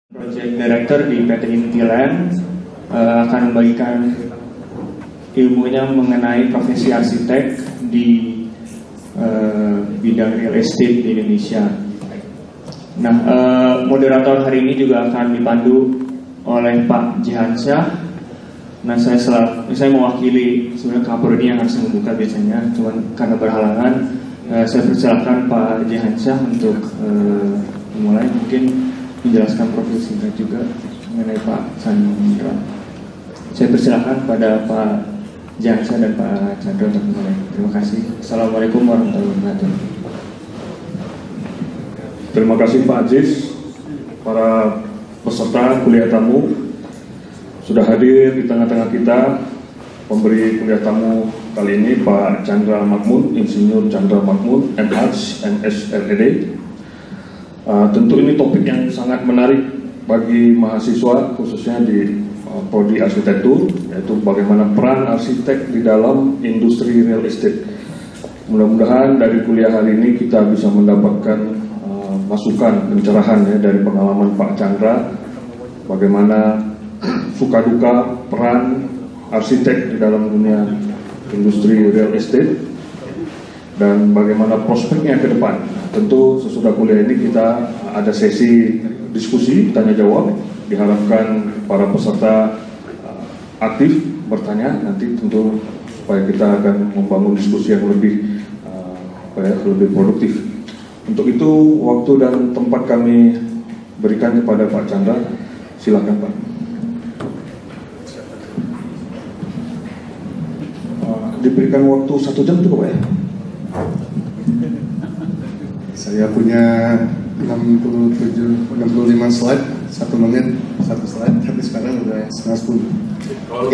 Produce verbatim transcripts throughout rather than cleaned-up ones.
Project Director di P T Intiland uh, akan membagikan ilmunya mengenai profesi arsitek di uh, bidang real estate di Indonesia. Nah, uh, moderator hari ini juga akan dipandu oleh Pak Jihansyah. Nah, saya selalu, saya mewakili sebenarnya Kaprodi yang harus membuka biasanya, cuman karena berhalangan, uh, saya persilakan Pak Jihansyah untuk uh, memulai, mungkin menjelaskan profil singkat juga mengenai Pak Chandra. Saya persilakan pada Pak Jihansyah dan Pak Chandra untuk memulai. Terima kasih. Assalamualaikum warahmatullahi wabarakatuh. Terima kasih Pak Aziz, para peserta kuliah tamu sudah hadir di tengah-tengah kita. Pemberi kuliah tamu kali ini Pak Chandra Makmun, Insinyur Chandra Makmun, M H, M S L E D. Uh, tentu ini topik yang sangat menarik bagi mahasiswa, khususnya di uh, prodi arsitektur, yaitu bagaimana peran arsitek di dalam industri real estate. Mudah-mudahan dari kuliah hari ini kita bisa mendapatkan uh, masukan, pencerahan ya, dari pengalaman Pak Chandra, bagaimana suka duka peran arsitek di dalam dunia industri real estate dan bagaimana prospeknya ke depan. Tentu sesudah kuliah ini kita ada sesi diskusi, tanya jawab. Diharapkan para peserta aktif bertanya nanti, tentu supaya kita akan membangun diskusi yang lebih uh, lebih produktif. Untuk itu waktu dan tempat kami berikan kepada Pak Chandra. Silakan Pak. Uh, diberikan waktu satu jam cukup Pak ya? Saya punya enam puluh tujuh, enam puluh lima slide, satu menit, satu slide, tapi sekarang udah setengah sepuluh. Oke.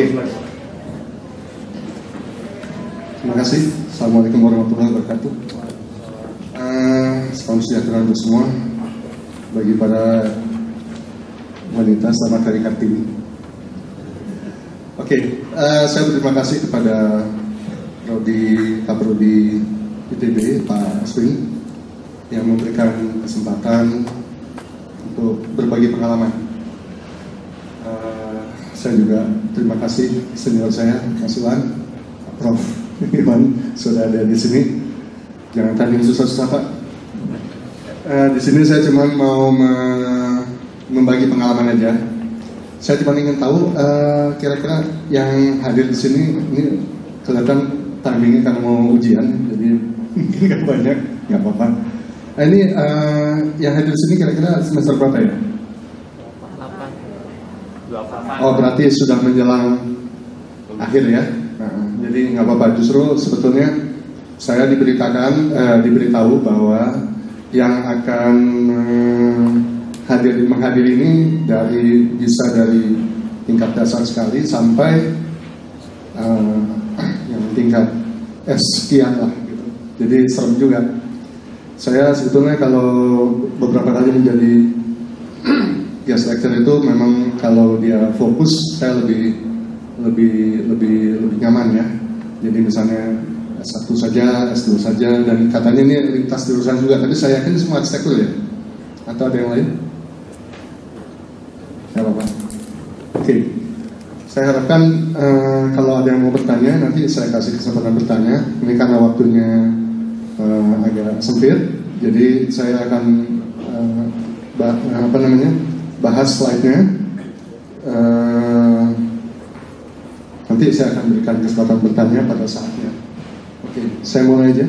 Terima kasih. Assalamualaikum warahmatullahi wabarakatuh. Uh, salam sejahtera untuk semua. Bagi para wanita, selamat Hari Kartini. Oke, okay. uh, saya berterima kasih kepada Prodi Kaprodi I T B, Pak Aswin, yang memberikan kesempatan untuk berbagi pengalaman. Uh, saya juga terima kasih senior saya, Mas Iwan, Prof Iwan sudah ada di sini. Jangan tanya susah-susah Pak. Uh, di sini saya cuma mau me- membagi pengalaman aja. Saya cuma ingin tahu uh, kira-kira yang hadir di sini ini kelihatan timingnya karena mau ujian, jadi mungkin nggak banyak, nggak apa-apa. Nah, ini uh, yang hadir di sini kira-kira semester berapa ya? Oh, berarti sudah menjelang akhir ya. Nah, jadi nggak apa-apa. Justru sebetulnya saya diberitakan, uh, diberitahu bahwa yang akan uh, hadir menghadiri ini dari bisa dari tingkat dasar sekali sampai uh, yang tingkat S sekian lah. Gitu. Jadi serem juga. Saya sebetulnya kalau beberapa kali menjadi guest lecturer itu memang kalau dia fokus saya lebih lebih lebih lebih nyaman ya. Jadi misalnya S satu saja, S dua saja, dan katanya ini lintas jurusan juga. Tapi saya yakin semua arsitektur ya. Atau ada yang lain? Ya apa-apa. Oke. Saya harapkan uh, kalau ada yang mau bertanya nanti saya kasih kesempatan bertanya. Ini karena waktunya Uh, agak sempit, jadi saya akan uh, bah, apa namanya bahas slide-nya. Uh, nanti saya akan berikan kesempatan bertanya pada saatnya. Oke, saya mulai aja.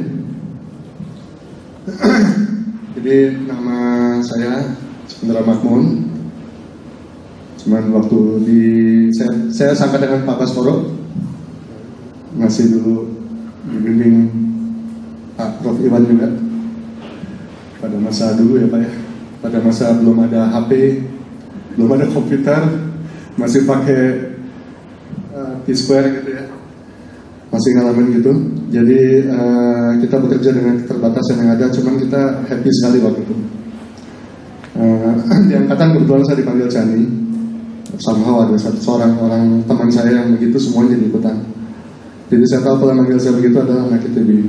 Jadi nama saya Chandra Makmun. Cuman waktu di saya, saya sangka dengan Pak Baskoro, masih dulu dibimbing Pak Prof Iwan juga pada masa dulu ya Pak ya, pada masa belum ada H P, belum ada komputer, masih pakai uh, T-square gitu ya, masih ngalamin gitu. Jadi uh, kita bekerja dengan keterbatasan yang ada, cuman kita happy sekali waktu itu. Uh, di angkatan kebetulan saya dipanggil Chani, somehow ada satu seorang orang teman saya yang begitu, semuanya jadi ikutan. Jadi saya tahu kalau manggil saya begitu adalah anak I T B.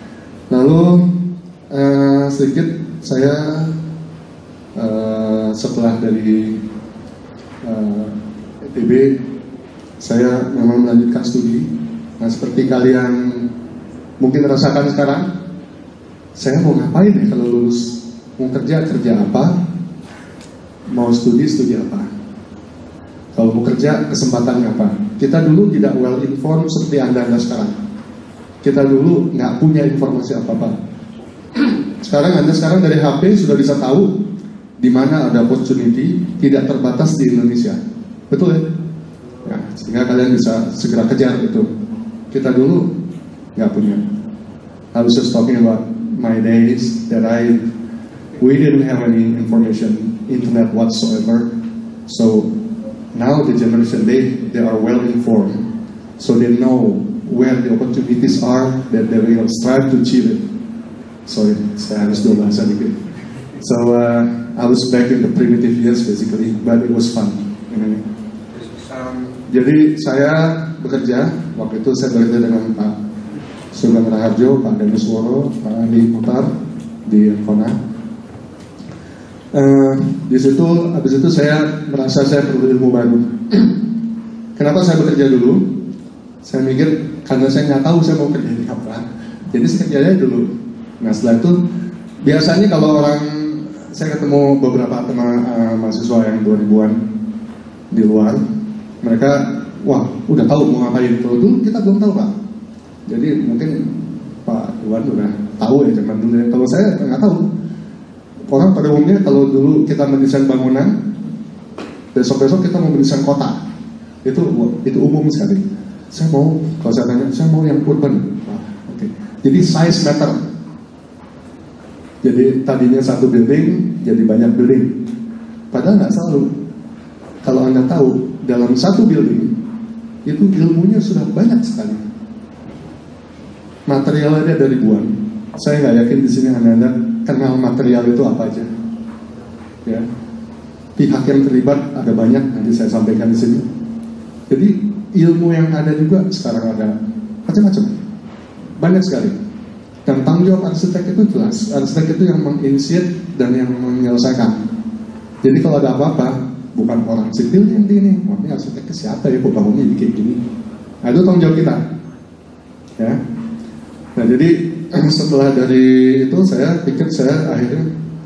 Lalu uh, sedikit saya uh, setelah setelah dari uh, I T B, saya memang melanjutkan studi. Nah, seperti kalian mungkin rasakan sekarang, saya mau ngapain ya kalau lulus? Mau kerja, kerja apa? Mau studi, studi apa? Kalau mau kerja, kesempatannya apa? Kita dulu tidak well informed seperti Anda-Anda sekarang. Kita dulu nggak punya informasi apa-apa. Sekarang Anda sekarang dari H P sudah bisa tahu di mana ada opportunity tidak terbatas di Indonesia. Betul ya? Ya, sehingga kalian bisa segera kejar itu. Kita dulu nggak punya. I was just talking about my days that I we didn't have any information, internet whatsoever. So now the generation they they are well informed, so they know where the opportunities are that they will strive to achieve it. Sorry, saya harus dua bahasa dikit. So uh, I was back in the primitive years basically, but it was fun. You know? um, jadi saya bekerja, waktu itu saya bekerja dengan Pak Sugeng Raharjo, Pak Danusworo, Pak Andi Mutar di Kona. Uh, di situ, habis itu saya merasa saya perlu ilmu baru. Kenapa saya bekerja dulu? Saya mikir karena saya nggak tahu saya mau kerja di apa, jadi saya kerjanya dulu. Nah setelah itu biasanya kalau orang, saya ketemu beberapa teman uh, mahasiswa yang dua ribuan di luar, mereka wah udah tahu mau ngapain. Kalau dulu kita belum tahu Pak. Jadi mungkin Pak Iwan udah tahu ya zaman dulu. Kalau saya nggak tahu. Orang pada umumnya kalau dulu kita mendesain bangunan, besok-besok kita mau mendesain kota, itu itu umum sekali. Saya mau, kalau saya tanya, saya mau yang urban. Nah, oke. Okay. Jadi size matter. Jadi tadinya satu building, jadi banyak building. Padahal nggak selalu. Kalau Anda tahu, dalam satu building itu ilmunya sudah banyak sekali. Materialnya ada ribuan. Saya nggak yakin di sini Anda kenal material itu apa aja. Ya. Pihak yang terlibat ada banyak, nanti saya sampaikan di sini. Jadi ilmu yang ada juga sekarang ada macam-macam, banyak sekali. Dan tanggung jawab arsitek itu jelas, arsitek itu yang menginisiat dan yang menyelesaikan. Jadi kalau ada apa-apa, bukan orang sipil yang di ini, wah ini arsiteknya siapa ya, kok bangunnya kayak gini. Nah itu tanggung jawab kita. Ya. Nah jadi setelah dari itu saya pikir saya akhirnya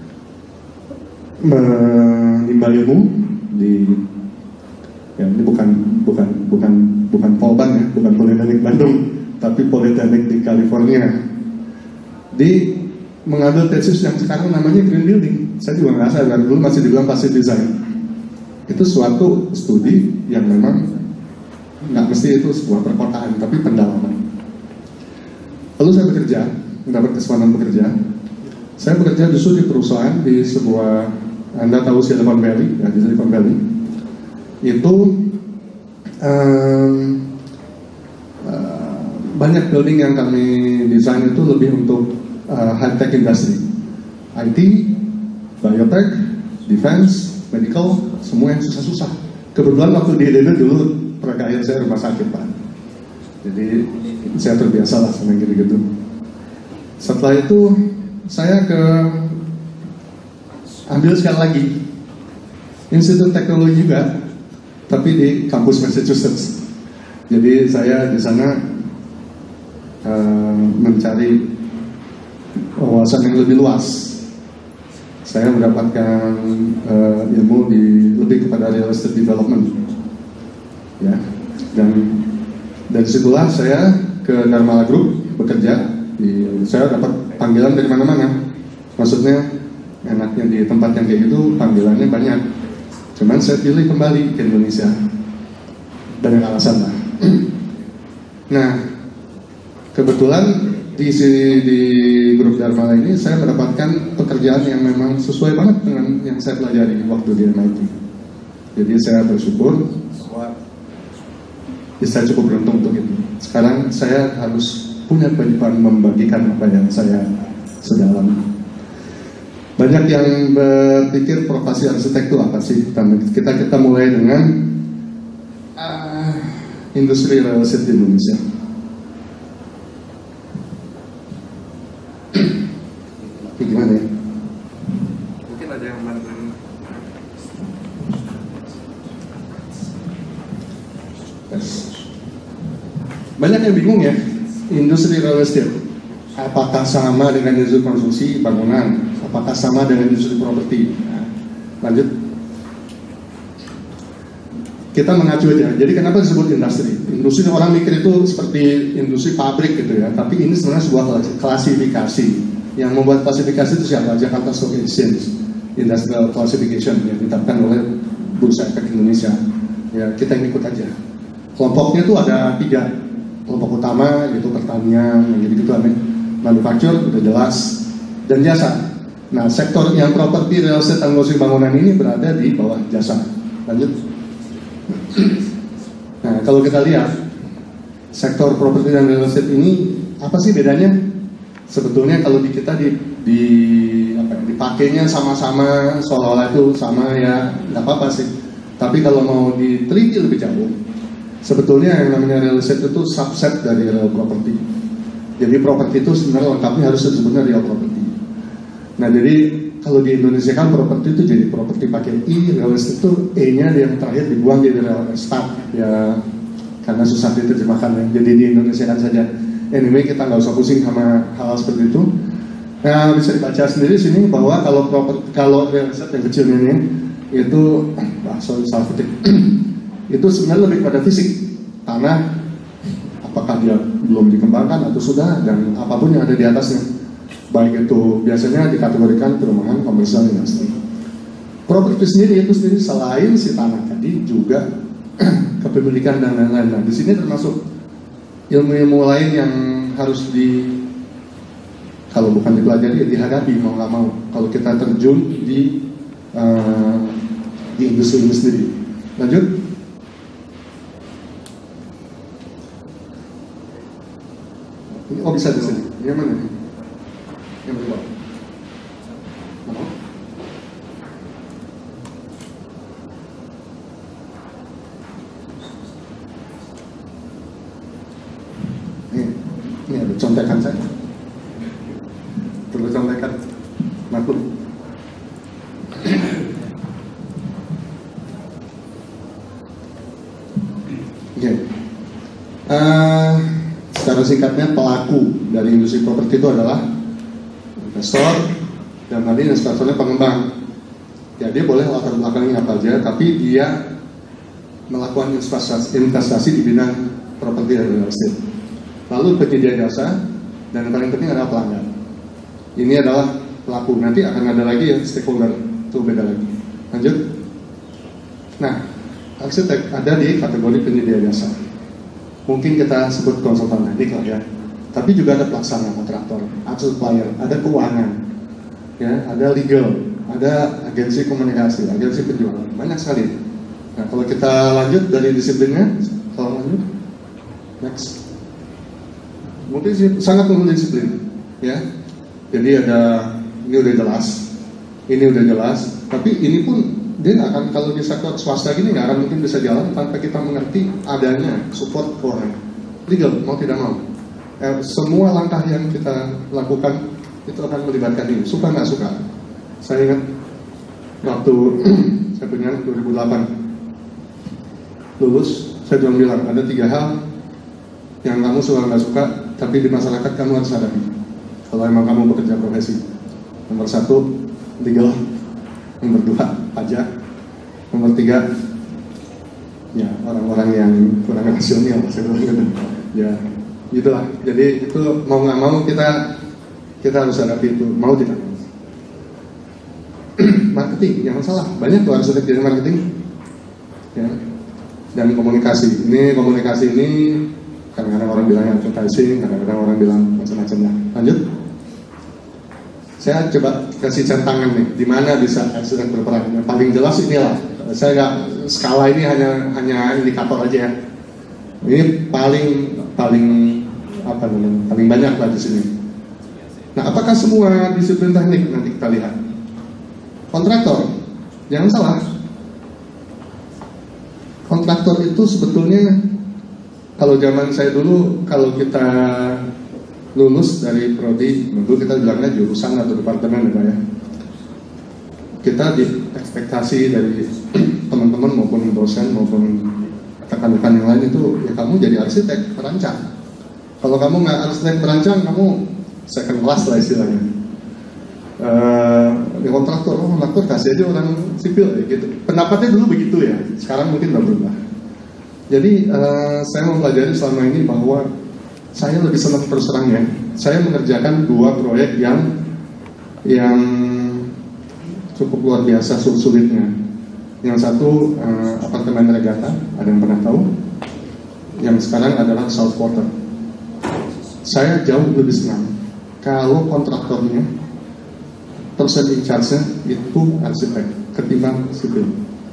menimba ilmu di, ya ini bukan bukan bukan bukan Polban ya, bukan Politeknik Bandung, tapi Politeknik di California. Di mengambil tesis yang sekarang namanya Green Building. Saya juga nggak sadar dulu masih dibilang passive design. Itu suatu studi yang memang nggak mesti itu sebuah perkotaan, tapi pendalaman. Lalu saya bekerja, mendapat kesempatan bekerja. Saya bekerja justru di perusahaan di sebuah, Anda tahu Silicon Valley, ya, di Silicon Valley. Itu um, uh, banyak building yang kami desain itu lebih untuk uh, high tech industry, I T, biotech, defense, medical, semua yang susah-susah. Kebetulan waktu di I D B dulu prakarya saya rumah sakit Pak. Jadi saya terbiasa lah sama gitu-gitu. Setelah itu saya ke ambil sekali lagi Institut Teknologi juga, tapi di kampus Massachusetts. Jadi saya di sana uh, mencari wawasan yang lebih luas. Saya mendapatkan uh, ilmu di lebih kepada real estate development, ya. Dan dari situlah saya ke Dharma Group bekerja. Di, saya dapat panggilan dari mana-mana. Maksudnya enaknya di tempat yang kayak gitu panggilannya banyak. Cuman saya pilih kembali ke Indonesia. Banyak alasan lah. Nah, kebetulan di di grup Dharma ini saya mendapatkan pekerjaan yang memang sesuai banget dengan yang saya pelajari waktu di M I T. Jadi saya bersyukur bahwa saya cukup beruntung untuk itu. Sekarang saya harus punya kewajiban membagikan apa yang saya sudah alami. Banyak yang berpikir profesi arsitek itu apa sih? Kita kita mulai dengan uh, industri real estate di Indonesia. Gimana ya? Mungkin ada yang bantuin. banyak yang bingung ya, industri real estate. Apakah sama dengan industri konstruksi bangunan? Apakah sama dengan industri properti? Nah, lanjut. Kita mengacu aja. Jadi kenapa disebut industri? Industri orang mikir itu seperti industri pabrik gitu ya. Tapi ini sebenarnya sebuah klasifikasi. Yang membuat klasifikasi itu siapa? Jakarta Stock Exchange Industrial Classification yang ditetapkan oleh Bursa Efek Indonesia. Ya, kita ikut aja. Kelompoknya itu ada tiga. Kelompok utama yaitu pertanian, yang gitu-gitu aneh. Manufaktur udah jelas, dan jasa. Nah, sektor yang properti, real estate, dan industri bangunan ini berada di bawah jasa. Lanjut. Nah, kalau kita lihat sektor properti dan real estate ini apa sih bedanya? Sebetulnya kalau di kita di, di apa, dipakainya sama-sama, seolah-olah itu sama ya, nggak apa-apa sih. Tapi kalau mau diteliti lebih jauh, sebetulnya yang namanya real estate itu subset dari real property. Jadi properti itu sebenarnya lengkapnya harus disebutnya real property. Nah, jadi kalau di Indonesia kan properti itu jadi properti pakai I, real estate itu E-nya yang terakhir dibuang jadi real estate ya, karena susah diterjemahkan ya. Jadi di Indonesia kan saja. Anyway, kita nggak usah pusing sama hal seperti itu. Nah, bisa dibaca sendiri sini bahwa kalau properti, kalau real estate yang kecil ini itu, ah, sorry salah ketik, itu sebenarnya lebih pada fisik, tanah, apakah dia belum dikembangkan atau sudah, dan apapun yang ada di atasnya, baik itu biasanya dikategorikan perumahan, komersial, industri. Properti sendiri itu sendiri selain si tanah tadi juga kepemilikan dan lain-lain. Nah, di sini termasuk ilmu-ilmu lain yang harus di, kalau bukan dipelajari, ya dihadapi mau nggak mau. Kalau kita terjun di uh, di industri ini sendiri. Lanjut. Oh, bisa di sini. Yang mana nih? Yang bawah. Mana? Ini, ini ada contekan saya. Perlu contekan. Maklum. Oke. Uh, Secara singkatnya, pelaku dari industri properti itu adalah investor, dan tadi investornya pengembang. Ya, dia boleh latar belakangnya apa aja, tapi dia melakukan investasi, investasi di bidang properti dan real estate. Lalu penyedia jasa, dan yang paling penting adalah pelanggan. Ini adalah pelaku. Nanti akan ada lagi ya stakeholder, itu beda lagi. Lanjut. Nah, arsitek ada di kategori penyedia jasa. Mungkin kita sebut konsultan teknik lah ya, tapi juga ada pelaksana, kontraktor, ada supplier, ada keuangan, ya, ada legal, ada agensi komunikasi, agensi penjualan, banyak sekali. Nah, kalau kita lanjut dari disiplinnya, kalau lanjut, next, mungkin sangat multidisiplin, ya. Jadi ada, ini udah jelas, ini udah jelas, tapi ini pun dia nggak akan, kalau di sektor swasta gini nggak akan mungkin bisa jalan tanpa kita mengerti adanya support keuangan legal, mau tidak mau. Eh, semua langkah yang kita lakukan itu akan melibatkan ini, suka nggak suka. Saya ingat waktu saya punya dua ribu delapan lulus, saya cuma bilang ada tiga hal yang kamu suka nggak suka, tapi di masyarakat kamu harus hadapi kalau emang kamu bekerja profesi. Nomor satu, legal. Nomor dua, pajak. Nomor tiga, ya orang-orang yang kurang rasional, saya bilang gitu. Ya, gitulah. Jadi itu mau nggak mau kita kita harus hadapi itu, mau tidak. Marketing, jangan salah, banyak tuh harus ada jadi marketing. Ya. Dan komunikasi. Ini komunikasi ini kadang-kadang orang bilang advertising, kadang-kadang orang bilang macam-macamnya. Lanjut. Saya coba kasih centangan nih, di mana bisa arsitek berperan. Yang paling jelas inilah. Saya nggak, skala ini hanya hanya indikator aja ya. Ini paling paling apa namanya, paling banyak lah di sini. Nah, apakah semua disiplin teknik nanti kita lihat? Kontraktor, jangan salah. Kontraktor itu sebetulnya kalau zaman saya dulu, kalau kita lulus dari prodi, dulu kita bilangnya jurusan atau departemen ya, kita di ekspektasi dari teman-teman maupun dosen maupun rekan-rekan yang lain itu, ya kamu jadi arsitek, perancang. Kalau kamu nggak arsitek berancang, kamu second class lah istilahnya. Uh, di kontraktor, oh, kontraktor kasih aja orang sipil ya, gitu. Pendapatnya dulu begitu ya, sekarang mungkin udah berubah. Jadi uh, saya mempelajari selama ini bahwa saya lebih senang terus terang ya. Saya mengerjakan dua proyek yang yang cukup luar biasa sulitnya. Yang satu uh, apartemen Regatta, ada yang pernah tahu? Yang sekarang adalah South Quarter. Saya jauh lebih senang kalau kontraktornya, person in charge-nya itu arsitek ketimbang sipil.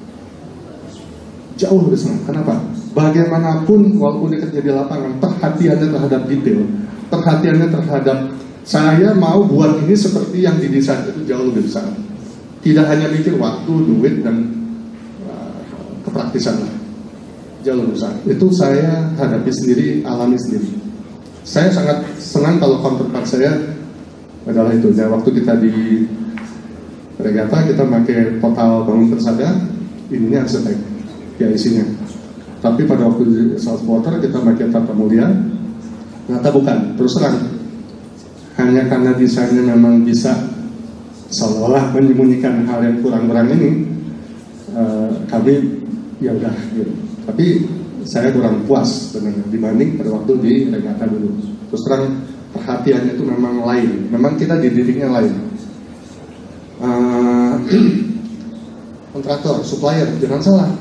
Jauh lebih senang. Kenapa? Bagaimanapun walaupun dia kerja di lapangan, perhatiannya terhadap detail, perhatiannya terhadap saya mau buat ini seperti yang didesain itu jauh lebih besar. Tidak hanya mikir waktu, duit, dan uh, kepraktisan lah. Jauh lebih besar. Itu saya hadapi sendiri, alami sendiri. Saya sangat senang kalau counterpart saya adalah itu. Ya, waktu kita di Regatta kita pakai total bangun persada, ininya arsitek ya isinya. Tapi pada waktu di South Quarter kita pakai Tata Mulia, ternyata bukan. Terus terang, hanya karena desainnya memang bisa seolah-olah menyembunyikan hal yang kurang-kurang ini, uh, kami ya udah gitu. Tapi saya kurang puas sebenarnya dibanding pada waktu di Regatta dulu. Terus terang, perhatiannya itu memang lain. Memang kita dididiknya lain. Uh, kontraktor, supplier, jangan salah.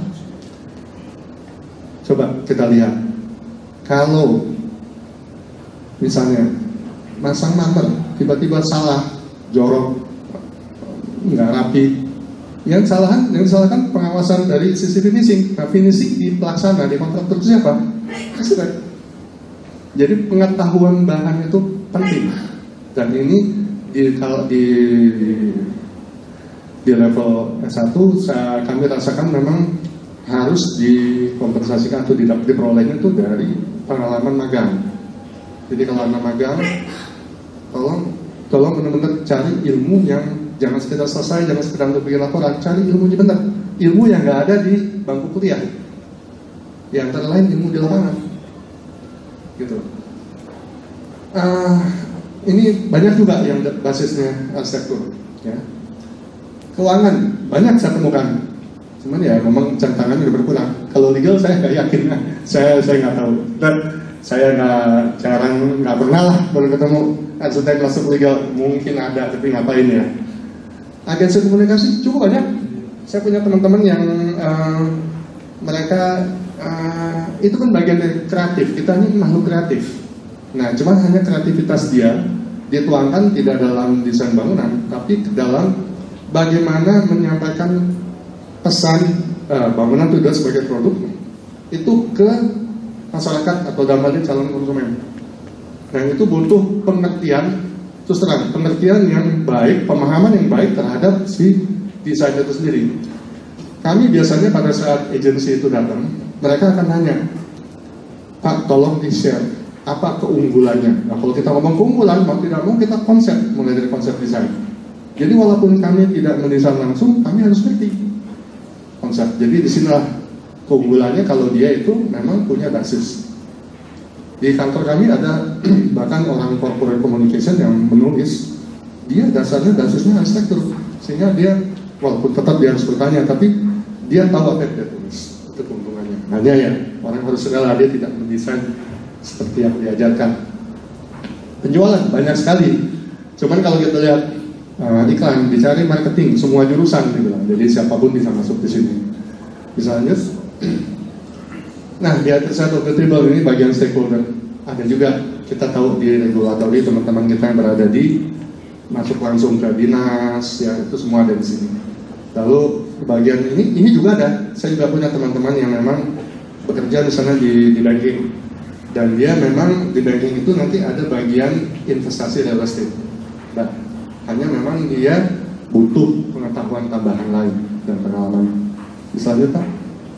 Coba kita lihat. Kalau misalnya masang number, tiba-tiba salah, jorok, nggak rapi, yang salah, yang disalahkan pengawasan dari sisi finishing. Nah, finishing di pelaksana, di kontraktor itu siapa? Arsitek. Jadi pengetahuan bahan itu penting, dan ini di kalau di, di, di level S satu saya, kami rasakan memang harus dikompensasikan atau diperolehnya itu dari pengalaman magang. Jadi kalau anak magang, tolong tolong benar-benar cari ilmu yang jangan sekedar selesai, jangan sekedar untuk bikin laporan, cari ilmunya benar, ilmu yang nggak ada di bangku kuliah, yang antara lain ilmu di lapangan. Gitu. Uh, ini banyak juga yang basisnya arsitektur, ya. Keuangan banyak saya temukan, cuman ya memang jam tangan udah berkurang. Kalau legal saya nggak yakin, saya saya nggak tahu, dan saya nggak jarang nggak pernah lah baru ketemu arsitek masuk legal. Mungkin ada tapi ngapain ya? Agensi komunikasi cukup banyak. Saya punya teman-teman yang uh, mereka uh, itu kan bagian dari kreatif. Kita ini makhluk kreatif. Nah, cuman hanya kreativitas dia dituangkan tidak dalam desain bangunan, tapi dalam bagaimana menyampaikan pesan uh, bangunan itu sebagai produk itu ke masyarakat atau dalam hal ini calon konsumen. Nah, itu butuh pengertian, terus terang pengertian yang baik, pemahaman yang baik terhadap si desain itu sendiri. Kami biasanya pada saat agensi itu datang, mereka akan nanya, Pak, tolong di-share apa keunggulannya. Nah, kalau kita ngomong keunggulan, mau tidak mau kita konsep, mulai dari konsep desain. Jadi walaupun kami tidak mendesain langsung, kami harus ngerti konsep. Jadi disinilah keunggulannya kalau dia itu memang punya basis. Di kantor kami ada bahkan orang corporate communication yang menulis, dia dasarnya basisnya arsitektur, sehingga dia walaupun tetap dia harus bertanya, tapi dia tahu apa yang dia tulis. Itu keuntungannya. Hanya ya orang harus rela, dia tidak mendesain seperti yang diajarkan. Penjualan banyak sekali. Cuman kalau kita lihat uh, iklan, dicari marketing, semua jurusan dibilang. Jadi siapapun bisa masuk di sini. Bisa lanjut. Nah, di atas satu table ini bagian stakeholder. Ada juga kita tahu di regulatori teman-teman kita yang berada di masuk langsung ke dinas, ya itu semua ada di sini. Lalu bagian ini, ini juga ada. Saya juga punya teman-teman yang memang bekerja di sana di, di banking. Dan dia memang di banking itu nanti ada bagian investasi real estate. Nah, hanya memang dia butuh pengetahuan tambahan lain dan pengalaman. Bisa lanjut, Pak?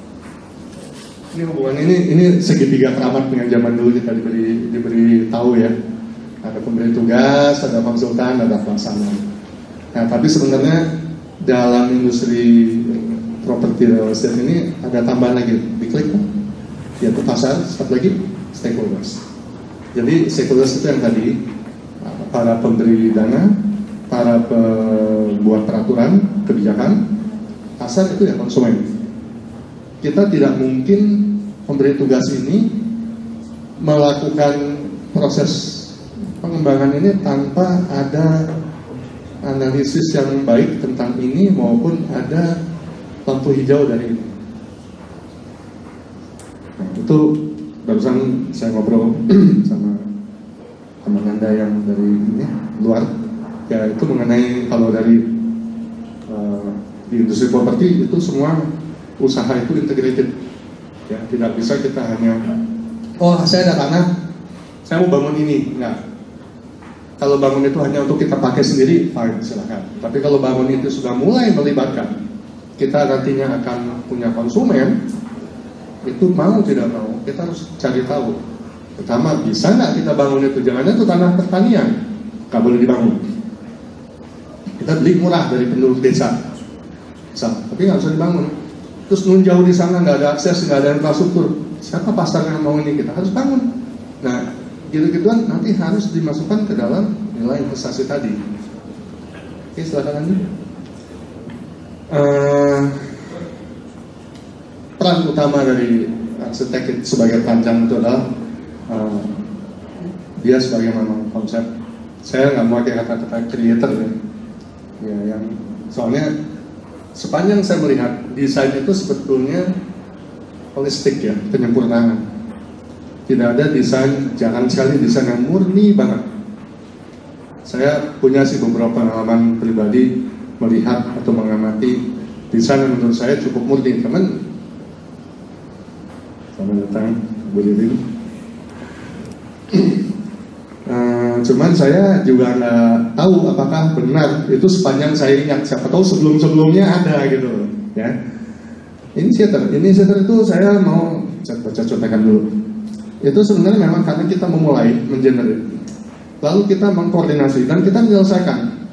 Ini hubungan ini ini segitiga keramat dengan zaman dulu kita diberi diberi tahu ya. Ada pemberi tugas, ada konsultan, ada pelaksana. Nah, tapi sebenarnya dalam industri properti real estate ini ada tambahan lagi. Diklik, Pak. Yaitu pasar, satu lagi stakeholders. Jadi stakeholders itu yang tadi, para pemberi dana, para pembuat peraturan, kebijakan, pasar itu ya konsumen. Kita tidak mungkin pemberi tugas ini melakukan proses pengembangan ini tanpa ada analisis yang baik tentang ini maupun ada lampu hijau dari ini. Nah, itu barusan saya ngobrol sama teman Anda yang dari ini luar, ya itu mengenai kalau dari uh, di industri properti itu semua usaha itu integrated, ya tidak bisa kita hanya oh saya ada tanah, saya mau bangun ini, enggak. Kalau bangun itu hanya untuk kita pakai sendiri, fine, silakan. Tapi kalau bangun itu sudah mulai melibatkan, kita nantinya akan punya konsumen, itu mau tidak mau, kita harus cari tahu. Pertama, bisa nggak kita bangun itu? Jangan itu tanah pertanian, nggak boleh dibangun. Kita beli murah dari penduduk desa, bisa, tapi nggak usah dibangun. Terus nun jauh di sana, nggak ada akses, nggak ada infrastruktur. Siapa pasar yang mau ini? Kita harus bangun. Nah, gitu-gituan nanti harus dimasukkan ke dalam nilai investasi tadi. Oke, silakan lanjut. Uh, peran utama dari arsitek sebagai perancang itu adalah uh, dia sebagai memang konsep. Saya nggak mau pakai kata-kata creator ya. Ya, yang soalnya sepanjang saya melihat desain itu sebetulnya holistik ya, penyempurnaan. Tidak ada desain, jangan sekali desain yang murni banget. Saya punya sih beberapa pengalaman pribadi melihat atau mengamati desain yang menurut saya cukup murni. Teman, selamat datang, Bu Lili. Uh, cuman saya juga nggak tahu apakah benar itu sepanjang saya ingat. Siapa tahu sebelum-sebelumnya ada gitu, ya. Inisiator, inisiator itu saya mau baca contekan dulu. Itu sebenarnya memang karena kita memulai mengenerate, lalu kita mengkoordinasi dan kita menyelesaikan.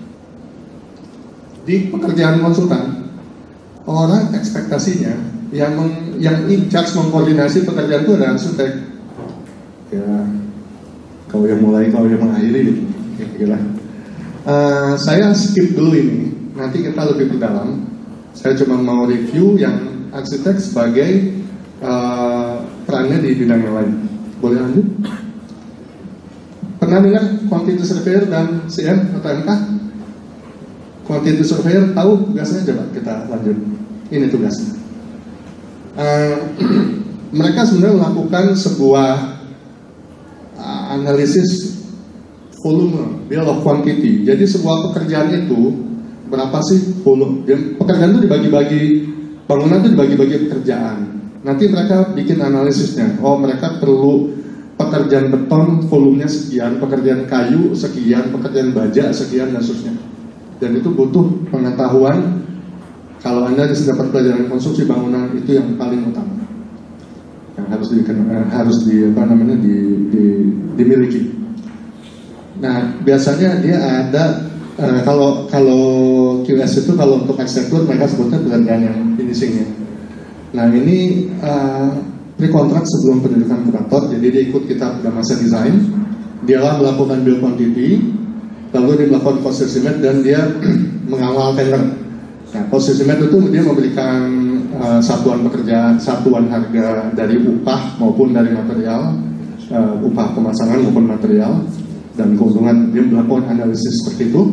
Di pekerjaan konsultan, orang ekspektasinya yang meng, yang in charge mengkoordinasi pekerjaan itu adalah arsitek. Ya, kau yang mulai, kau yang mengakhiri, kira-kira. Uh, saya skip dulu ini, nanti kita lebih ke dalam. Saya cuma mau review yang arsitek sebagai uh, perannya di bidang yang lain. Boleh lanjut? Pernah dengar quantity surveyor dan C M atau M K? Quantity surveyor tahu tugasnya? Coba kita lanjut. Ini tugasnya. Uh, mereka sebenarnya melakukan sebuah uh, analisis volume, bill of quantity. Jadi sebuah pekerjaan itu berapa sih volume? Pekerjaan itu dibagi-bagi, bangunan itu dibagi-bagi pekerjaan. Nanti mereka bikin analisisnya. Oh, mereka perlu pekerjaan beton volumenya sekian, pekerjaan kayu sekian, pekerjaan baja sekian dan seterusnya. Dan itu butuh pengetahuan. Kalau Anda dapat pelajaran konstruksi bangunan itu yang paling utama, yang harus di harus di apa namanya di, di, dimiliki. Nah, biasanya dia ada uh, kalau kalau Q S itu kalau untuk arsitektur mereka sebutnya pekerjaan yang finishingnya. Nah ini uh, pre-kontrak sebelum pendidikan kurator, jadi dia ikut kita pada masa desain, dialah melakukan bill quantity, lalu dia melakukan cost estimate dan dia mengawal tender. Nah, cost estimate itu dia memberikan uh, satuan pekerjaan, satuan harga dari upah maupun dari material, uh, upah pemasangan maupun material, dan keuntungan. Dia melakukan analisis seperti itu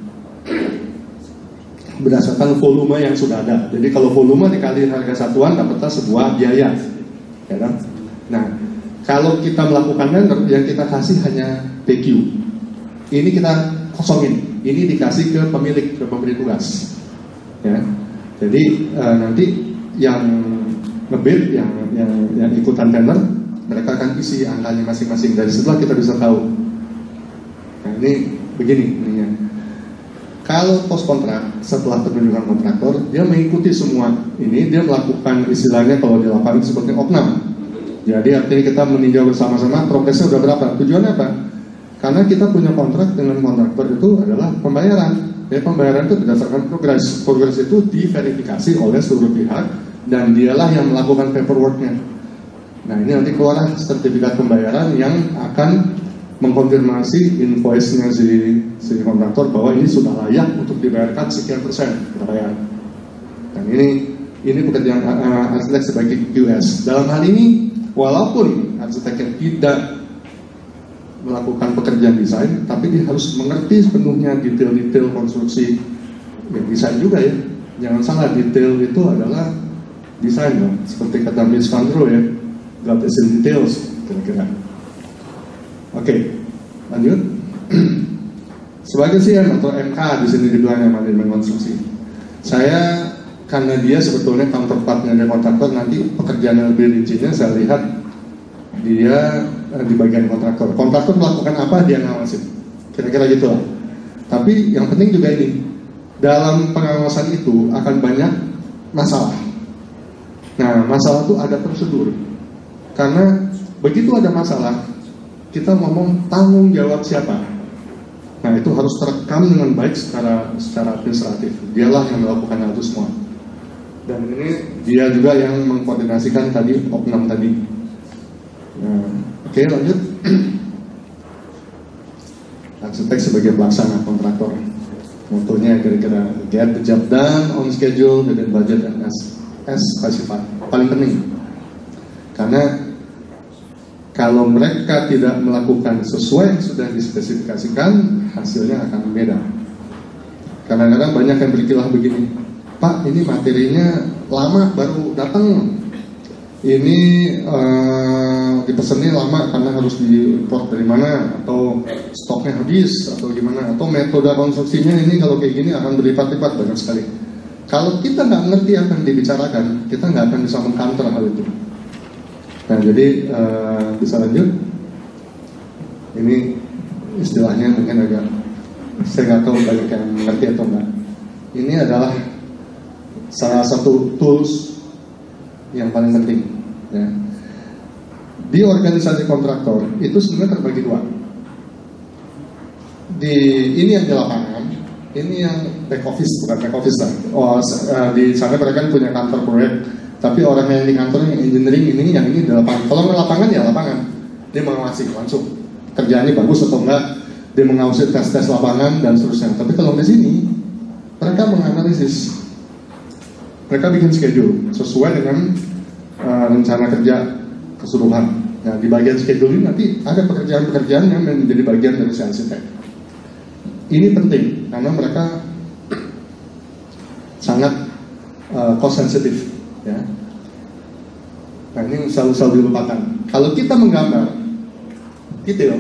berdasarkan volume yang sudah ada. Jadi kalau volume dikali harga satuan dapatlah sebuah biaya, ya kan? Nah, kalau kita melakukan tender yang kita kasih hanya P Q, ini kita kosongin, ini dikasih ke pemilik, ke pemberi tugas, ya. Jadi uh, nanti yang ngebid, yang, yang yang ikutan tender, mereka akan isi angkanya masing-masing. Dari setelah kita bisa tahu. Nah ini begini ininya. Kalau pos kontrak setelah penunjukan kontraktor, dia mengikuti semua ini, dia melakukan istilahnya kalau di lapangan seperti opnam. Jadi artinya kita meninjau bersama-sama progresnya udah berapa. Tujuannya apa? Karena kita punya kontrak dengan kontraktor itu adalah pembayaran. Ya, pembayaran itu berdasarkan progres. Progres itu diverifikasi oleh seluruh pihak dan dialah yang melakukan paperworknya. Nah ini nanti keluar sertifikat pembayaran yang akan mengkonfirmasi invoice-nya si, si kontraktor bahwa ini sudah layak untuk dibayarkan sekian persen bayar. Dan ini ini pekerjaan uh, arsitek sebagai Q S. Dalam hal ini, walaupun arsiteknya tidak melakukan pekerjaan desain, tapi dia harus mengerti sepenuhnya detail-detail konstruksi. Ya desain juga ya. Jangan salah, detail itu adalah desain, ya. Seperti kata Miss Vandro ya, God is in details, kira-kira. Oke, okay, lanjut. Sebagai C M atau M K di sini keduanya manajemen konstruksi. Saya karena dia sebetulnya counterpartnya dari kontraktor, nanti pekerjaan yang lebih rincinya saya lihat dia di bagian kontraktor. Kontraktor melakukan apa dia ngawasin, kira-kira gitu lah. Tapi yang penting juga ini, dalam pengawasan itu akan banyak masalah. Nah, masalah itu ada prosedur. Karena begitu ada masalah, kita ngomong tanggung jawab siapa. Nah itu harus terekam dengan baik secara secara administratif. Dialah yang melakukan hal itu semua. Dan ini dia juga yang mengkoordinasikan tadi oknum tadi. Nah, oke okay, lanjut. Arsitek sebagai pelaksana kontraktor. Motonya kira-kira get the job done on schedule within budget and as as specified. Paling penting. Karena kalau mereka tidak melakukan sesuai yang sudah dispesifikasikan, hasilnya akan berbeda. Kadang-kadang banyak yang berkilah begini, Pak, ini materinya lama baru datang. Ini uh, dipesannya lama karena harus diimport dari mana, atau stoknya habis, atau gimana, atau metode konstruksinya ini kalau kayak gini akan berlipat-lipat banyak sekali. Kalau kita nggak ngerti apa yang dibicarakan, kita nggak akan bisa mengcounter hal itu. Nah jadi uh, bisa lanjut. Ini istilahnya mungkin agak, saya nggak tahu banyak yang mengerti atau enggak. Ini adalah salah satu tools yang paling penting ya. Di organisasi kontraktor itu sebenarnya terbagi dua. Di ini yang di lapangan, ini yang back office, bukan back office lah. Oh, uh, di sana mereka kan punya kantor proyek. Tapi orang yang di kantor yang engineering ini, yang ini di lapangan. Kalau di lapangan ya lapangan, dia mengawasi langsung kerjaannya bagus atau enggak, dia mengawasi tes-tes lapangan dan seterusnya. Tapi kalau di sini, mereka menganalisis, mereka bikin schedule sesuai dengan uh, rencana kerja keseluruhan. Nah, di bagian schedule ini nanti ada pekerjaan-pekerjaan yang menjadi bagian dari si arsitek. Ini penting karena mereka sangat uh, cost sensitive. Ya. Nah ini selalu-selalu dilupakan. Kalau kita menggambar detail,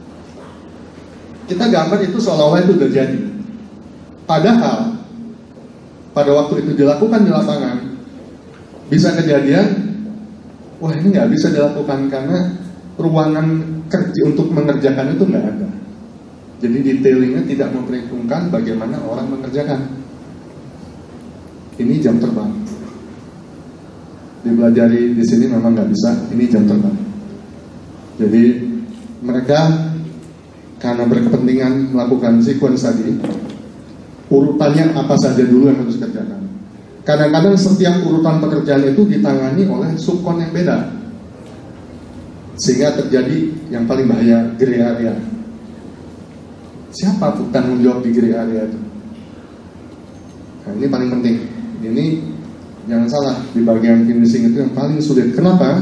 kita gambar itu seolah-olah itu sudah jadi. Padahal pada waktu itu dilakukan di lapangan, bisa kejadian, wah ini nggak bisa dilakukan karena ruangan kerja untuk mengerjakan itu nggak ada. Jadi detailingnya tidak memperhitungkan bagaimana orang mengerjakan. Ini jam terbang. Dipelajari di sini memang nggak bisa, ini jam terbang. Jadi mereka karena berkepentingan melakukan sequence tadi, urutannya apa saja dulu yang harus dikerjakan. Kadang-kadang setiap urutan pekerjaan itu ditangani oleh subkon yang beda, sehingga terjadi yang paling bahaya, gray area. Siapa tanggung jawab di gray area itu? Nah, ini paling penting. Ini jangan salah, di bagian finishing itu yang paling sulit. Kenapa?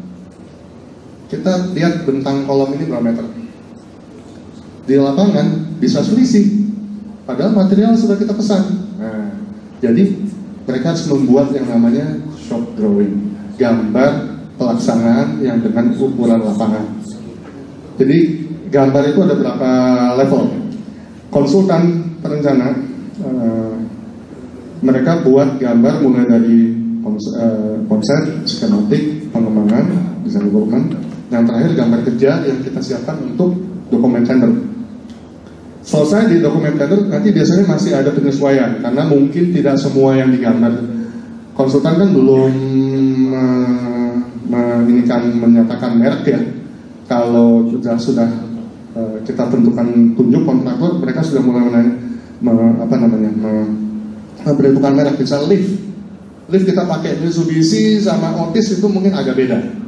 Kita lihat bentang kolom ini berapa meter. Di lapangan bisa selisih, padahal material sudah kita pesan. Nah, jadi mereka harus membuat yang namanya shop drawing, gambar pelaksanaan yang dengan ukuran lapangan. Jadi gambar itu ada berapa level. Konsultan perencana uh, mereka buat gambar mulai dari konsep, uh, konsep skematik, pengembangan, desain development, dan terakhir gambar kerja yang kita siapkan untuk dokumen tender. Selesai di dokumen tender, nanti biasanya masih ada penyesuaian karena mungkin tidak semua yang digambar. Konsultan kan belum uh, menginginkan menyatakan merek ya. Kalau sudah sudah uh, kita tentukan tunjuk kontraktor, mereka sudah mulai menanya, me, apa namanya, me, memperhitungkan merek. Misal lift, lift kita pakai Mitsubishi sama Otis itu mungkin agak beda.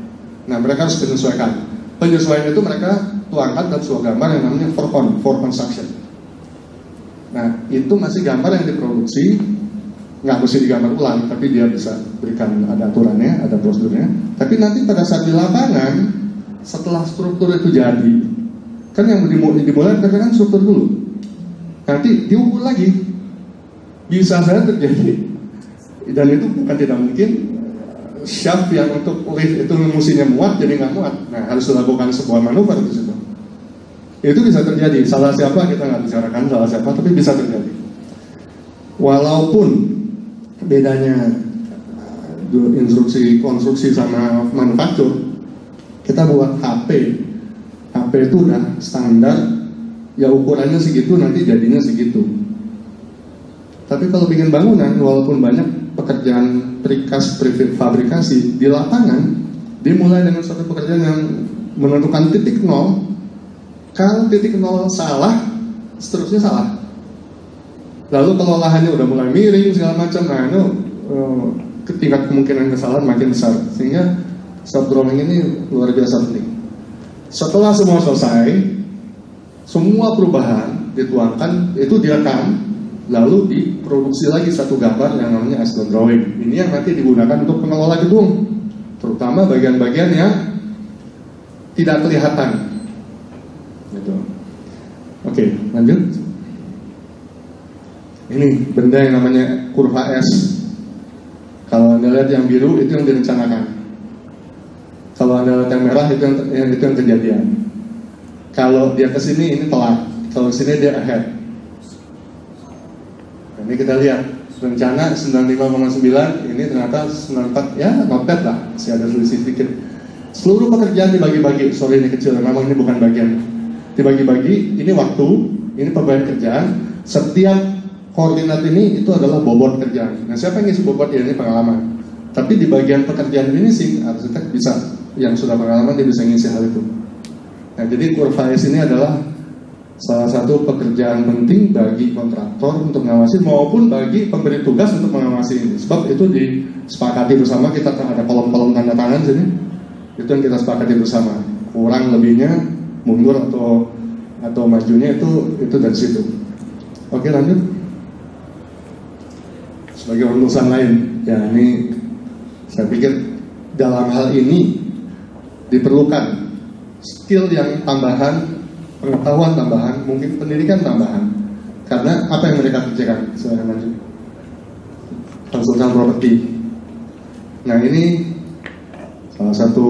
Nah, mereka harus menyesuaikan. Penyesuaian itu mereka tuangkan dalam sebuah gambar yang namanya for con, for construction. Nah, itu masih gambar yang diproduksi, nggak mesti digambar ulang, tapi dia bisa berikan ada aturannya, ada prosedurnya. Tapi nanti pada saat di lapangan, setelah struktur itu jadi, kan yang dimulai kan struktur dulu. Nanti diukur lagi, bisa saja terjadi. Dan itu bukan tidak mungkin shaft yang untuk lift itu musinya muat jadi nggak muat. Nah, harus dilakukan sebuah manuver di situ. Itu bisa terjadi. Salah siapa kita nggak bicarakan salah siapa, tapi bisa terjadi. Walaupun bedanya instruksi konstruksi sama manufaktur, kita buat H P. H P itu udah standar, ya ukurannya segitu, nanti jadinya segitu. Tapi kalau bikin bangunan, walaupun banyak pekerjaan precast fabrikasi di lapangan, dimulai dengan suatu pekerjaan yang menentukan titik nol. Kalau titik nol salah, seterusnya salah. Lalu kalau lahannya udah mulai miring segala macam, nah itu uh, tingkat kemungkinan kesalahan makin besar. Sehingga shop drawing ini luar biasa penting. Setelah semua selesai, semua perubahan dituangkan, itu direkam, lalu diproduksi lagi satu gambar yang namanya asset drawing. Ini yang nanti digunakan untuk pengelola gedung, terutama bagian-bagian yang tidak kelihatan. Gitu. Oke, lanjut. Ini benda yang namanya kurva S. Kalau Anda lihat yang biru itu yang direncanakan. Kalau Anda lihat yang merah itu yang, itu yang kejadian. Kalau dia ke sini ini telat. Kalau sini dia ahead. Nah, ini kita lihat rencana sembilan puluh lima koma sembilan, ini ternyata sembilan puluh empat, ya not bad lah, masih ada selisih sedikit. Seluruh pekerjaan dibagi-bagi. Sorry ini kecil, memang ini bukan bagian. Dibagi-bagi, ini waktu, ini pembagian kerjaan. Setiap koordinat ini itu adalah bobot kerjaan. Nah, siapa yang ngisi bobot ya, ini pengalaman. Tapi di bagian pekerjaan finishing, arsitek bisa, yang sudah pengalaman dia bisa ngisi hal itu. Nah, jadi kurva S ini adalah salah satu pekerjaan penting bagi kontraktor untuk mengawasi maupun bagi pemberi tugas untuk mengawasi ini. Sebab itu disepakati bersama, kita ada kolom-kolom tanda tangan sini. Itu yang kita sepakati bersama. Kurang lebihnya mundur atau atau majunya itu itu dari situ. Oke, lanjut. Sebagai urusan lain, ya ini saya pikir dalam hal ini diperlukan skill yang tambahan, pengetahuan tambahan, mungkin pendidikan tambahan. Karena apa yang mereka kerjakan? Saya lanjut. Konsultan properti. Nah, ini salah satu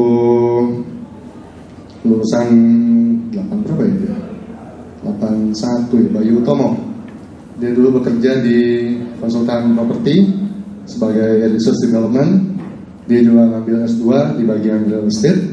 lulusan delapan berapa ya dia? delapan satu ya, Bayu Utomo. Dia dulu bekerja di konsultan properti sebagai research development. Dia juga ngambil S dua di bagian real estate.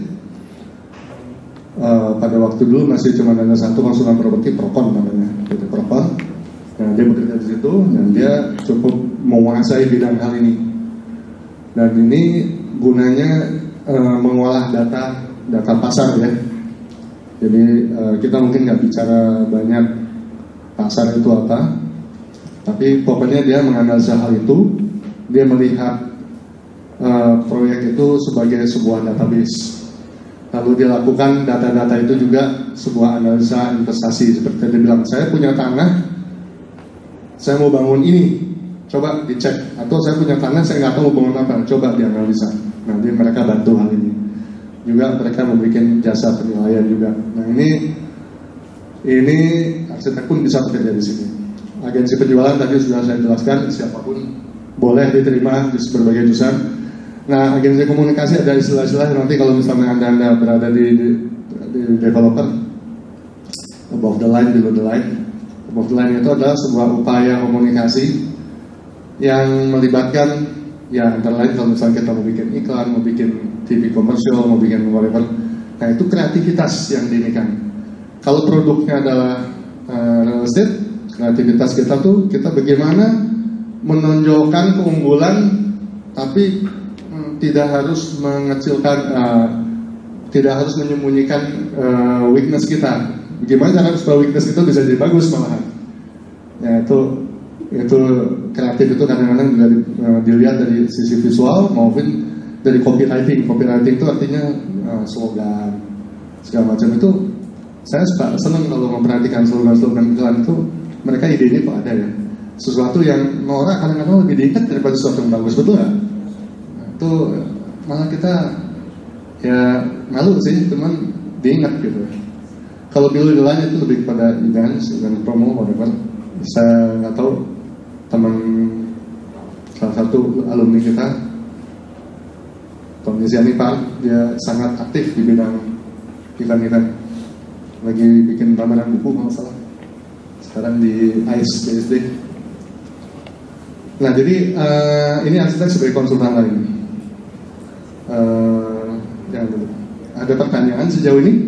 Uh, pada waktu dulu masih cuma ada satu konsultan properti, Procon namanya, gitu, Procon. Nah, dia bekerja di situ dan dia cukup menguasai bidang hal ini. Dan ini gunanya uh, mengolah data data pasar ya. Jadi uh, kita mungkin nggak bicara banyak pasar itu apa, tapi pokoknya dia menganalisa hal itu. Dia melihat uh, proyek itu sebagai sebuah database. Lalu dia lakukan data-data itu juga sebuah analisa investasi. Seperti dia bilang, saya punya tanah, saya mau bangun ini, coba dicek. Atau saya punya tanah, saya nggak tahu mau bangun apa, coba dianalisa. Nanti mereka bantu hal ini. Juga mereka memberikan jasa penilaian juga. Nah, ini ini arsitek pun bisa bekerja di sini. Agensi penjualan tadi sudah saya jelaskan, siapapun boleh diterima di berbagai jurusan. Nah, agensi komunikasi ada istilah-istilah nanti kalau misalnya anda, anda berada di, di, di developer, above the line, below the line. Above the line itu adalah sebuah upaya komunikasi yang melibatkan, ya antara lain kalau misalnya kita mau bikin iklan, mau bikin T V komersial, mau bikin whatever. Nah, itu kreativitas yang diinikan. Kalau produknya adalah uh, real estate, kreativitas kita tuh kita bagaimana menonjolkan keunggulan, tapi hmm, tidak harus mengecilkan, uh, tidak harus menyembunyikan uh, weakness kita. Bagaimana cara supaya weakness kita bisa jadi bagus malahan? Ya itu itu kreatif itu kadang-kadang juga di, uh, dilihat dari sisi visual maupun dari copywriting. Copywriting itu artinya uh, slogan segala macam itu. Saya suka senang kalau memperhatikan slogan-slogan iklan itu, mereka idenya kok ada ya. Sesuatu yang norak kadang-kadang lebih diingat daripada sesuatu yang bagus, betul nggak? Nah, itu malah kita ya malu sih, cuman diingat gitu. Kalau bill lain itu lebih kepada event, event promo, whatever. Saya nggak tahu teman salah satu alumni kita, Tom Yesianipar, dia sangat aktif di bidang event-event. Lagi bikin pameran buku kalau salah. Sekarang di I C E B S D. Nah jadi uh, ini arsitek sebagai konsultan lain. Uh, jangan dulu. Ada pertanyaan sejauh ini?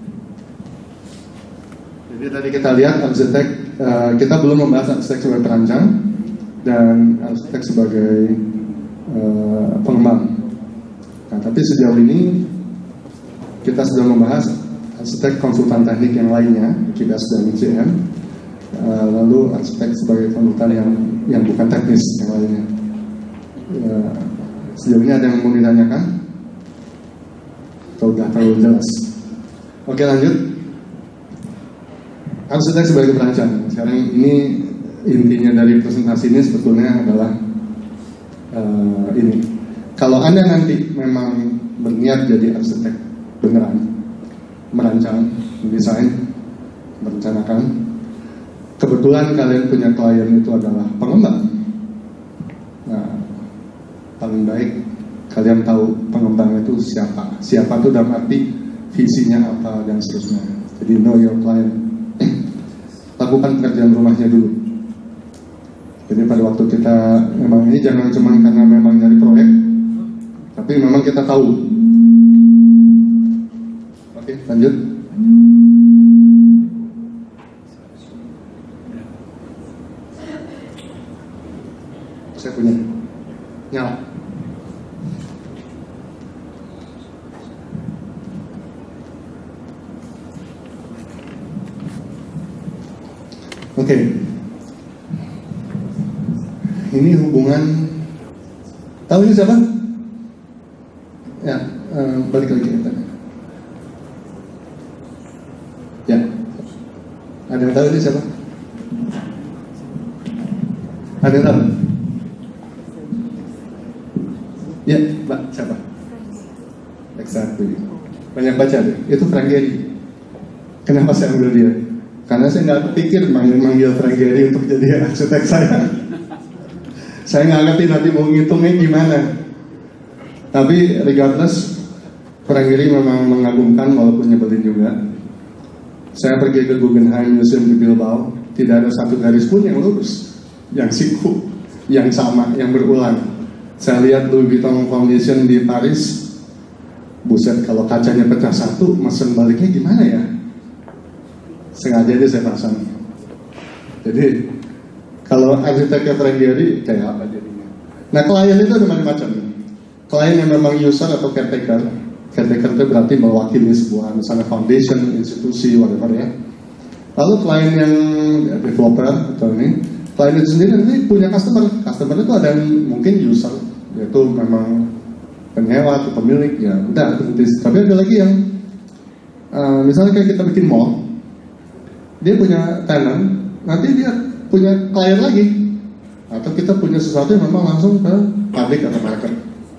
Jadi tadi kita lihat arsitek, uh, kita belum membahas arsitek sebagai perancang dan arsitek sebagai uh, pengembang. Nah tapi sejauh ini kita sudah membahas arsitek konsultan teknik yang lainnya, Q B S dan I C M, uh, lalu arsitek sebagai konsultan yang yang bukan teknis yang lainnya. Uh, sejauh ini ada yang mau ditanyakan? Atau sudah terlalu jelas? Oke lanjut. Arsitek sebagai perancang. Sekarang ini intinya dari presentasi ini sebetulnya adalah uh, ini. Kalau Anda nanti memang berniat jadi arsitek beneran, merancang, mendesain, merencanakan. Kebetulan kalian punya klien itu adalah pengembang. Nah, paling baik kalian tahu pengembang itu siapa. Siapa itu dalam arti visinya apa dan seterusnya. Jadi know your client. Lakukan pekerjaan rumahnya dulu. Jadi pada waktu kita memang ini jangan cuma karena memang dari proyek, tapi memang kita tahu. Oke, lanjut. Saya punya nyala. Oke. Okay. Ini hubungan. Tahu ini siapa? Ya, uh, balik lagi ya. Ya, ada yang tahu ini siapa? Ada yang tahu? Ya, Mbak, siapa? Exactly. Banyak baca deh. Itu Frank Gehry. Kenapa saya ambil dia? Karena saya nggak pikir manggil-manggil Frank Gehry untuk jadi arsitek saya. Saya nggak ngerti nanti mau ngitungnya gimana. Tapi regardless, Frank Gehry memang mengagumkan walaupun nyebelin juga. Saya pergi ke Guggenheim Museum di Bilbao, tidak ada satu garis pun yang lurus, yang siku, yang sama, yang berulang. Saya lihat Louis Vuitton Foundation di Paris, buset kalau kacanya pecah satu, mesen baliknya gimana ya? Sengaja deh saya pasang. Jadi kalau arsiteknya Frank Gehry kayak apa jadinya? Nah klien itu ada macam-macam. Klien yang memang user atau caretaker. Caretaker itu berarti mewakili sebuah misalnya foundation, institusi, whatever ya. Lalu klien yang ya, developer atau ini, klien itu sendiri nanti punya customer. Customer itu ada yang mungkin user, yaitu memang penyewa atau pemilik ya. Udah, tapi ada lagi yang uh, misalnya kayak kita bikin mall, dia punya tenant, nanti dia punya klien lagi, atau kita punya sesuatu yang memang langsung ke pabrik atau market.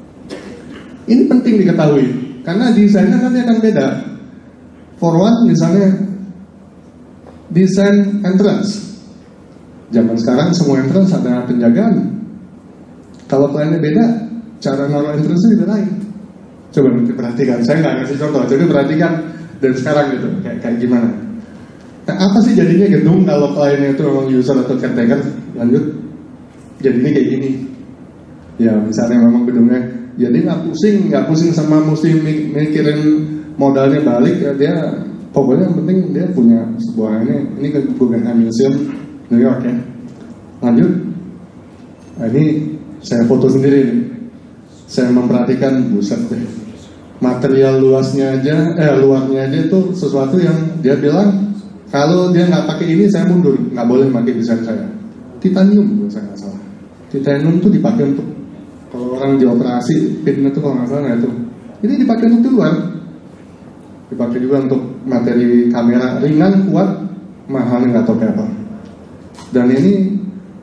Ini penting diketahui, karena desainnya nanti akan beda. For one, misalnya desain entrance. Zaman sekarang semua entrance ada penjagaan. Kalau kliennya beda, cara naruh entrance juga lain. Coba nanti perhatikan, saya nggak ngasih contoh, jadi perhatikan dari sekarang gitu, kayak, kayak gimana. Nah, apa sih jadinya gedung kalau kliennya itu memang user atau caretaker? Lanjut, jadinya kayak gini. Ya misalnya memang gedungnya, jadi nggak pusing, nggak pusing sama mesti mikirin modalnya balik ya, dia pokoknya yang penting dia punya sebuah ini, ini ke Guggenheim Museum New York ya. Lanjut, nah, ini saya foto sendiri nih. Saya memperhatikan, buset deh, material luasnya aja, eh luarnya aja itu sesuatu yang dia bilang kalau dia nggak pakai ini saya mundur, nggak boleh pakai desain saya. Titanium, saya nggak salah. Titanium tuh dipakai untuk kalau orang di operasi pin itu kalau nggak salah itu ini dipakai untuk di luar, dipakai juga untuk materi kamera ringan kuat mahal nggak tahu kayak apa. Dan ini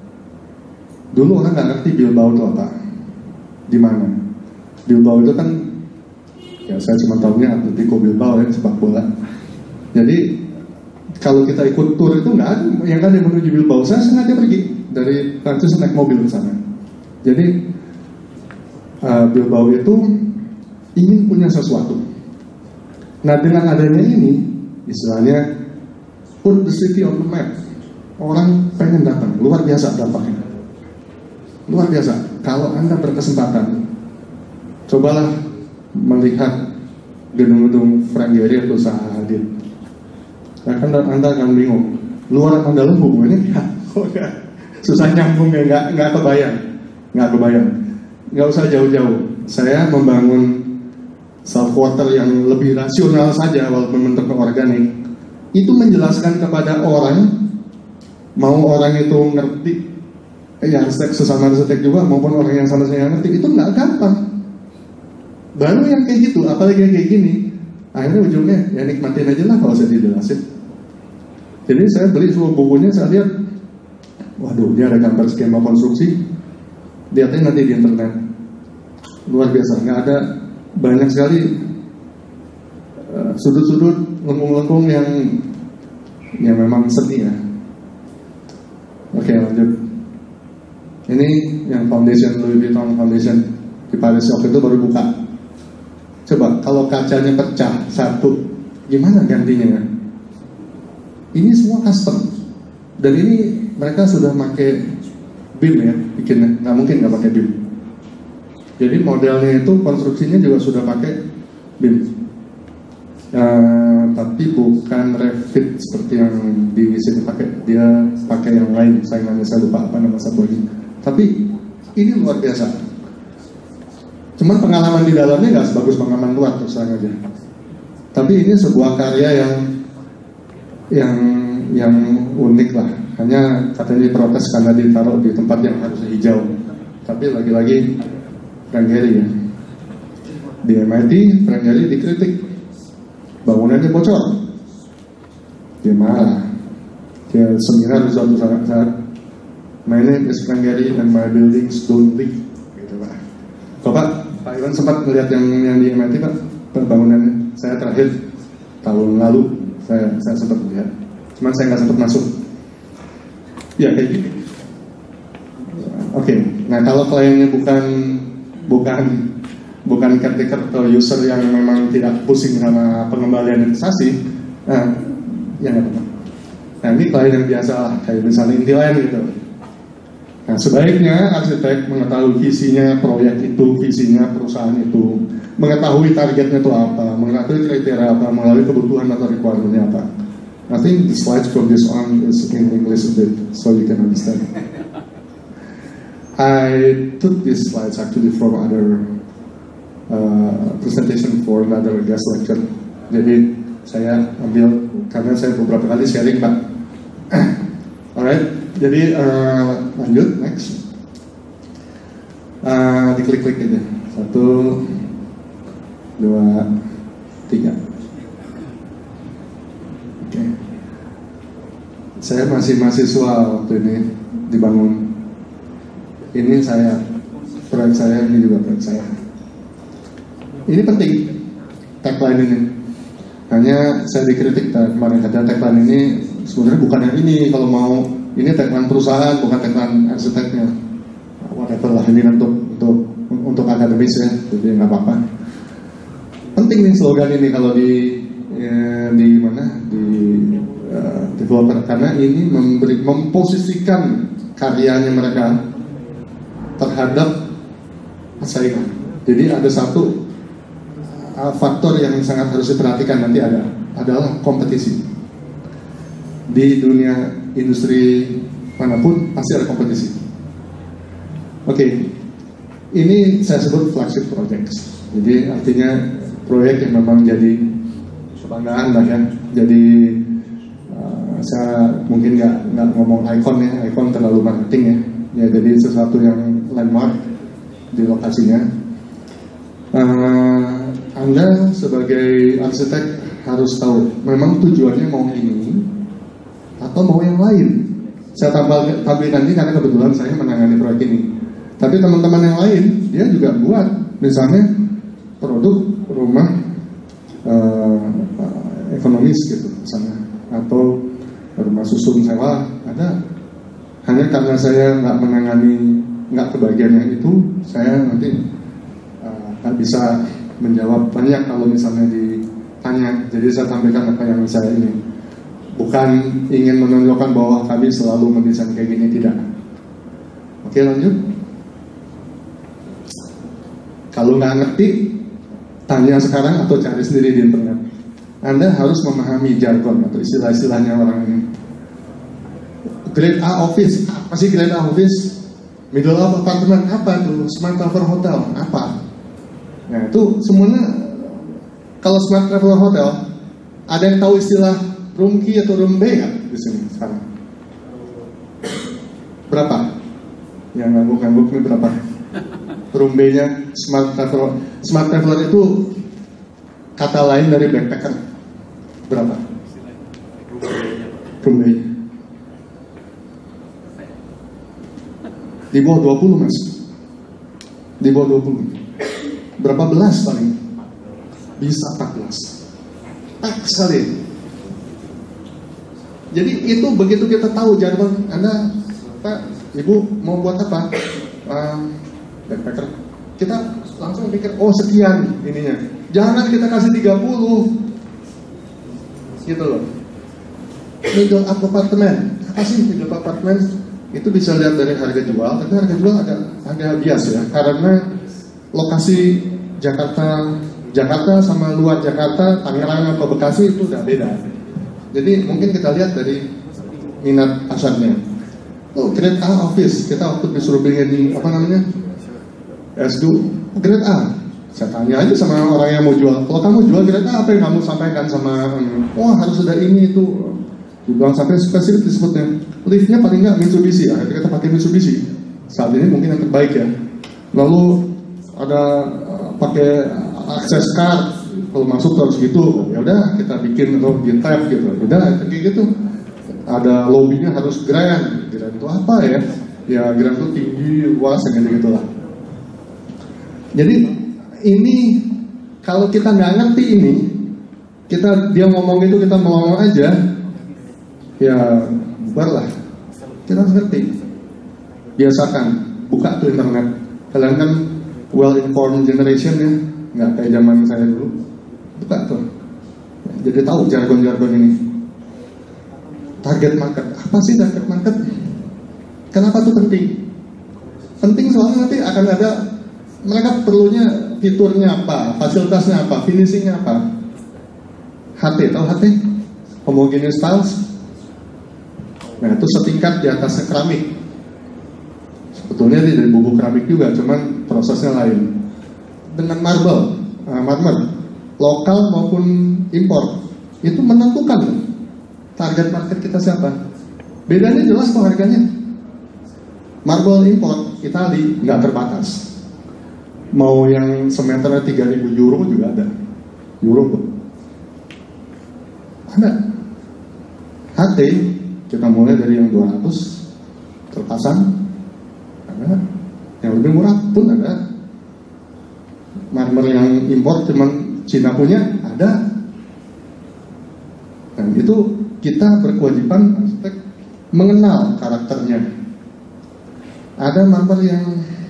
dulu orang nggak ngerti Bilbao itu apa, di mana. Bilbao itu kan ya saya cuma tahunya Atletico Bilbao ya, sepak bola. Jadi kalau kita ikut tur itu nggak ada yang ada yang menuju Bilbao. Saya sengaja pergi dari Prancis naik mobil ke sana. Jadi uh, Bilbao itu ingin punya sesuatu. Nah dengan adanya ini, istilahnya put the city on the map, orang pengen datang, luar biasa dampaknya, luar biasa. Kalau Anda berkesempatan, cobalah melihat gedung-gedung Frank Gehry atau Zaha Hadid. Akan Anda akan bingung, luar atau dalam hubungannya ya, oh, ya. Susah nyambungnya, nggak nggak kebayang, nggak kebayang, nggak usah jauh-jauh. Saya membangun self water yang lebih rasional saja walaupun bentuknya organik, itu menjelaskan kepada orang, mau orang itu ngerti, eh, arsitek sesama arsitek juga maupun orang yang sama saya ngerti, itu nggak gampang. Baru yang kayak gitu, apalagi yang kayak gini, akhirnya ujungnya ya nikmatin aja lah kalau saya dijelasin. Jadi saya beli sebuah bukunya, saya lihat, waduh dia ada gambar skema konstruksi, lihatnya nanti di internet, luar biasa, nggak ada. Banyak sekali uh, sudut-sudut lengkung-lengkung yang yang memang seni ya. Oke lanjut. Ini yang foundation Louis Vuitton Foundation di Paris waktu itu baru buka. Coba kalau kacanya pecah satu, gimana gantinya ya? Ini semua custom. Dan ini mereka sudah pakai B I M ya bikinnya, nggak mungkin nggak pakai B I M. Jadi modelnya itu konstruksinya juga sudah pakai B I M, uh, tapi bukan refit seperti yang di sini pakai. Dia pakai yang lain, saya nggak saya lupa apa nama sabunnya. Tapi ini luar biasa. Cuman pengalaman di dalamnya nggak sebagus pengalaman luar terus terang aja. Tapi ini sebuah karya yang yang yang unik lah. Hanya katanya diprotes karena ditaruh di tempat yang harusnya hijau. Tapi lagi-lagi Frank Gehry ya. Di M I T, Frank Gehry dikritik bangunannya bocor. Dia marah. Dia seminar di suatu saat, my name is Frank Gehry and my buildings don't leak. Gitu Pak. Bapak, Pak Iwan sempat melihat yang, yang di M I T Pak, bangunannya. Saya terakhir tahun lalu saya, saya sempat melihat. Cuman saya nggak sempat masuk. Ya kayak gitu. Oke, okay. Nah kalau kliennya bukan bukan bukan caretaker atau user yang memang tidak pusing sama pengembalian investasi, nah, ya nggak apa-apa. Nah ini klien yang biasa lah, kayak misalnya Intiland gitu. Nah sebaiknya arsitek mengetahui visinya proyek itu, visinya perusahaan itu, mengetahui targetnya itu apa, mengetahui kriteria apa, mengetahui kebutuhan atau requirement-nya apa. I think the slides from this on is in English a bit, so you can understand. I took these slides actually from other uh, presentation for another guest lecture. Jadi saya ambil karena saya beberapa kali sharing Pak. Alright, jadi uh, lanjut next. Uh, diklik-klik aja. Satu, dua, tiga. Oke. Okay. Saya masih mahasiswa waktu ini dibangun. Ini saya, proyek saya, ini juga proyek saya. Ini penting, tagline ini. Hanya saya dikritik kemarin kata tagline ini sebenarnya bukan yang ini. Kalau mau, ini tagline perusahaan, bukan tagline arsiteknya. Whatever lah, ini untuk untuk untuk akademis ya, jadi nggak apa-apa. Penting nih slogan ini kalau di ya, di mana di uh, developer karena ini memberi memposisikan karyanya mereka terhadap persaingan. Jadi ada satu uh, faktor yang sangat harus diperhatikan nanti ada adalah kompetisi. Di dunia industri manapun pasti ada kompetisi. Oke, okay. Ini saya sebut flagship projects. Jadi artinya proyek yang memang jadi kebanggaan lah ya. Jadi uh, saya mungkin nggak nggak ngomong icon ya, icon terlalu marketing ya. Ya jadi sesuatu yang landmark di lokasinya. Uh, Anda sebagai arsitek harus tahu memang tujuannya mau ini atau mau yang lain. Saya tampil, tampilkan ini karena kebetulan saya menangani proyek ini. Tapi teman-teman yang lain dia juga buat misalnya produk rumah uh, ekonomis gitu misalnya, atau rumah susun sewa ada. Hanya karena saya nggak menangani, nggak kebagian yang itu, saya nanti nggak uh, bisa menjawab banyak kalau misalnya ditanya. Jadi saya tampilkan apa yang saya ini, bukan ingin menunjukkan bahwa kami selalu mendesain kayak gini, tidak. Oke, lanjut. Kalau nggak ngerti, tanya sekarang atau cari sendiri di internet. Anda harus memahami jargon atau istilah-istilahnya orang ini. Grade A office, apa sih grade A office? Middle of apartment, apa tuh? Smart travel hotel, apa? Nah itu semuanya, kalau smart travel hotel, ada yang tahu istilah room key atau room B nggak di sini sekarang? Berapa? Yang ngangguk-ngangguk ini berapa? Room B-nya smart travel. Smart traveler itu kata lain dari backpacker. Berapa? Room B. Di bawah dua puluh, Mas. Di bawah dua puluh. Berapa belas paling? Bisa empat belas. Ah, sekali. Jadi itu begitu kita tahu jargon, Anda, Pak, Ibu mau buat apa? Um, backpacker. Kita langsung pikir, oh sekian ininya. Jangan kita kasih tiga puluh. Gitu loh. Middle up apartment. Apa sih middle up apartment? Itu bisa lihat dari harga jual, tapi harga jual agak agak bias ya, karena lokasi Jakarta, Jakarta sama luar Jakarta, Tangerang atau Bekasi itu udah beda. Jadi mungkin kita lihat dari minat pasarnya. Oh, grade A office, kita waktu disuruh bikin apa namanya S dua, grade A. Saya tanya aja sama orang yang mau jual, kalau kamu jual grade A, apa yang kamu sampaikan sama, oh harus ada ini itu. Dibilang sampai spesifik disebutnya, liftnya paling nggak Mitsubishi, akhirnya kita pakai Mitsubishi. Saat ini mungkin yang terbaik ya. Lalu ada uh, pakai akses card, kalau masuk harus gitu. Ya udah kita bikin atau di tab gitu. Udah kayak gitu. Ada lobbynya harus grand. Grand itu apa ya? Ya grand itu tinggi, luas, kayak gitu lah. Jadi ini kalau kita nggak ngerti ini, kita dia ngomong itu kita melongo aja. Ya, bubarlah. Kita harus ngerti. Biasakan, buka tuh internet. Kalian kan well-informed generation ya, nggak kayak zaman saya dulu. Buka tuh. Jadi tahu jargon-jargon ini. Target market. Apa sih target market? Kenapa tuh penting? Penting soalnya nanti akan ada, mereka perlunya fiturnya apa, fasilitasnya apa, finishingnya apa. H T, tahu H T? Homogeneous tiles. Nah itu setingkat di atasnya keramik. Sebetulnya dia dari bubuk keramik juga, cuman prosesnya lain. Dengan marble, uh, marmer, lokal maupun impor, itu menentukan target market kita siapa. Bedanya jelas kok harganya. Marble impor Itali nggak terbatas. Mau yang semeternya tiga ribu euro juga ada. Euro kok. Ada. H T kita mulai dari yang dua ratus terpasang, ada yang lebih murah pun ada. Marmer yang impor cuman Cina punya ada. Dan itu kita berkewajiban aspek mengenal karakternya. Ada marmer yang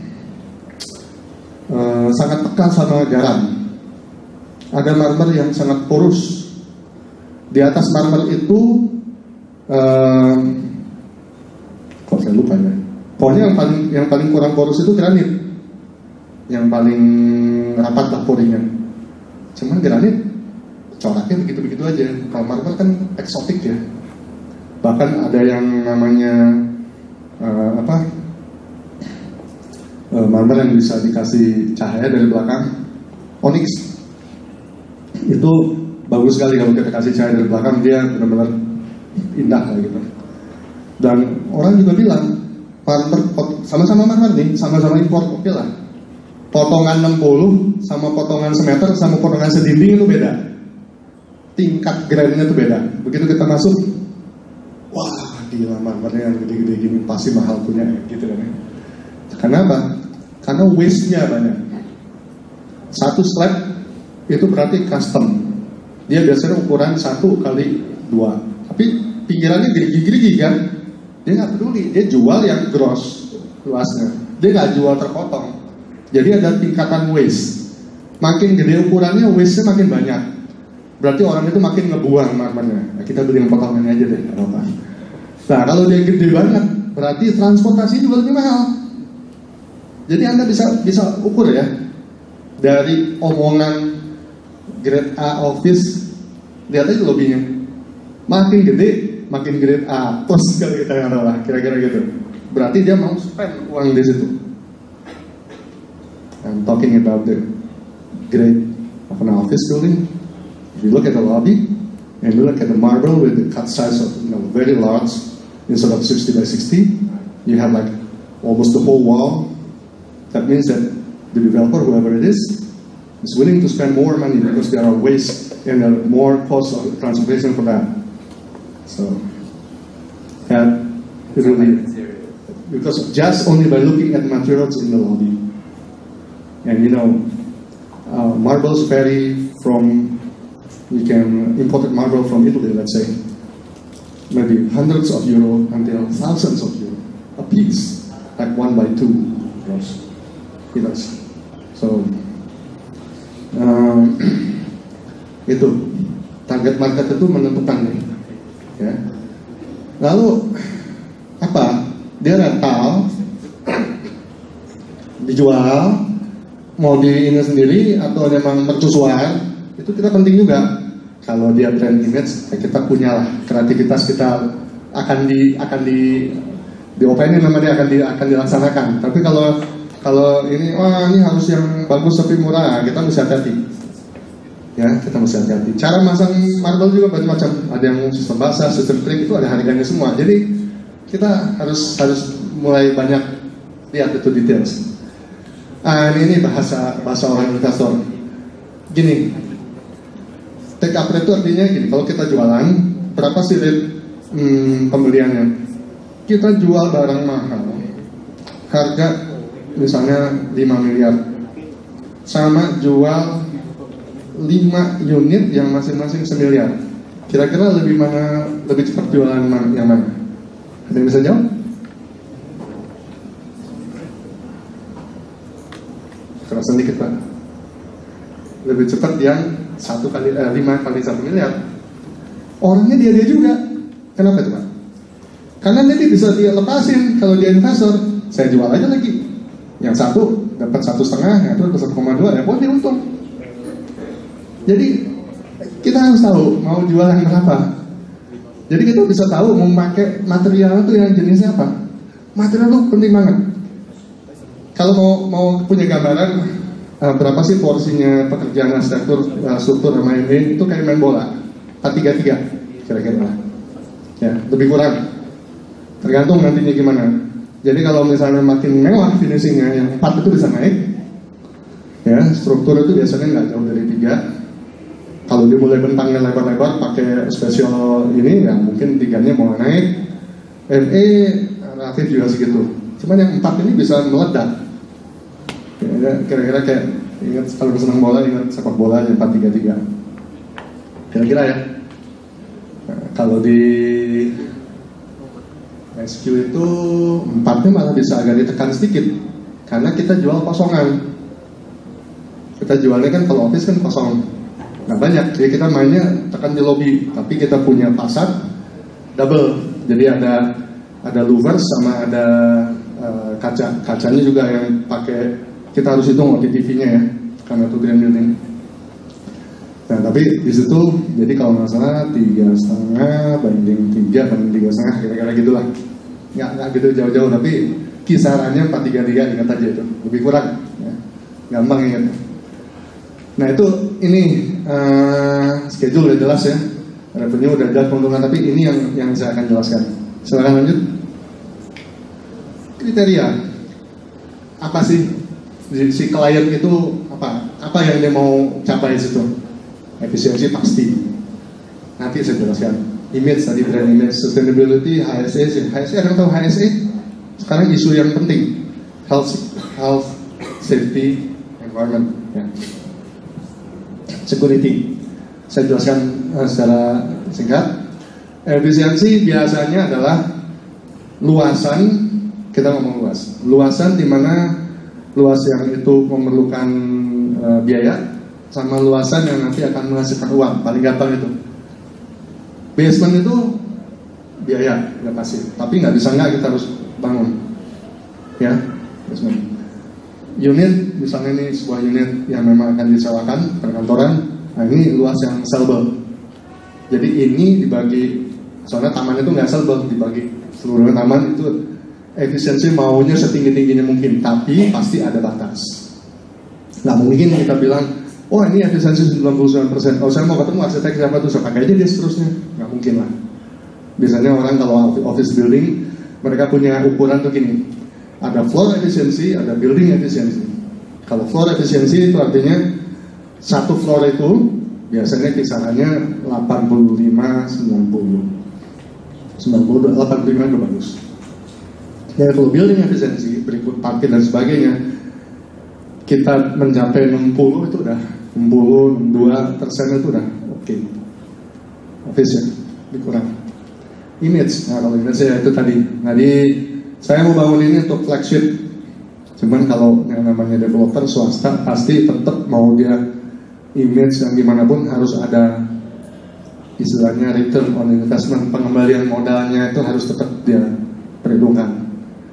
uh, sangat peka sama garam. Ada marmer yang sangat porus. Di atas marmer itu Uh, kok saya lupa ya. Pokoknya yang paling yang paling kurang porus itu granit, yang paling rapat lah porinya. Cuman granit coraknya begitu-begitu aja. Kalau marmer kan eksotik ya. Bahkan ada yang namanya uh, apa uh, marmer yang bisa dikasih cahaya dari belakang, onyx. Itu bagus sekali kalau kita kasih cahaya dari belakang, dia benar-benar indah lah gitu. Dan orang juga bilang marmer sama-sama marmer nih, sama-sama impor, oke lah. Potongan enam puluh sama potongan semeter sama potongan sedinding itu beda. Tingkat grandnya itu beda. Begitu kita masuk, wah gila marmernya yang gede-gede gini pasti mahal punya gitu kan ya. Kenapa? Karena waste-nya banyak. Satu slab itu berarti custom. Dia biasanya ukuran satu kali dua. Tapi pikirannya gerigi-gerigi kan. Dia nggak peduli. Dia jual yang gross luasnya. Dia nggak jual terpotong. Jadi ada tingkatan waste. Makin gede ukurannya, waste-nya makin banyak. Berarti orang itu makin ngebuang marmernya. Nah, kita beli yang potongannya aja deh. Apa-apa. Nah kalau dia gede banget, berarti transportasi juga lebih mahal. Jadi Anda bisa bisa ukur ya. Dari omongan grade A office, lihat aja lobbynya. Makin gede, makin grade A. Terus kalau kita nggak tahu lah, kira-kira gitu. Berarti dia mau spend uang di situ. I'm talking about the grade of an office building. If you look at the lobby and you look at the marble with the cut size of, you know, very large, instead of sixty by sixty, you have like almost the whole wall. That means that the developer, whoever it is, is willing to spend more money because there are waste and there are more cost of transportation for that. So that is really, because just only by looking at materials in the lobby, and you know, uh, marbles vary from, we can import marble from Italy, let's say, maybe hundreds of euro until thousands of euro a piece, like one by two euros. Yes. So um, itu target market itu menentukan nih, ya. Lalu apa? Dia rental, dijual, mau di ini sendiri atau memang mercusuar, itu kita penting juga. Kalau dia brand image, ya kita punyalah kreativitas kita akan di akan di diopenin sama dia akan di akan dilaksanakan. Tapi kalau kalau ini, wah ini harus yang bagus tapi murah, kita mesti hati-hati. Ya, kita mesti hati-hati. Cara masang marble juga macam-macam. Ada yang sistem basah, sistem kering, itu ada harganya semua. Jadi kita harus harus mulai banyak lihat itu details. Ah, ini, ini bahasa bahasa orang investor. Gini, take up rate itu artinya gini. Kalau kita jualan, berapa sih rate hmm, pembeliannya? Kita jual barang mahal, harga misalnya lima miliar, sama jual lima unit yang masing-masing semiliar. Kira-kira lebih mana, lebih cepat jualan mana, yang mana? Ada yang bisa jawab? Kerasan dikit Pak. Lebih cepat yang satu kali eh, lima kali satu miliar. Orangnya dia dia juga. Kenapa itu Pak? Karena nanti bisa dia lepasin kalau dia investor. Saya jual aja lagi. Yang satu dapat satu setengah, yang itu dapat satu koma dua, ya boleh untung. Jadi kita harus tahu mau jual yang berapa. Jadi kita bisa tahu mau pakai material itu yang jenisnya apa. Material itu penting banget. Kalau mau mau punya gambaran uh, berapa sih porsinya pekerjaan arsitektur, uh, struktur sama ini, itu kayak main bola empat tiga tiga kira-kira. Ya, lebih kurang. Tergantung nantinya gimana. Jadi kalau misalnya makin mewah finishingnya, yang empat itu bisa naik. Ya, struktur itu biasanya nggak jauh dari tiga. Kalau dia mulai bentangnya lebar-lebar pakai spesial ini, ya mungkin tiganya mau naik. M E relatif juga segitu. Cuman yang empat ini bisa meledak. Ya, kira-kira kayak ingat kalau senang bola, ingat sepak bola yang empat tiga tiga. Kira-kira ya. Nah, kalau di S Q itu empatnya malah bisa agak ditekan sedikit karena kita jual kosongan. Kita jualnya kan kalau office kan kosong, nggak banyak, jadi kita mainnya tekan di lobby. Tapi kita punya pasar double, jadi ada ada louvers sama ada uh, kaca. Kacanya juga yang pakai, kita harus hitung O T T V-nya ya, karena itu grand building. Nah tapi di situ jadi kalau nggak salah tiga setengah banding tiga banding tiga setengah kira-kira gitulah. Nggak nggak gitu jauh-jauh, tapi kisarannya empat tiga tiga, ingat aja itu lebih kurang. Ya. Gampang ingat. Nah itu ini uh, schedule udah jelas ya, revenue udah jelas keuntungan, tapi ini yang yang saya akan jelaskan. Silakan lanjut. Kriteria apa sih si klien itu apa apa yang dia mau capai di situ. Efisiensi pasti. Nanti saya jelaskan. Image tadi, brand image, sustainability, H S E. H S E, ada yang tahu H S E? Sekarang isu yang penting, health, health, safety, environment, ya. Security. Saya jelaskan uh, secara singkat. Efisiensi biasanya adalah luasan, kita ngomong luas, luasan di mana luas yang itu memerlukan uh, biaya, sama luasan yang nanti akan menghasilkan uang, paling gampang itu. Basement itu biaya, nggak pasti, tapi nggak bisa nggak kita harus bangun, ya, basement. Unit, misalnya ini sebuah unit yang memang akan disewakan perkantoran, nah ini luas yang sellable. Jadi ini dibagi, soalnya taman itu nggak sellable, dibagi seluruh taman itu efisiensi maunya setinggi-tingginya mungkin, tapi pasti ada batas. Nggak mungkin kita bilang, oh ini efisiensi sembilan puluh sembilan persen, kalau saya mau ketemu arsitek siapa tuh, saya pakai aja dia seterusnya. Nggak mungkin lah. Biasanya orang kalau office building, mereka punya ukuran tuh gini, ada floor efisiensi, ada building efisiensi. Kalau floor efisiensi itu artinya satu floor itu biasanya kisarannya delapan puluh lima sembilan puluh sembilan puluh, delapan puluh lima itu bagus. Ya kalau building efisiensi, berikut parkir dan sebagainya, kita mencapai enam puluh itu udah enam puluh, enam puluh dua persen itu udah oke. Okay. Office ya, dikurang. Image, nah kalau image ya itu tadi. Jadi saya mau bangun ini untuk flagship. Cuman kalau yang namanya developer swasta pasti tetap mau dia image yang gimana pun harus ada istilahnya return on investment, pengembalian modalnya itu harus tetap dia perhitungkan.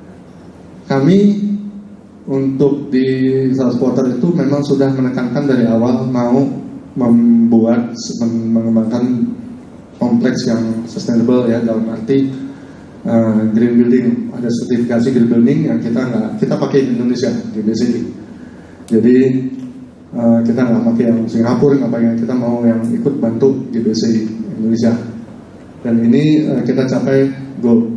Kami untuk di Salesforce itu memang sudah menekankan dari awal mau membuat mengembangkan kompleks yang sustainable ya, dalam arti uh, green building, ada sertifikasi green building yang kita nggak kita pakai di Indonesia, G B C I. Jadi uh, kita nggak pakai yang Singapura, nggak pakai, kita mau yang ikut bantu G B C I Indonesia. Dan ini uh, kita capai goal.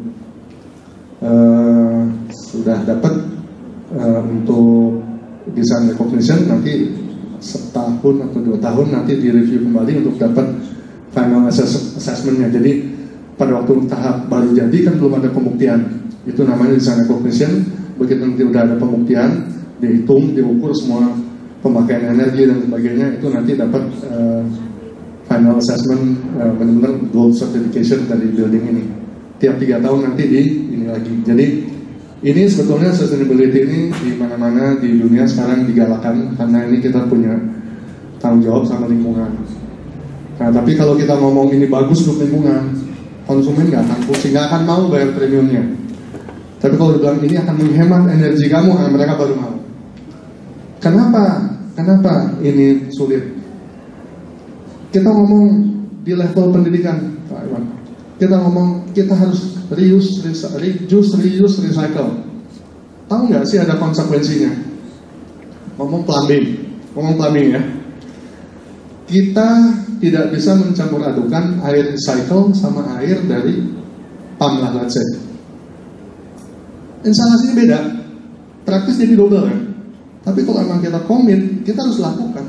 Uh, sudah dapat uh, untuk design recognition, nanti setahun atau dua tahun nanti direview kembali untuk dapat final assess assessment-nya. Jadi pada waktu tahap baru jadi kan belum ada pembuktian, itu namanya design recognition. Begitu nanti udah ada pembuktian, dihitung, diukur semua pemakaian energi dan sebagainya, itu nanti dapat uh, final assessment, uh, benar-benar gold certification dari building ini. Tiap tiga tahun nanti di ini lagi. Jadi ini sebetulnya sustainability ini di mana-mana di dunia sekarang digalakan, karena ini kita punya tanggung jawab sama lingkungan. Nah, tapi kalau kita ngomong ini bagus untuk lingkungan, konsumen nggak akan pusing, nggak akan mau bayar premiumnya. Tapi kalau dibilang ini akan menghemat energi kamu, nah mereka baru mau. Kenapa? Kenapa ini sulit? Kita ngomong di level pendidikan, Pak Iwan. Kita ngomong kita harus reuse, reuse, reuse, recycle. Tahu nggak sih ada konsekuensinya? Ngomong plumbing, ngomong plumbing ya. Kita tidak bisa mencampur adukan air recycle sama air dari pump lah, let's say. Instalasinya beda, praktis jadi double kan. Tapi kalau emang kita komit, kita harus lakukan.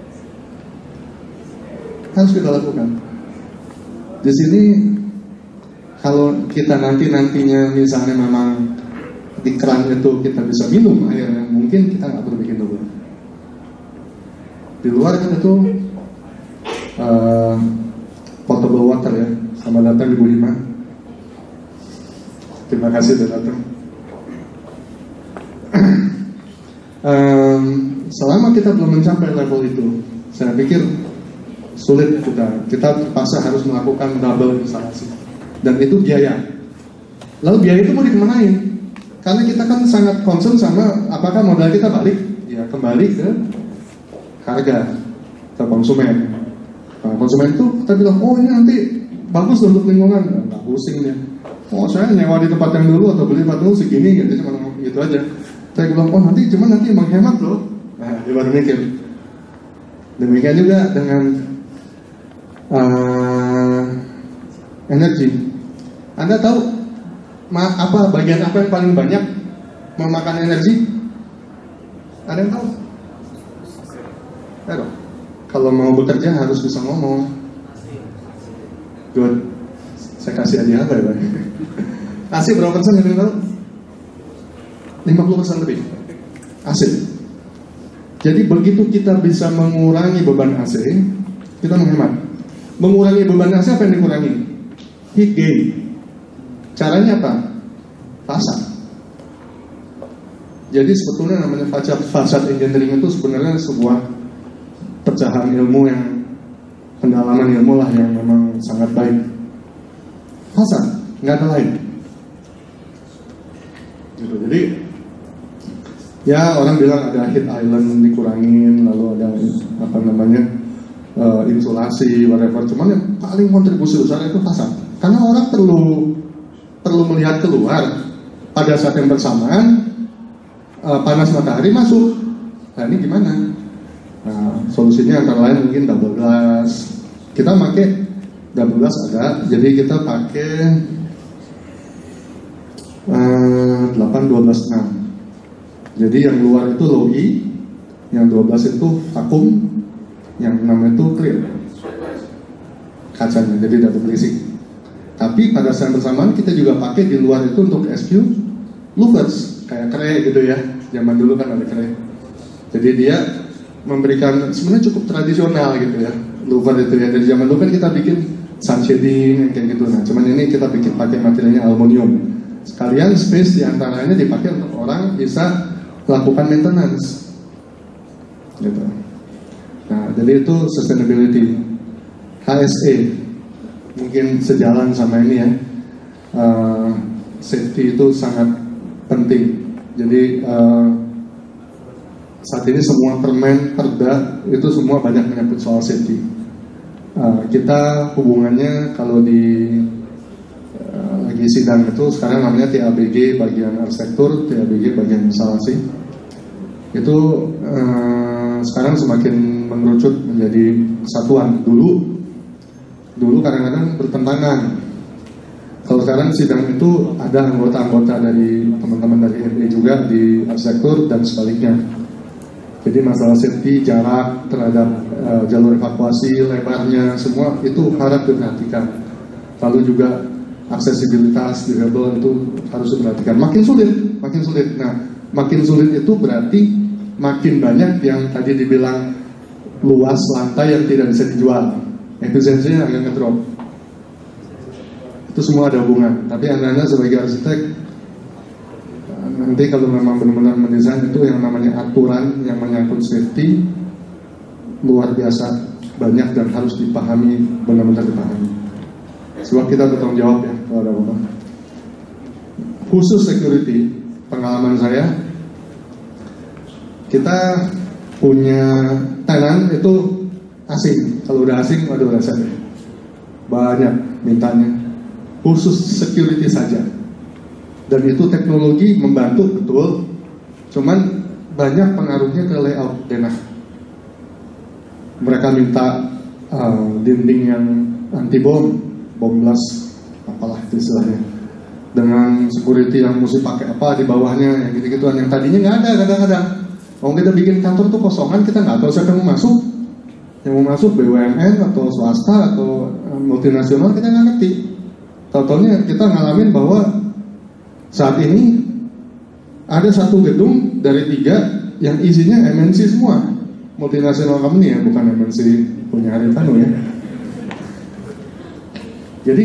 Harus kita lakukan. Di sini kalau kita nanti-nantinya misalnya memang di keran itu kita bisa minum airnya, mungkin kita nggak perlu bikin double. Di luar kan itu uh, potable water ya. Selamat datang Ibu Hima. Terima kasih sudah datang. um, selama kita belum mencapai level itu, saya pikir sulit kita. Kita terpaksa harus melakukan double instalasi. Dan itu biaya. Lalu biaya itu mau dikemanain? Karena kita kan sangat concern sama apakah modal kita balik, ya kembali ke harga ke konsumen. Nah, konsumen itu kita bilang, oh ini nanti bagus untuk lingkungan, nggak pusing ya. Oh saya nyewa di tempat yang dulu atau beli tempat dulu segini, gitu cuma gitu aja. Saya bilang, oh nanti cuma nanti menghemat loh. Nah, dia baru mikir. Demikian juga dengan uh, energi. Anda tahu ma- apa bagian apa yang paling banyak memakan energi? Ada yang tahu? Ayo, kalau mau bekerja harus bisa ngomong. Good. Saya kasih aja apa ya, Pak? Kasih berapa persen yang tahu? lima puluh persen lebih. Asik. Jadi begitu kita bisa mengurangi beban A C, kita menghemat. Mengurangi beban A C apa yang dikurangi? Heat gain. Caranya apa? Fasad. Jadi sebetulnya namanya fasad, fasad engineering itu sebenarnya sebuah pecahan ilmu yang pendalaman ilmu lah yang memang sangat baik. Fasad, nggak ada lain. Gitu. Jadi ya orang bilang ada heat island dikurangin, lalu ada apa namanya uh, insulasi, whatever. Cuman yang paling kontribusi besar itu fasad. Karena orang perlu perlu melihat keluar pada saat yang bersamaan uh, panas matahari masuk. Nah ini gimana? Nah, solusinya antara lain mungkin double glass. Kita pakai double glass ada, jadi kita pakai uh, delapan, dua belas, enam. Jadi yang luar itu low E, yang dua belas itu vakum, yang enam itu clear kacanya, jadi double glazing. Tapi pada saat bersamaan kita juga pakai di luar itu untuk S Q louvers, kayak kre gitu ya. Zaman dulu kan ada kre. Jadi dia memberikan sebenarnya cukup tradisional gitu ya, louver itu ya. Dari zaman dulu kan kita bikin sun shading kayak gitu. Nah, cuman ini kita bikin pakai materialnya aluminium. Sekalian space diantaranya dipakai untuk orang bisa lakukan maintenance gitu. Nah, jadi itu sustainability. H S E mungkin sejalan sama ini ya. Uh, safety itu sangat penting. Jadi uh, saat ini semua permen, perda itu semua banyak menyangkut soal safety. Uh, kita hubungannya kalau di uh, lagi sidang itu sekarang namanya T A B G bagian arsitektur, T A B G bagian instalasi. Itu uh, sekarang semakin mengerucut menjadi kesatuan. Dulu dulu kadang-kadang bertentangan. Kalau sekarang sidang itu ada anggota-anggota dari teman-teman dari M E juga di arsitektur dan sebaliknya. Jadi masalah safety, jarak terhadap uh, jalur evakuasi, lebarnya, semua itu harus diperhatikan. Lalu juga aksesibilitas, durable itu harus diperhatikan. Makin sulit, makin sulit. Nah, makin sulit itu berarti makin banyak yang tadi dibilang luas lantai yang tidak bisa dijual. Efisiensinya agak ngedrop. Itu semua ada hubungan. Tapi anda-anda sebagai arsitek, nanti kalau memang benar-benar mendesain itu yang namanya aturan yang menyangkut safety luar biasa banyak dan harus dipahami, benar-benar dipahami. Sebab kita bertanggung jawab ya kalau ada apa-apa. Khusus security, pengalaman saya, kita punya tenan itu asing. Kalau udah asing, waduh rasanya banyak mintanya. Khusus security saja. Dan itu teknologi membantu betul. Cuman banyak pengaruhnya ke layout denah. Mereka minta uh, dinding yang anti bom, bom blast, apalah itu istilahnya. Dengan security yang mesti pakai apa di bawahnya, yang gitu-gituan. Yang tadinya nggak ada kadang-kadang. Kalau kita bikin kantor tuh kosongan, kita nggak tahu siapa yang mau masuk. Yang mau masuk B U M N atau swasta atau multinasional kita nggak ngerti. Tahu-taunya kita ngalamin bahwa saat ini ada satu gedung dari tiga yang isinya M N C semua, multinasional company ya, bukan M N C punya Haritanu ya. Jadi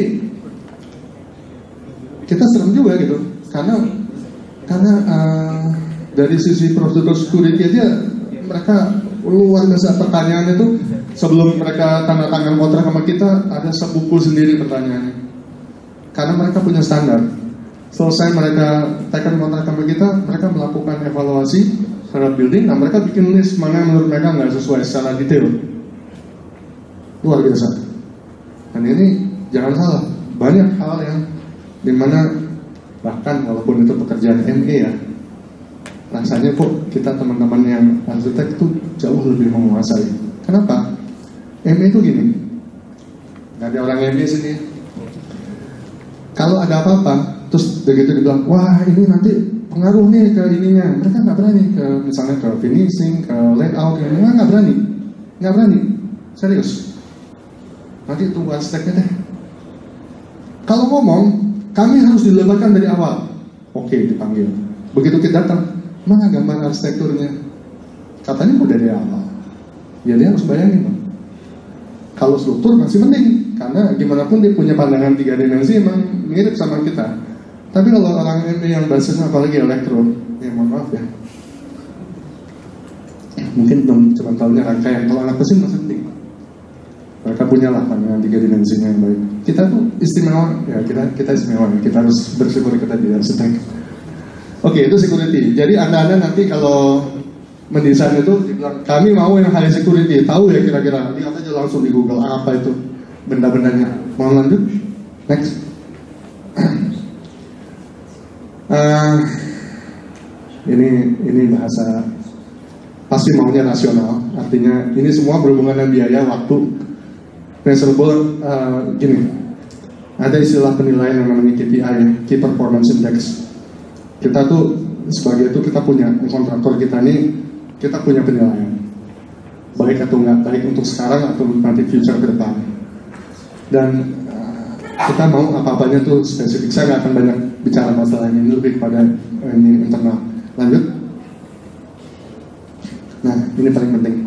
kita serem juga gitu, karena karena uh, dari sisi prosedur security aja mereka luar biasa pertanyaannya tuh. Sebelum mereka tanda tangan kontrak sama kita ada sebuku sendiri pertanyaannya, karena mereka punya standar. Selesai mereka tekan kontrak sama kita, mereka melakukan evaluasi terhadap building. Nah mereka bikin list mana yang menurut mereka nggak sesuai secara detail. Luar biasa. Dan ini jangan salah, banyak hal yang dimana bahkan walaupun itu pekerjaan M E ya, rasanya kok kita teman-teman yang arsitek itu jauh lebih menguasai. Kenapa? M E itu gini, nggak ada orang M E sini. Kalau ada apa-apa, terus begitu dibilang, wah ini nanti pengaruh nih ke ininya. Mereka nggak berani ke misalnya ke finishing, ke layout, mereka nggak berani, nggak berani, serius. Nanti tunggu arsiteknya deh. Kalau ngomong, kami harus dilebatkan dari awal. Oke, dipanggil. Begitu kita datang, mana gambar arsitekturnya? Katanya udah dari awal. Ya dia harus bayangin. Kalau struktur masih penting, karena gimana pun dia punya pandangan tiga dimensi emang mirip sama kita. Tapi kalau orang ini yang basisnya apalagi elektro, ya mohon maaf ya. Mungkin belum cuma tahunya rangkaian. Kalau anak mesin masih penting. Mereka punya lah pandangan tiga dimensinya yang baik. Kita tuh istimewa, ya kita kita istimewa. Kita harus bersyukur kita di arsitek. Oke, itu security. Jadi anda-anda nanti kalau mendesain itu dibilang, kami mau yang high security, tahu ya kira-kira, lihat aja langsung di Google apa itu benda-bendanya. Mau lanjut? Next. uh, ini ini bahasa pasti maunya rasional, artinya ini semua berhubungan dengan biaya, waktu, measurable. Uh, gini, ada istilah penilaian yang namanya K P I, Key Performance Index. Kita tuh sebagai itu kita punya kontraktor kita nih. Kita punya penilaian baik atau enggak, baik untuk sekarang atau nanti future ke depan. Dan uh, kita mau apa-apanya tuh spesifik. Saya nggak akan banyak bicara masalah ini, lebih pada uh, ini internal. Lanjut. Nah, ini paling penting.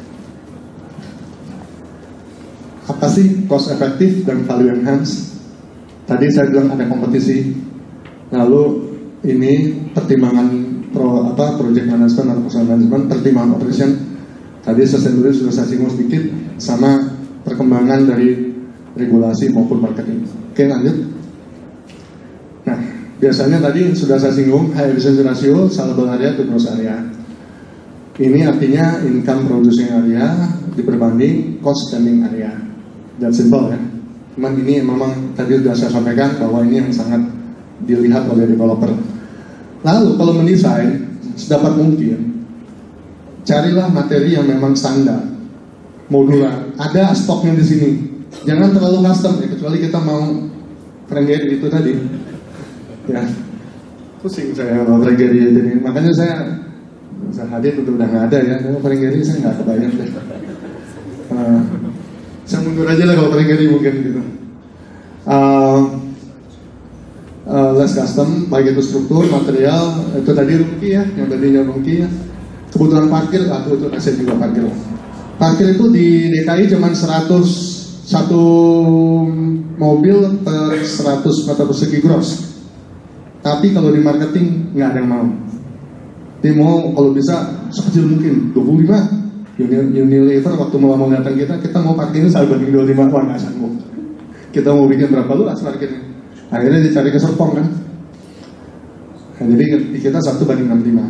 Apa sih cost efektif dan value enhance? Tadi saya bilang ada kompetisi. Lalu ini pertimbangan pro apa project management atau personal management, pertimbangan operation. Tadi sustainability sudah saya singgung sedikit, sama perkembangan dari regulasi maupun marketing. Oke, lanjut. Nah, biasanya tadi sudah saya singgung high efficiency ratio, saleable area to gross area. Ini artinya income producing area diperbanding cost standing area. That's simple ya. Cuman ini memang tadi sudah saya sampaikan bahwa ini yang sangat dilihat oleh developer. Lalu kalau mendesain, sedapat mungkin carilah materi yang memang standar, modular. Ada stoknya di sini. Jangan terlalu custom ya, kecuali kita mau Frangeri itu tadi. Ya, pusing saya mau Frangeri ini. Makanya saya saya hadir itu udah nggak ada ya. Kalau Frangeri saya nggak kebayang deh. Uh, saya mundur aja lah kalau Frangeri mungkin gitu. Uh, Uh, less custom, baik itu struktur, material, itu tadi rungki ya, yang tadinya rungki ya. Kebutuhan parkir, atau itu aset juga parkir. Parkir itu di D K I cuma seratus satu mobil per seratus meter persegi gross. Tapi kalau di marketing nggak ada yang mau. Dia mau kalau bisa sekecil mungkin dua puluh lima. Unilever waktu mau datang kita, kita mau parkirnya selalu banding dua puluh lima, wah nggak sanggup. Kita mau bikin berapa luas parkirnya? Akhirnya dicari ke Serpong kan. Nah, jadi di kita satu banding enam puluh lima.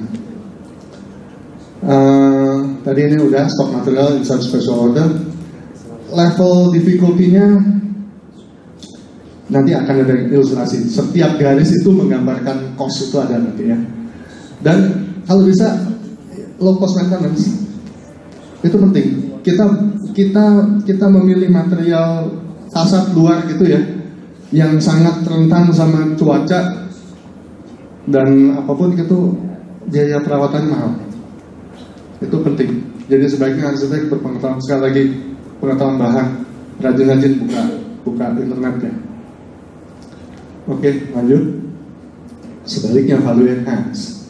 Uh, tadi ini udah stok material insert special order. Level difficulty-nya nanti akan ada ilustrasi. Setiap garis itu menggambarkan cost itu ada nanti ya. Dan kalau bisa low cost maintenance itu penting. Kita kita kita memilih material fasad luar gitu ya, yang sangat rentan sama cuaca dan apapun itu biaya perawatan mahal. Itu penting. Jadi sebaiknya arsitek berpengetahuan, sekali lagi pengetahuan bahan, rajin-rajin buka buka internet ya. Oke, lanjut. Sebaliknya value enhance.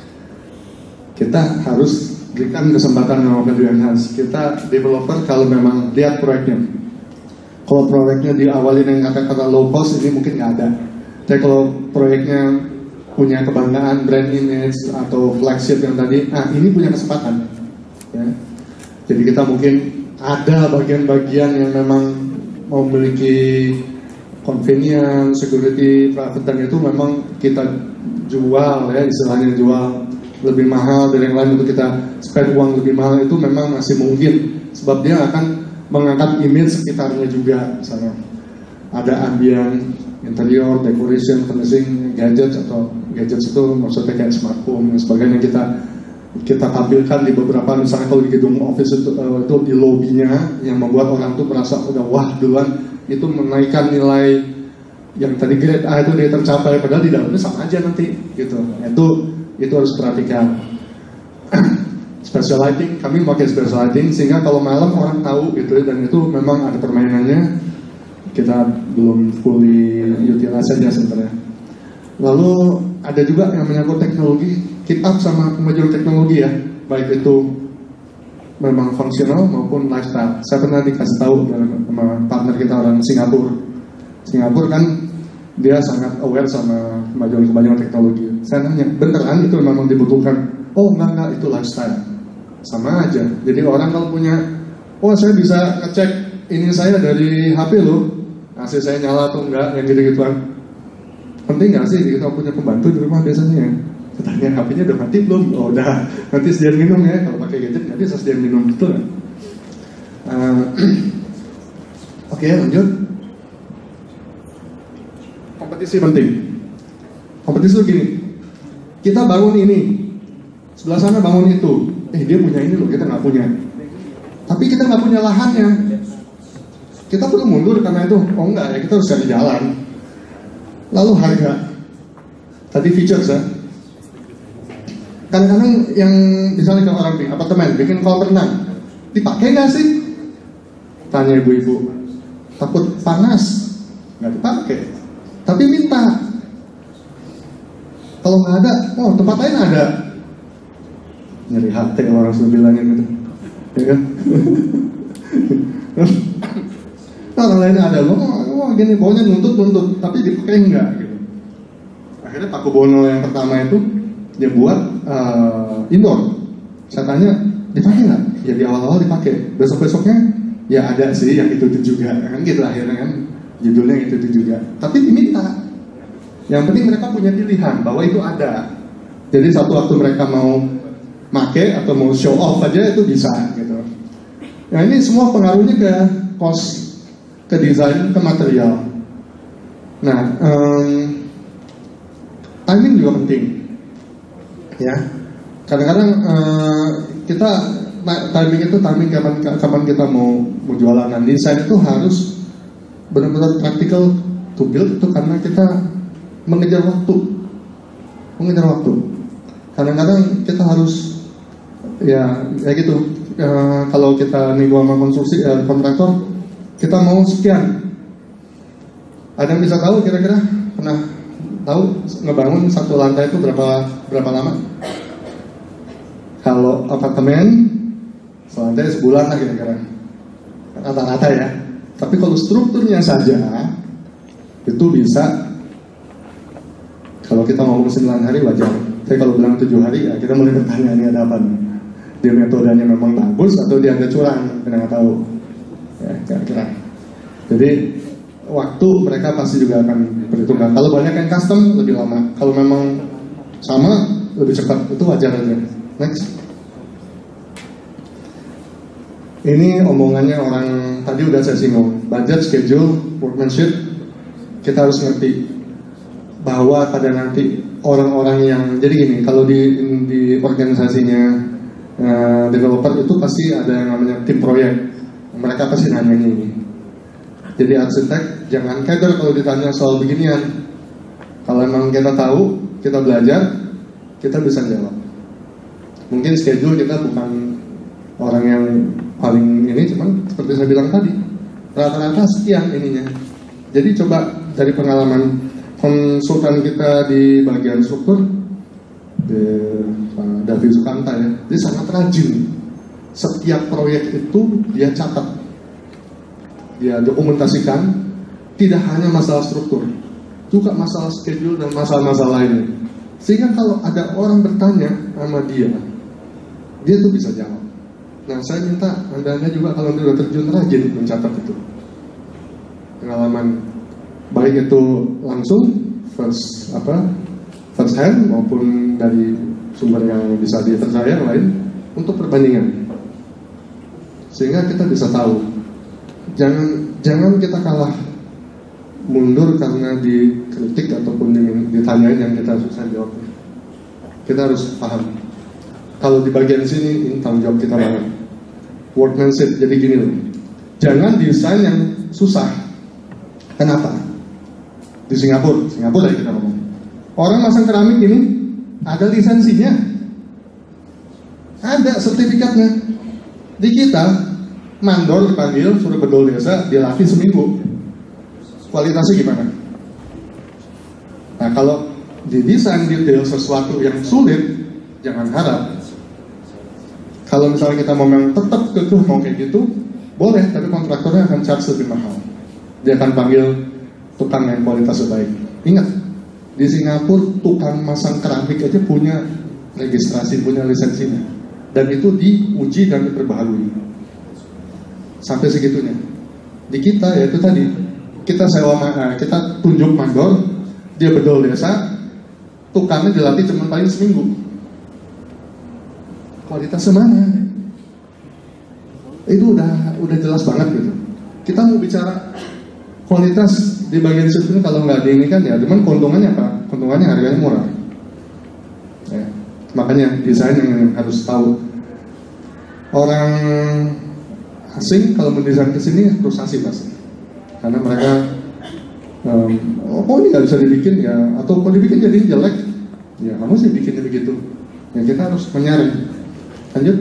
Kita harus berikan kesempatan sama value enhance. Kita developer kalau memang lihat proyeknya. Kalau proyeknya diawali dengan kata-kata low cost, ini mungkin nggak ada. Tapi kalau proyeknya punya kebanggaan, brand image, atau flagship yang tadi, ah ini punya kesempatan. Ya. Jadi kita mungkin ada bagian-bagian yang memang memiliki convenience, security, private, dan itu memang kita jual ya, istilahnya jual lebih mahal dari yang lain untuk kita spend uang lebih mahal, itu memang masih mungkin. Sebab dia akan mengangkat image sekitarnya juga, misalnya ada ambient, interior, decoration, finishing, gadgets atau gadgets itu maksudnya kayak smart home dan sebagainya kita kita tampilkan di beberapa, misalnya kalau di gedung office itu, uh, itu di lobbynya yang membuat orang tuh merasa udah wah duluan, itu menaikkan nilai yang tadi grade A itu dia tercapai, padahal di dalamnya sama aja nanti gitu. Itu itu harus perhatikan. Special lighting, kami pakai special lighting sehingga kalau malam orang tahu gitu, dan itu memang ada permainannya. Kita belum fully utilize aja sebenarnya. Lalu ada juga yang menyangkut teknologi, keep up sama kemajuan teknologi ya, baik itu memang fungsional maupun lifestyle. Saya pernah dikasih tahu sama partner kita orang Singapura. Singapura kan dia sangat aware sama kemajuan-kemajuan teknologi. Saya nanya, beneran itu memang dibutuhkan? Oh enggak, enggak, itu lifestyle. Sama aja. Jadi orang kalau punya, oh saya bisa ngecek ini saya dari H P loh, A C saya nyala atau enggak, yang gitu-gituan. Penting nggak sih kita punya pembantu di rumah biasanya? Tanya H P-nya udah mati belum? Oh udah, nanti sediain minum ya. Kalau pakai gadget nggak bisa sediain minum, betul kan? Uh, Oke, okay, lanjut. Kompetisi penting. Kompetisi itu gini, kita bangun ini, sebelah sana bangun itu. Eh dia punya ini loh, kita nggak punya. Tapi kita nggak punya lahannya. Kita perlu mundur karena itu. Oh enggak ya, kita harus cari jalan. Lalu harga. Tadi features ya. Kadang-kadang yang misalnya ke orang bikin apartemen, bikin kolam renang, dipakai nggak sih? Tanya ibu-ibu. Takut panas, nggak dipakai. Tapi minta. Kalau nggak ada, oh tempat lain ada. Nyeri hati kalau orang sudah bilangin gitu, ya kan? Nah, orang lain ada, lo, oh, gini, pokoknya nuntut-nuntut, tapi dipakai enggak gitu. Akhirnya Paku Bono yang pertama itu dia buat uh, indoor. Saya tanya, dipakai nggak? Ya di awal-awal dipakai. Besok-besoknya ya ada sih yang itu-itu juga, kan gitu akhirnya kan judulnya itu-itu juga. Tapi diminta. Yang penting mereka punya pilihan bahwa itu ada. Jadi satu waktu mereka mau make atau mau show off aja itu bisa gitu. Nah ini semua pengaruhnya ke cost, ke desain, ke material. Nah, um, timing juga penting, ya. Kadang-kadang uh, kita timing itu timing kapan kapan kita mau mau jualan. Nah, desain itu harus benar-benar practical to build itu karena kita mengejar waktu, mengejar waktu. Kadang-kadang kita harus ya kayak gitu. Uh, kalau kita nego sama konstruksi uh, kontraktor, kita mau sekian. Ada yang bisa tahu kira-kira pernah tahu ngebangun satu lantai itu berapa berapa lama? Kalau apartemen selantai sebulan lah kira-kira rata-rata ya. Tapi kalau strukturnya saja itu bisa, kalau kita ngomong sembilan hari wajar. Tapi kalau bilang tujuh hari ya kita mulai bertanya ini ada apa nih? Dia metodenya memang bagus atau dia ada curang? Kita nggak tahu. Ya kira-kira. Jadi waktu mereka pasti juga akan perhitungkan. Kalau banyak yang custom lebih lama. Kalau memang sama lebih cepat, itu wajar aja. Next. Ini omongannya orang tadi udah saya singgung. Budget, schedule, workmanship. Kita harus ngerti bahwa pada nanti orang-orang yang jadi gini. Kalau di di organisasinya uh, developer itu pasti ada yang namanya tim proyek. Mereka pasti nanya ini. Jadi arsitek jangan kaget kalau ditanya soal beginian. Kalau memang kita tahu, kita belajar, kita bisa jawab. Mungkin schedule kita bukan orang yang paling ini, cuman seperti saya bilang tadi, rata-rata sekian ininya. Jadi coba dari pengalaman konsultan kita di bagian struktur, di Pak David Sukanta ya, dia sangat rajin. Setiap proyek itu dia catat, dia dokumentasikan, tidak hanya masalah struktur, juga masalah schedule dan masalah-masalah lainnya. Sehingga kalau ada orang bertanya sama dia, dia tuh bisa jawab. Nah saya minta anda-anda juga kalau sudah terjun rajin mencatat itu pengalaman, baik itu langsung first apa first hand maupun dari sumber yang bisa dipercaya yang lain untuk perbandingan, sehingga kita bisa tahu. Jangan jangan kita kalah mundur karena dikritik ataupun ditanyain yang kita susah jawab. Kita harus paham kalau di bagian sini ini tanggung jawab kita banget. Workmanship jadi gini loh, jangan desain yang susah. Kenapa? di Singapura, Singapura ya kita ngomong. Orang masang keramik ini ada lisensinya, ada sertifikatnya. Di kita mandor dipanggil suruh bedol desa, dilatih seminggu. Kualitasnya gimana? Nah kalau didesain detail sesuatu yang sulit, jangan harap. Kalau misalnya kita mau memang tetap kekeh mau kayak gitu, boleh, tapi kontraktornya akan charge lebih mahal. Dia akan panggil tukang yang kualitasnya baik. Ingat, di Singapura tukang masang keramik aja punya registrasi, punya lisensinya, dan itu diuji dan diperbaharui sampai segitunya. Di kita ya itu tadi, kita sewa mana, kita tunjuk mandor, dia bedol desa, tukangnya dilatih cuma paling seminggu. Kualitasnya mana? Itu udah udah jelas banget gitu. Kita mau bicara kualitas di bagian situ kalau nggak di ini kan ya, cuman keuntungannya apa? Keuntungannya harganya murah. Ya, makanya desain yang harus tahu. Orang asing kalau mendesain ke sini frustasi pasti, karena mereka um, oh kok ini nggak bisa dibikin ya, atau kalau dibikin jadi jelek, ya kamu sih bikinnya begitu. Ya kita harus menyaring. Lanjut,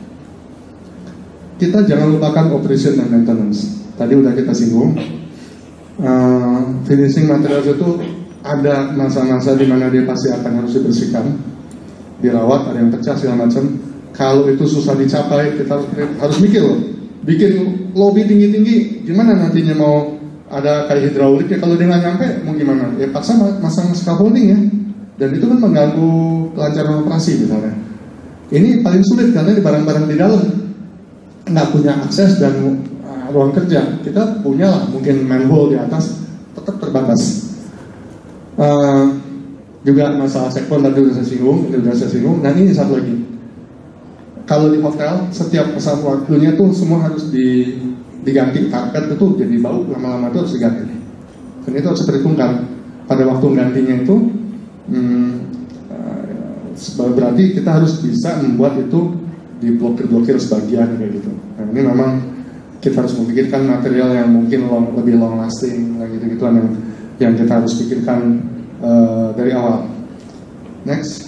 kita jangan lupakan operation dan maintenance. Tadi udah kita singgung. Uh, finishing materials itu ada masa-masa di mana dia pasti akan harus dibersihkan, dirawat, ada yang pecah segala macam. Kalau itu susah dicapai, kita harus, harus mikir loh, bikin lobby tinggi-tinggi, gimana nantinya mau ada kayak hidraulik ya, kalau dia nggak nyampe mau gimana? Ya paksa masang scaffolding ya, dan itu kan mengganggu kelancaran operasi misalnya. Ini paling sulit karena di barang-barang di dalam nggak punya akses dan ruang kerja. Kita punya lah mungkin manhole di atas, tetap terbatas. Uh, juga masalah sekpon tadi sudah saya singgung, sudah saya singgung. Dan ini satu lagi, kalau di hotel setiap masa waktunya tuh semua harus di, diganti karpet itu jadi bau, lama-lama itu harus diganti. Dan itu harus diperhitungkan pada waktu gantinya itu. Hmm, uh, berarti kita harus bisa membuat itu diblokir-blokir sebagian kayak gitu. Nah, ini memang kita harus memikirkan material yang mungkin long, lebih long lasting, gitu gituan yang yang kita harus pikirkan uh, dari awal. Next,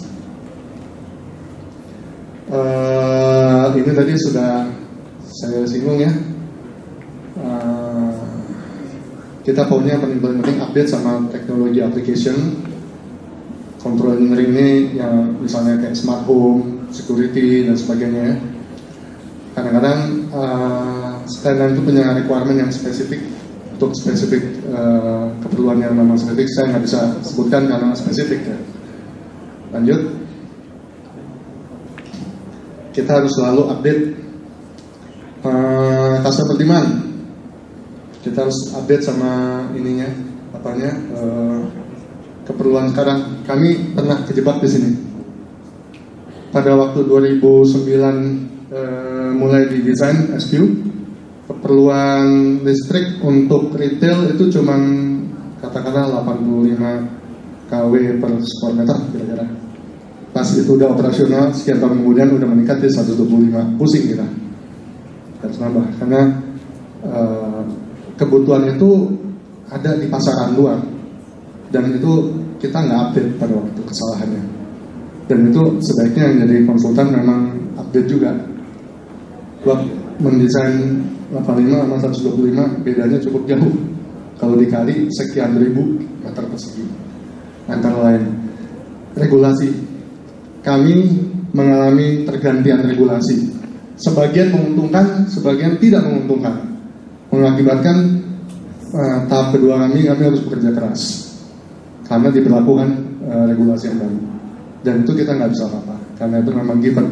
uh, ini tadi sudah saya singgung ya. Uh, kita punya penting-penting update sama teknologi application, control engineering ini yang misalnya kayak smart home, security dan sebagainya. Kadang-kadang uh, standar itu punya requirement yang spesifik untuk spesifik uh, keperluan yang memang spesifik. Saya nggak bisa sebutkan karena spesifik ya. Lanjut, kita harus selalu update uh, customer demand. Kita harus update sama ininya, apanya uh, keperluan sekarang. Kami pernah kejebak di sini pada waktu dua ribu sembilan. Uh, mulai didesain S Q, keperluan listrik untuk retail itu cuma katakanlah delapan puluh lima kilowatt per square meter kira-kira. Pas itu udah operasional, sekian tahun kemudian udah meningkat di seratus dua puluh lima, pusing kita harus nambah karena uh, kebutuhan itu ada di pasaran luar dan itu kita nggak update pada waktu kesalahannya, dan itu sebaiknya yang jadi konsultan memang update juga. Buat mendesain delapan puluh lima sama seratus dua puluh lima bedanya cukup jauh. Kalau dikali sekian ribu meter persegi. Antara lain regulasi, kami mengalami pergantian regulasi. Sebagian menguntungkan, sebagian tidak menguntungkan. Mengakibatkan uh, tahap kedua kami, kami harus bekerja keras karena diberlakukan uh, regulasi yang baru. Dan itu kita nggak bisa apa-apa karena itu memang given.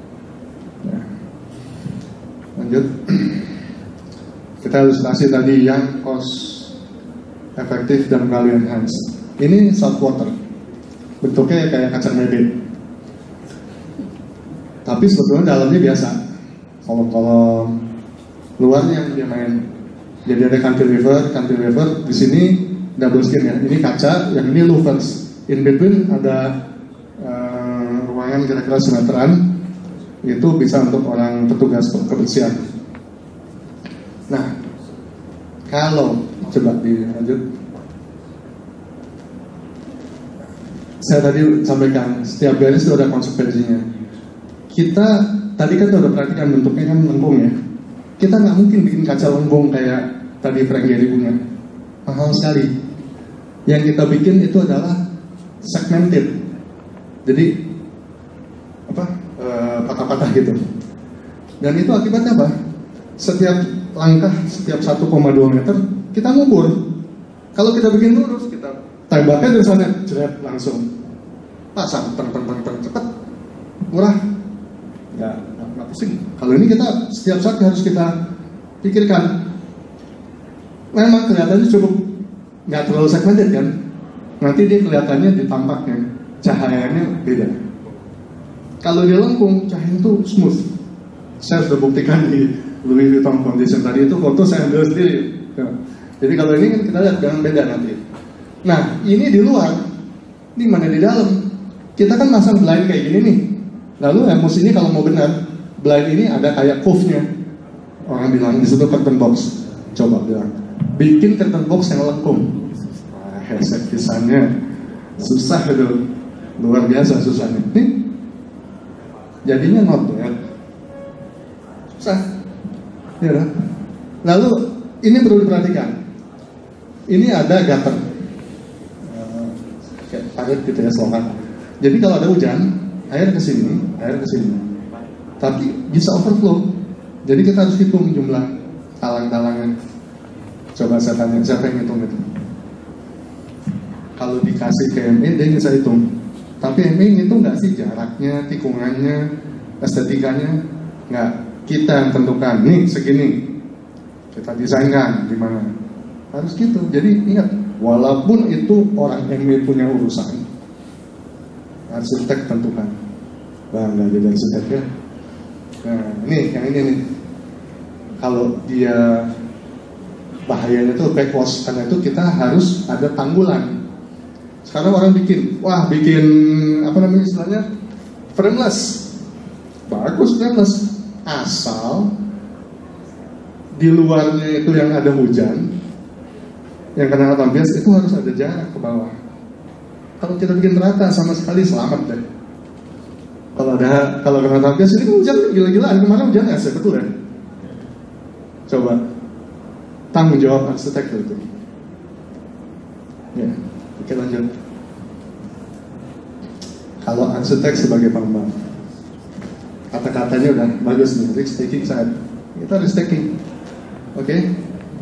Lanjut, kita ilustrasi tadi yang cost efektif dan value enhance. Ini saltwater, bentuknya kayak kacang mede, tapi sebetulnya dalamnya biasa, kolom-kolom, luarnya yang dia main. Jadi ada cantilever, cantilever di sini double skin ya. Ini kaca, yang ini louvers. In between ada uh, ruangan kira-kira semeteran. Itu bisa untuk orang petugas kebersihan. Nah, kalau coba dilanjut, saya tadi sampaikan setiap garis itu ada konsekuensinya. Kita tadi kan udah perhatikan bentuknya kan lengkung ya. Kita nggak mungkin bikin kaca lengkung kayak tadi Frank Gehry punya, mahal sekali. Yang kita bikin itu adalah segmented, jadi apa e, patah-patah gitu. Dan itu akibatnya apa? Setiap langkah, setiap satu koma dua meter kita ngukur. Kalau kita bikin lurus, kita tembaknya dari sana, jeret langsung pasang, teng teng teng teng cepet, murah, nggak nggak pusing. Kalau ini kita setiap saat harus kita pikirkan. Memang kelihatannya cukup nggak terlalu segmented kan? Nanti dia kelihatannya di tampaknya cahayanya beda. Kalau dia lengkung, cahaya itu smooth. Saya sudah buktikan di Louis Vuitton Foundation tadi itu foto saya ambil sendiri. Jadi kalau ini kita lihat dengan beda nanti. Nah ini di luar, ini mana di dalam? Kita kan masang blind kayak gini nih. Lalu emosi ini kalau mau benar, blind ini ada kayak curve-nya. Orang bilang di situ curtain box. Coba bilang, bikin curtain box yang lengkung. Wah, headset pisannya susah itu, luar biasa susahnya. Nih, jadinya not bad. Susah. Ya, lalu ini perlu diperhatikan. Ini ada gutter, uh, kayak parit gitu ya, selokan. Jadi kalau ada hujan, air ke sini, air ke sini. Tapi bisa overflow. Jadi kita harus hitung jumlah talang-talangan. Coba saya tanya, siapa yang hitung itu? Kalau dikasih ke M E, dia bisa hitung. Tapi M E ngitung nggak sih jaraknya, tikungannya, estetikanya? Nggak. Kita yang tentukan, nih segini. Kita desainkan di mana. Harus gitu. Jadi ingat, walaupun itu orang M E punya urusan, arsitek tentukan. Bangga jadi arsitek ya. Nah, ini yang ini nih. Kalau dia bahayanya itu backwash, karena itu kita harus ada tanggulan. Sekarang orang bikin, wah bikin apa namanya istilahnya frameless, bagus frameless, asal di luarnya itu yang ada hujan, yang kena alam bias itu harus ada jarak ke bawah. Kalau kita bikin rata sama sekali selamat deh. Kalau ada kalau kena alam bias ini kan hujan gila-gilaan, kemarin hujan ya, betul ya. Coba tanggung jawab arsitek itu. Ya, oke lanjut. Kalau arsitek sebagai pengembang, kata-katanya udah bagus nih, risk taking side. Kita risk taking, oke? Okay?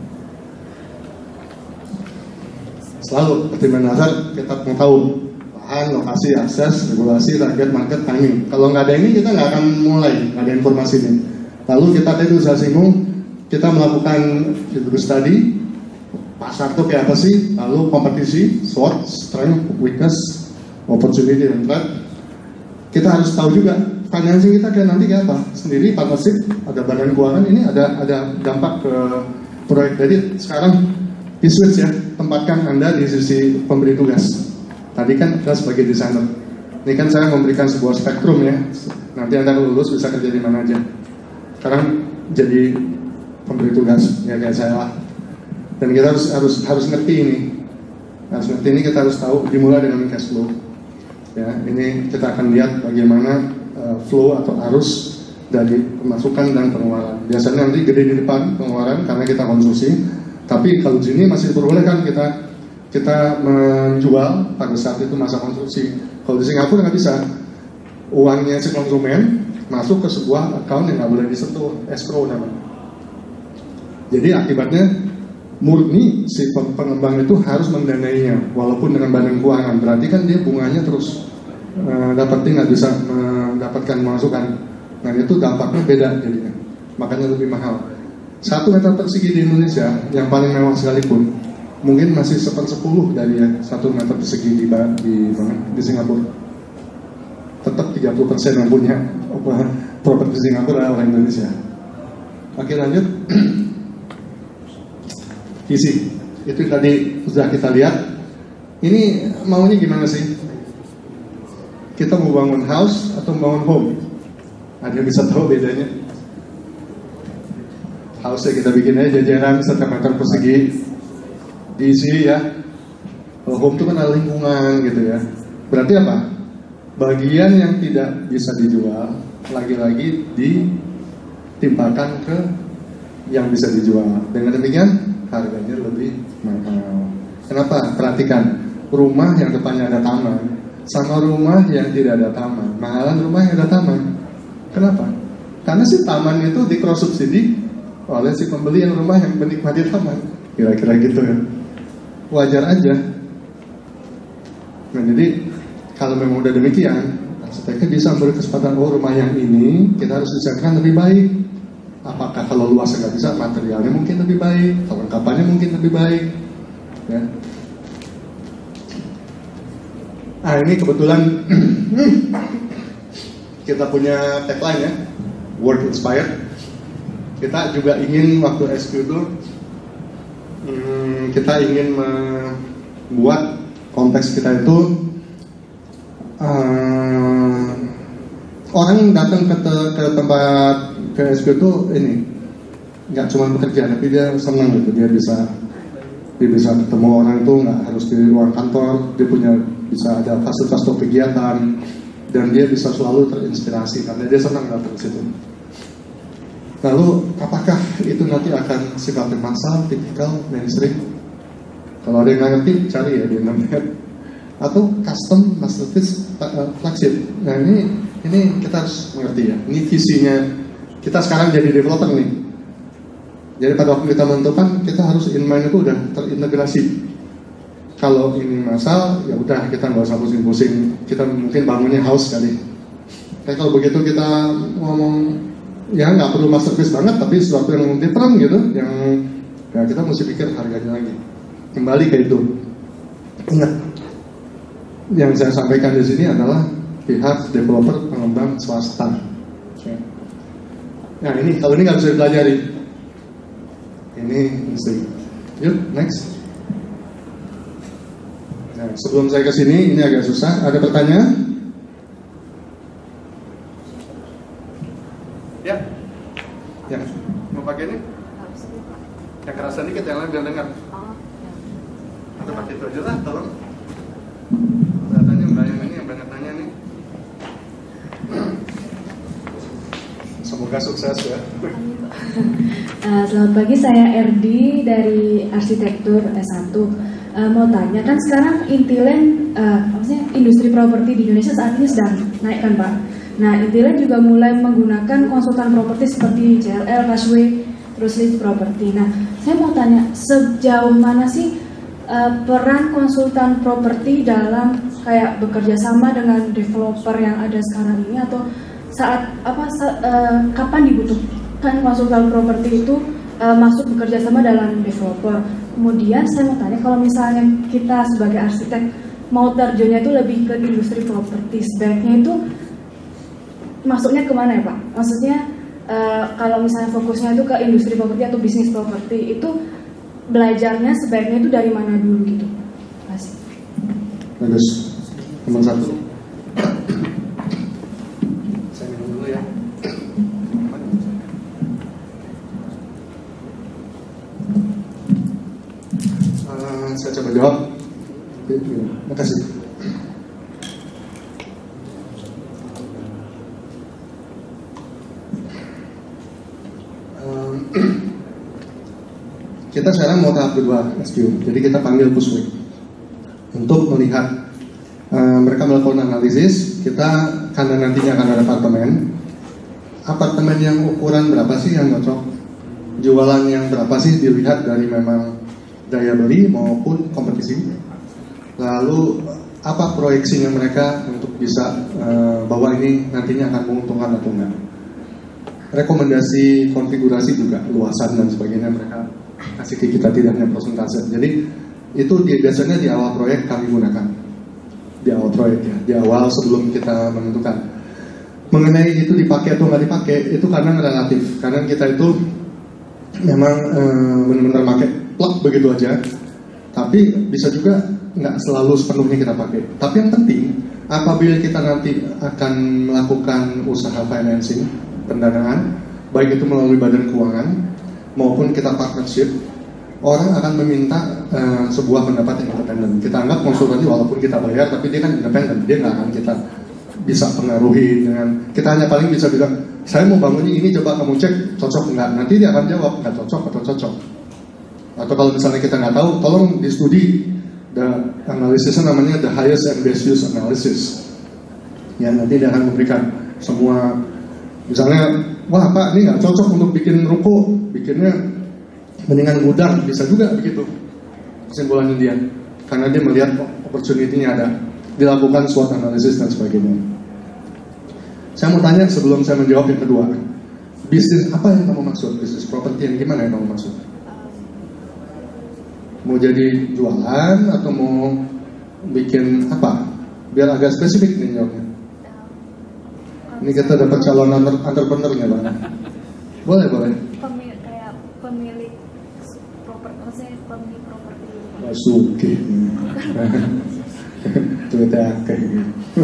Selalu pertimbangan dasar kita mau tahu lahan, lokasi, akses, regulasi, target market, timing. Kalau nggak ada ini kita nggak akan mulai, nggak ada informasi ini. Lalu kita tadi usaha singgung. Kita melakukan feasibility study, pasar itu kayak apa sih, lalu kompetisi, SWOT, strength, weakness, opportunity, dan threat. Kita harus tahu juga financing kita kayak nanti kayak apa. Sendiri partnership, ada badan keuangan, ini ada ada dampak ke proyek. Jadi sekarang di switch ya, tempatkan Anda di sisi pemberi tugas. Tadi kan kita sebagai desainer. Ini kan saya memberikan sebuah spektrum ya. Nanti Anda lulus bisa kerja di mana aja. Sekarang jadi pemberi tugas ya kayak saya lah, dan kita harus harus harus ngerti ini, harus ngerti ini kita harus tahu dimulai dengan cash flow. Ya ini kita akan lihat bagaimana uh, flow atau arus dari pemasukan dan pengeluaran. Biasanya nanti gede di depan pengeluaran karena kita konsumsi, tapi kalau sini masih diperbolehkan kita kita menjual pada saat itu masa konsumsi. Kalau di Singapura nggak bisa, uangnya si konsumen masuk ke sebuah account yang nggak boleh disentuh, escrow namanya. Jadi akibatnya murni si pengembang itu harus mendanainya walaupun dengan badan keuangan. Berarti kan dia bunganya terus uh, dapetin, nggak bisa mendapatkan masukan. Nah itu dampaknya beda jadinya, makanya lebih mahal. Satu meter persegi di Indonesia yang paling mewah sekalipun mungkin masih sepersepuluh dari ya, satu meter persegi di di, di Singapura. Tetap tiga puluh persen yang punya properti Singapura orang Indonesia. Oke lanjut. Visi itu tadi sudah kita lihat. Ini maunya gimana sih? Kita mau bangun house atau bangun home? Ada yang bisa tahu bedanya? House-nya kita bikin aja jajaran setiap meter persegi diisi ya. Kalau home itu kan ada lingkungan gitu ya. Berarti apa? Bagian yang tidak bisa dijual lagi-lagi ditimpakan ke yang bisa dijual. Dengan demikian harganya lebih mahal. Kenapa? Perhatikan, rumah yang depannya ada taman sama rumah yang tidak ada taman, mahalan rumah yang ada taman. Kenapa? Karena si taman itu di-cross subsidi oleh si pembeli yang rumah yang menikmati taman. Kira-kira gitu ya. Wajar aja. Nah jadi kalau memang udah demikian, arsiteknya bisa memberi kesempatan, oh rumah yang ini kita harus desainkan lebih baik. Apakah kalau luasnya nggak bisa, materialnya mungkin lebih baik, kelengkapannya mungkin lebih baik, ya. Nah ini kebetulan kita punya tagline ya, work inspired. Kita juga ingin waktu S Q itu hmm, kita ingin membuat konteks kita itu uh, orang datang ke, te, ke tempat ke S Q itu ini nggak cuma bekerja, tapi dia senang gitu, dia bisa dia bisa ketemu orang itu nggak harus di ruang kantor, dia punya bisa ada fasilitas untuk kegiatan dan dia bisa selalu terinspirasi karena dia senang datang ke situ. Lalu apakah itu nanti akan sifatnya massal, tipikal, mainstream? Kalau ada yang nggak ngerti cari ya di internet. Atau custom, masterpiece, flagship. Nah ini ini kita harus mengerti ya. Ini visinya. Kita sekarang jadi developer nih. Jadi pada waktu kita menentukan, kita harus in mind itu udah terintegrasi. Kalau ini massal, ya udah kita nggak usah pusing-pusing. Kita mungkin bangunnya house kali. Tapi kalau begitu kita ngomong, ya nggak perlu masterpiece banget, tapi sesuatu yang different gitu, yang ya kita mesti pikir harganya lagi. Kembali ke itu. Ingat, yang saya sampaikan di sini adalah pihak developer pengembang swasta. Nah ini, kalau ini nggak bisa dipelajari. Ini mesti. Yuk, next. Nah, sebelum saya ke sini, ini agak susah. Ada pertanyaan? Ya, ya. Mau pakai ini? Yang kerasa dikit, yang lain biar dengar. Atau pakai itu aja lah, tolong. Tanya mbak yang ini yang banyak nanya nih. Semoga sukses ya. Uh, selamat pagi, saya R D dari Arsitektur S satu. Uh, mau tanya, kan sekarang Intiland, uh, maksudnya industri properti di Indonesia saat ini sedang naik kan Pak? Nah, Intiland juga mulai menggunakan konsultan properti seperti J L L, Cashway, terus Lead Property. Nah, saya mau tanya, sejauh mana sih uh, peran konsultan properti dalam kayak bekerja sama dengan developer yang ada sekarang ini, atau saat apa sa, uh, kapan dibutuhkan konsultan properti itu uh, masuk bekerja sama dalam developer? Kemudian saya mau tanya, kalau misalnya kita sebagai arsitek mau terjunnya itu lebih ke industri properti, sebaiknya itu masuknya kemana ya Pak? Maksudnya uh, kalau misalnya fokusnya itu ke industri properti atau bisnis properti, itu belajarnya sebaiknya itu dari mana dulu gitu? Terima kasih. Bagus. Nomor satu. Saya minum dulu ya. Uh, saya coba jawab. Terima kasih. Um, kita sekarang mau tahap kedua S Q. Jadi kita panggil Puswik untuk melihat. Uh, mereka melakukan analisis. Kita karena nantinya akan ada apartemen. Apartemen yang ukuran berapa sih yang cocok? Jualan yang berapa sih dilihat dari memang daya beli maupun kompetisi. Lalu apa proyeksinya mereka untuk bisa uh, bahwa ini nantinya akan menguntungkan atau enggak. Rekomendasi konfigurasi juga, luasan dan sebagainya mereka kasih ke kita, tidak hanya persentase. Jadi itu di, biasanya di awal proyek kami gunakan. Di awal proyek ya, di awal sebelum kita menentukan. Mengenai itu dipakai atau nggak dipakai, itu kadang relatif. Kadang kita itu memang uh, benar-benar pakai plug begitu aja. Tapi bisa juga nggak selalu sepenuhnya kita pakai. Tapi yang penting, apabila kita nanti akan melakukan usaha financing, pendanaan, baik itu melalui badan keuangan maupun kita partnership, orang akan meminta uh, sebuah pendapat yang independen. Kita anggap konsultan walaupun kita bayar, tapi dia kan independen, dia nggak akan kita bisa pengaruhi dengan, kita hanya paling bisa bilang, saya mau bangun ini, coba kamu cek, cocok nggak? Nanti dia akan jawab, nggak cocok atau cocok. Atau kalau misalnya kita nggak tahu, tolong di studi, the analisisnya namanya the highest and best use analysis. Ya, nanti dia akan memberikan semua, misalnya, wah Pak, ini nggak cocok untuk bikin ruko, bikinnya mendingan gudang, bisa juga begitu kesimpulannya dia, karena dia melihat opportunity-nya ada, dilakukan SWOT analisis dan sebagainya. Saya mau tanya sebelum saya menjawab yang kedua, bisnis apa yang kamu maksud? Bisnis properti yang gimana yang kamu maksud? Mau jadi jualan atau mau bikin apa? Biar agak spesifik nih jawabnya. Ini kita dapat calon entrepreneur-nya Bang. Boleh, boleh. Pemilik, kayak pemilik properti, maksudnya pemilik properti. Masuki. Tuh kayak gitu.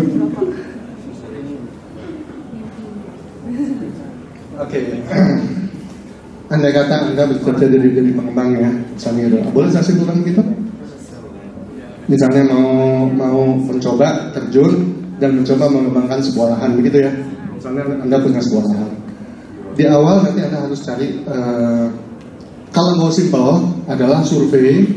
Oke. Andai kata Anda bekerja dari jadi pengembang ya, misalnya, boleh saya simpulkan gitu? Misalnya mau mau mencoba terjun dan mencoba mengembangkan sebuah lahan begitu ya. Misalnya Anda punya sebuah lahan. Di awal nanti Anda harus cari uh, kalau mau simple adalah survei.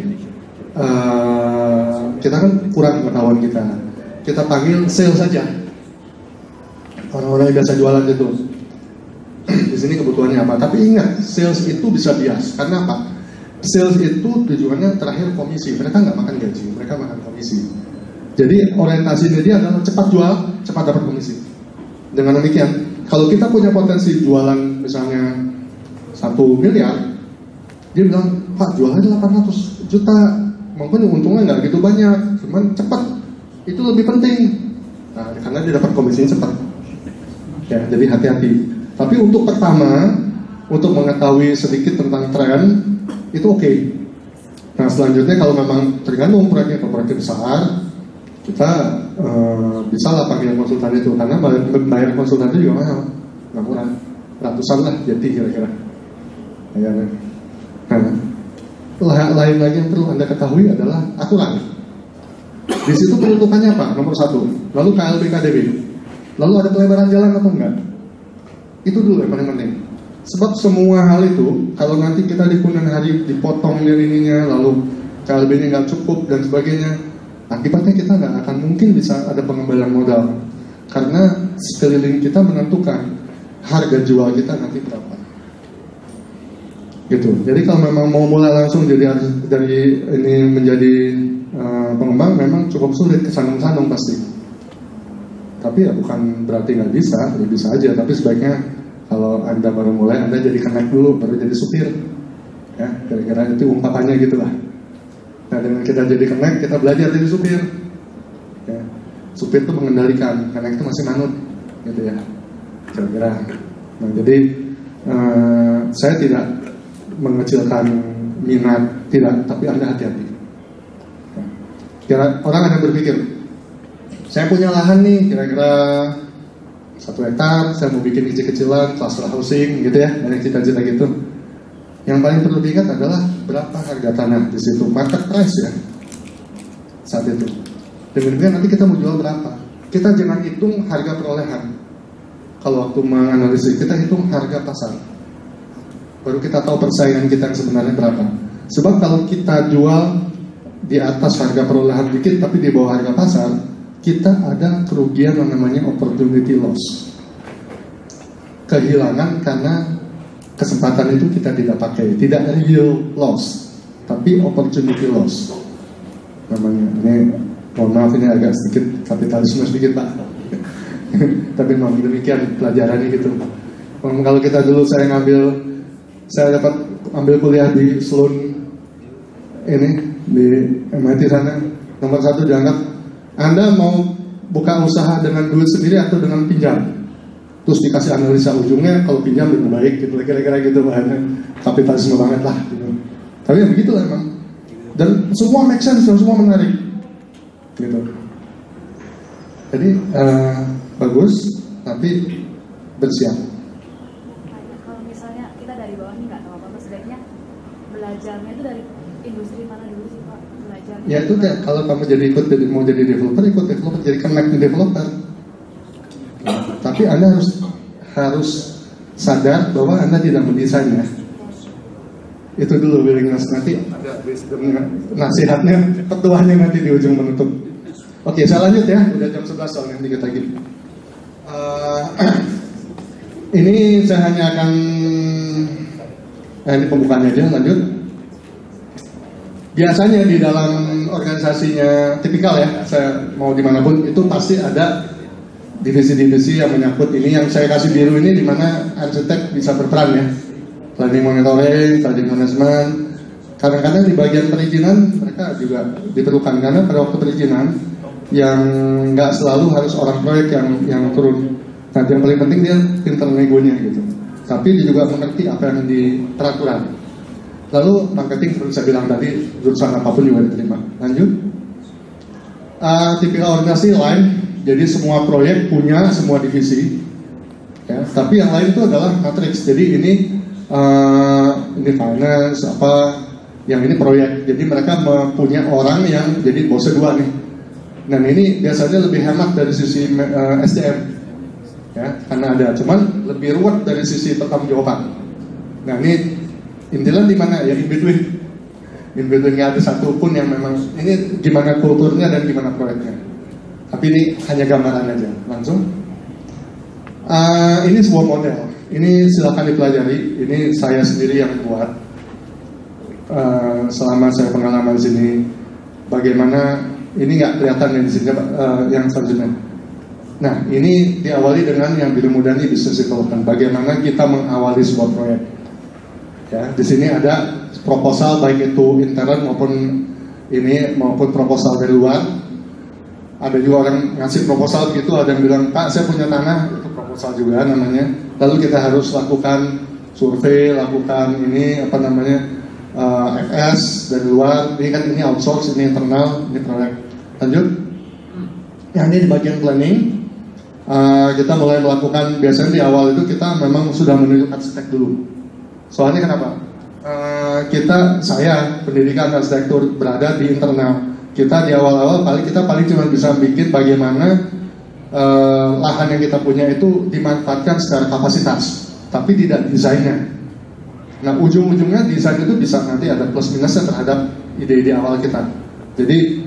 Uh, kita kan kurang pengetahuan kita. Kita panggil sales saja. Orang-orang yang biasa jualan itu. Di sini kebutuhannya apa? Tapi ingat, sales itu bisa bias. Karena apa? Sales itu tujuannya terakhir komisi. Mereka nggak makan gaji, mereka makan komisi. Jadi orientasinya dia adalah cepat jual, cepat dapat komisi. Dengan demikian, kalau kita punya potensi jualan misalnya satu miliar, dia bilang, Pak jualannya delapan ratus juta, mungkin untungnya nggak gitu banyak, cuman cepat, itu lebih penting. Nah, karena dia dapat komisinya cepat. Ya, jadi hati-hati. Tapi untuk pertama, untuk mengetahui sedikit tentang tren, itu oke. Okay. Nah selanjutnya kalau memang tergantung proyeknya, kalau proyeknya besar, kita uh, bisa lah panggil konsultan itu, karena bayar konsultan itu juga mahal, nggak murah, ratusan lah jadi kira-kira. Nah, lain lagi yang perlu Anda ketahui adalah aturan. Di situ peruntukannya apa? Nomor satu. Lalu K L B K D B. Lalu ada pelebaran jalan atau enggak? Itu dulu yang paling penting. Sebab semua hal itu, kalau nanti kita di kemudian hari dipotong dari ininya, lalu K L B-nya nggak cukup dan sebagainya, akibatnya kita nggak akan mungkin bisa ada pengembalian modal. Karena sekeliling kita menentukan harga jual kita nanti berapa. Gitu. Jadi kalau memang mau mulai langsung jadi dari ini menjadi uh, pengembang, memang cukup sulit, kesandung-sandung pasti. Tapi ya bukan berarti nggak bisa, ya bisa aja. Tapi sebaiknya kalau Anda baru mulai, Anda jadi connect dulu, baru jadi supir. Ya, kira-kira itu ungkapannya gitulah. Nah dengan kita jadi connect, kita belajar jadi supir. Ya. Supir itu mengendalikan, connect itu masih manut, gitu ya. Kira-kira. Nah jadi uh, saya tidak mengecilkan minat, tidak, tapi Anda hati-hati. Kira orang akan berpikir, saya punya lahan nih, kira-kira satu hektar, saya mau bikin kecil-kecilan, cluster housing, gitu ya, banyak cita-cita gitu. Yang paling perlu diingat adalah berapa harga tanah di situ, market price ya, saat itu. Dengan nanti kita mau jual berapa. Kita jangan hitung harga perolehan. Kalau waktu menganalisis, kita hitung harga pasar. Baru kita tahu persaingan kita yang sebenarnya berapa. Sebab kalau kita jual di atas harga perolehan dikit, tapi di bawah harga pasar, kita ada kerugian yang namanya opportunity loss. Kehilangan karena kesempatan itu kita tidak pakai. Tidak real loss, tapi opportunity loss namanya. Ini mohon maaf, ini agak sedikit kapitalisme sedikit Pak. Tapi memang demikian pelajarannya gitu. Kalau kita dulu saya ngambil, saya dapat ambil kuliah di Sloan ini di M I T sana, nomor satu dianggap Anda mau buka usaha dengan duit sendiri atau dengan pinjam. Terus dikasih analisa ujungnya kalau pinjam lebih baik gitu, kira-kira gitu bahannya. Kapitalisme banget lah gitu. Tapi ya begitulah emang. Dan semua make sense dan semua menarik gitu. Jadi uh, bagus, tapi bersiap. Kalau misalnya kita dari bawah nih nggak tahu apa-apa, sebaiknya belajarnya itu dari industri mana dulu sih Pak? Belajarnya. Ya itu deh, kalau kamu jadi ikut jadi, mau jadi developer, ikut developer, jadi connect di developer. Nah, tapi Anda harus harus sadar bahwa Anda tidak mendesainnya. Itu dulu willingness, nanti ada wisdomnya, nasihatnya, petuahnya nanti di ujung menutup. Oke, saya lanjut ya, udah jam sebelas soalnya dikit lagi. Uh, ini saya hanya akan, nah ini pembukaannya aja, lanjut. Biasanya di dalam organisasinya tipikal ya, saya mau dimanapun itu pasti ada divisi-divisi yang menyangkut ini. Yang saya kasih biru ini di mana arsitek bisa berperan ya. Planning monitoring, planning management. Kadang-kadang di bagian perizinan mereka juga diperlukan karena pada waktu perizinan yang nggak selalu harus orang proyek yang yang turun. Nah, yang paling penting dia pintar negonya gitu. Tapi dia juga mengerti apa yang di peraturan. Lalu marketing seperti saya bilang tadi jurusan apapun juga diterima. Lanjut. Uh, tipikal organisasi lain. Jadi semua proyek punya semua divisi. Ya, tapi yang lain itu adalah matrix. Jadi ini Uh, ini finance apa, yang ini proyek. Jadi mereka mempunyai orang yang jadi bosnya dua nih. Dan ini biasanya lebih hemat dari sisi uh, S D M, ya, karena ada. Cuman lebih ruwet dari sisi pertanggungjawaban. Nah ini intinya di mana ya, in between, in between nggak ada satu pun yang memang ini gimana kulturnya dan gimana proyeknya. Tapi ini hanya gambaran aja, langsung. Uh, ini sebuah model. Ini silakan dipelajari. Ini saya sendiri yang buat uh, selama saya pengalaman di sini. Bagaimana ini nggak kelihatan di sini uh, yang selanjutnya. Nah, ini diawali dengan yang biru muda ini business development. Bagaimana kita mengawali sebuah proyek. Ya, di sini ada proposal baik itu intern maupun ini maupun proposal dari luar. Ada juga orang ngasih proposal gitu, ada yang bilang Pak saya punya tanah, itu proposal juga namanya. Lalu kita harus lakukan survei, lakukan ini apa namanya uh, F S dari luar. Ini kan ini outsource, ini internal, ini proyek. Lanjut. Yang ini di bagian planning, uh, kita mulai melakukan biasanya di awal itu kita memang sudah menunjuk arsitek dulu. Soalnya kenapa? Uh, kita saya pendidikan arsitektur berada di internal. Kita di awal-awal paling kita paling cuma bisa bikin bagaimana Uh, lahan yang kita punya itu dimanfaatkan secara kapasitas, tapi tidak desainnya. Nah ujung-ujungnya desain itu bisa nanti ada plus minusnya terhadap ide-ide awal kita. Jadi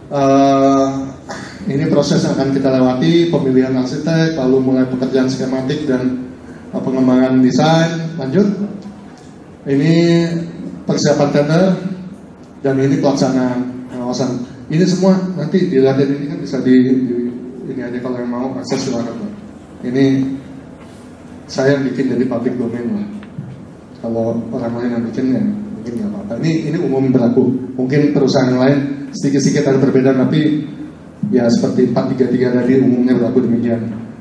uh, ini proses yang akan kita lewati, pemilihan arsitek, lalu mulai pekerjaan skematik dan uh, pengembangan desain. Lanjut, ini persiapan tender dan ini pelaksanaan pengawasan. Ini semua nanti dilihat ini kan bisa di, di ini aja kalau yang mau akses silakan. Ini saya yang bikin jadi public domain lah. Kalau orang lain yang bikin ya mungkin nggak apa-apa. Ini ini umum berlaku. Mungkin perusahaan yang lain sedikit-sedikit ada perbedaan, tapi ya seperti empat tiga tiga tadi umumnya berlaku demikian.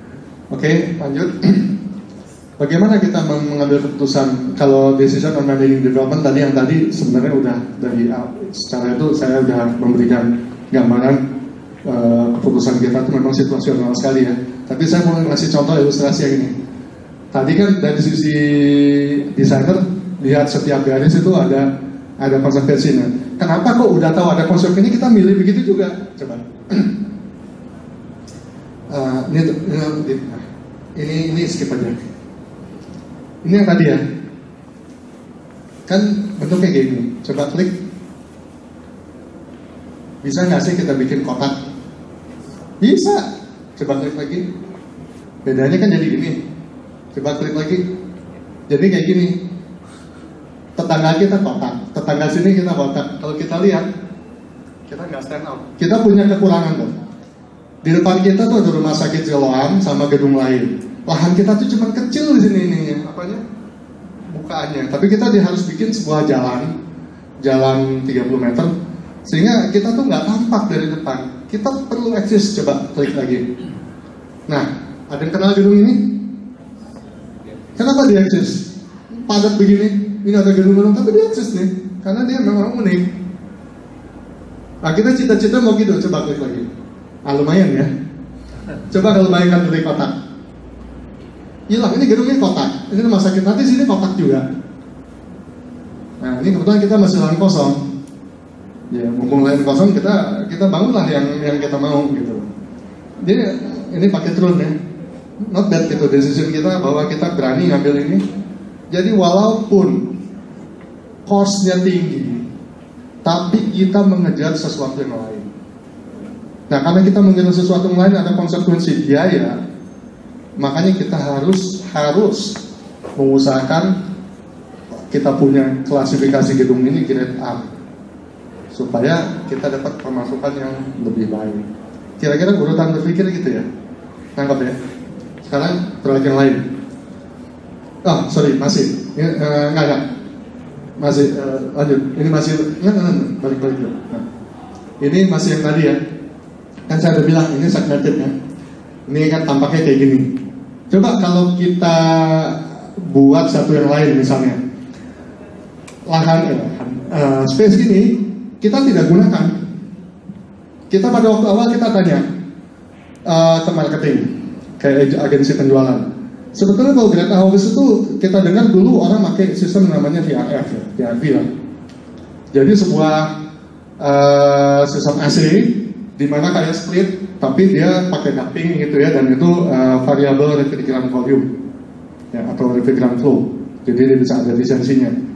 Oke, lanjut. Bagaimana kita mengambil keputusan? Kalau decision on managing development tadi yang tadi sebenarnya udah dari secara itu saya udah memberikan gambaran. Uh, keputusan kita itu memang situasional sekali ya. Tapi saya mau ngasih contoh ilustrasi yang ini. Tadi kan dari sisi desainer lihat setiap garis itu ada ada konsekuensinya. Kenapa kok udah tahu ada konsekuensi kita milih begitu juga? Coba. uh, ini, ini ini ini skip aja. Ini yang tadi ya. Kan bentuknya kayak gini. Coba klik. Bisa nggak sih kita bikin kotak? Bisa. Coba klik lagi. Bedanya kan jadi gini. Coba klik lagi. Jadi kayak gini. Tetangga kita kotak, tetangga sini kita kotak. Kalau kita lihat, kita nggak stand out. Kita punya kekurangan tuh. Di depan kita tuh ada rumah sakit Siloam sama gedung lain. Lahan kita tuh cuma kecil di sini ininya. Apanya? Bukaannya. Tapi kita harus bikin sebuah jalan, jalan tiga puluh meter. Sehingga kita tuh nggak tampak dari depan. Kita perlu eksis. Coba klik lagi. Nah, ada yang kenal gedung ini? Kenapa dia eksis? Padat begini. Ini ada gedung-gedung tapi dia eksis nih. Karena dia memang unik. Nah, kita cita-cita mau gitu. Coba klik lagi. Ah, lumayan ya. Coba kalau bayangkan dari kotak. Hilang, ini gedungnya kotak. Ini rumah sakit, nanti sini kotak juga. Nah ini kebetulan kita masih lahan kosong. Ya mumpung lahan kosong kita kita bangunlah yang yang kita mau gitu. Jadi ini pakai drone ya. Not bad gitu decision kita bahwa kita berani ngambil ini. Jadi walaupun cost-nya tinggi, tapi kita mengejar sesuatu yang lain. Nah karena kita mengejar sesuatu yang lain ada konsekuensi biaya, makanya kita harus harus mengusahakan kita punya klasifikasi gedung ini grade A supaya kita dapat pemasukan yang lebih baik. Kira-kira urutan berpikir gitu ya, nangkap ya. Sekarang proyek yang lain. Oh sorry masih, ini, uh, enggak enggak masih uh, lanjut. Ini masih enggak enggak, enggak. balik balik dulu. Nah, ini masih yang tadi ya. Kan saya udah bilang ini segmented ya. Ini kan tampaknya kayak gini. Coba kalau kita buat satu yang lain misalnya lahan, eh, uh, space ini kita tidak gunakan. Kita pada waktu awal kita tanya uh, ke marketing, kayak agensi penjualan. Sebetulnya kalau Great House itu kita dengar dulu orang pakai sistem namanya V R F ya, V R V lah. Jadi sebuah uh, sistem A C di mana kayak split, tapi dia pakai ducting gitu ya, dan itu uh, variable refrigerant volume ya, atau refrigerant flow. Jadi dia bisa ada efisiensinya.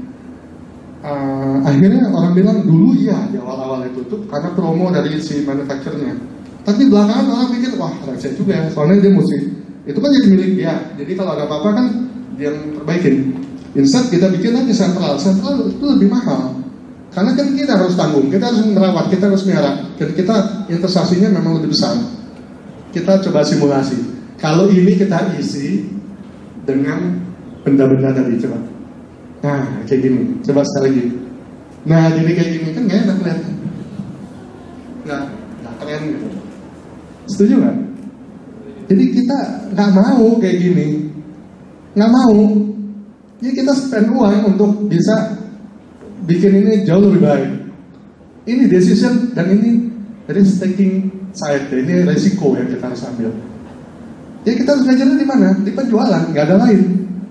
Uh, akhirnya orang bilang dulu iya di awal-awal itu tuh karena promo dari si manufacturernya. Tapi belakangan orang pikir wah rahasia juga ya, soalnya dia mesti itu kan jadi milik dia. Jadi kalau ada apa-apa kan dia yang perbaikin. Instead kita bikin aja sentral, sentral itu lebih mahal. Karena kan kita harus tanggung, kita harus merawat, kita harus melihara, dan kita investasinya memang lebih besar. Kita coba simulasi. Kalau ini kita isi dengan benda-benda tadi coba. Nah, kayak gini. Coba sekali lagi. Nah, jadi kayak gini kan nggak enak kelihatan. Nggak, nggak keren gitu. Setuju nggak? Jadi kita nggak mau kayak gini, nggak mau. Jadi kita spend uang untuk bisa bikin ini jauh lebih baik. Ini decision dan ini risk taking side. Ini resiko yang kita harus ambil. Jadi kita harus ngajarnya di mana? Di penjualan, nggak ada lain.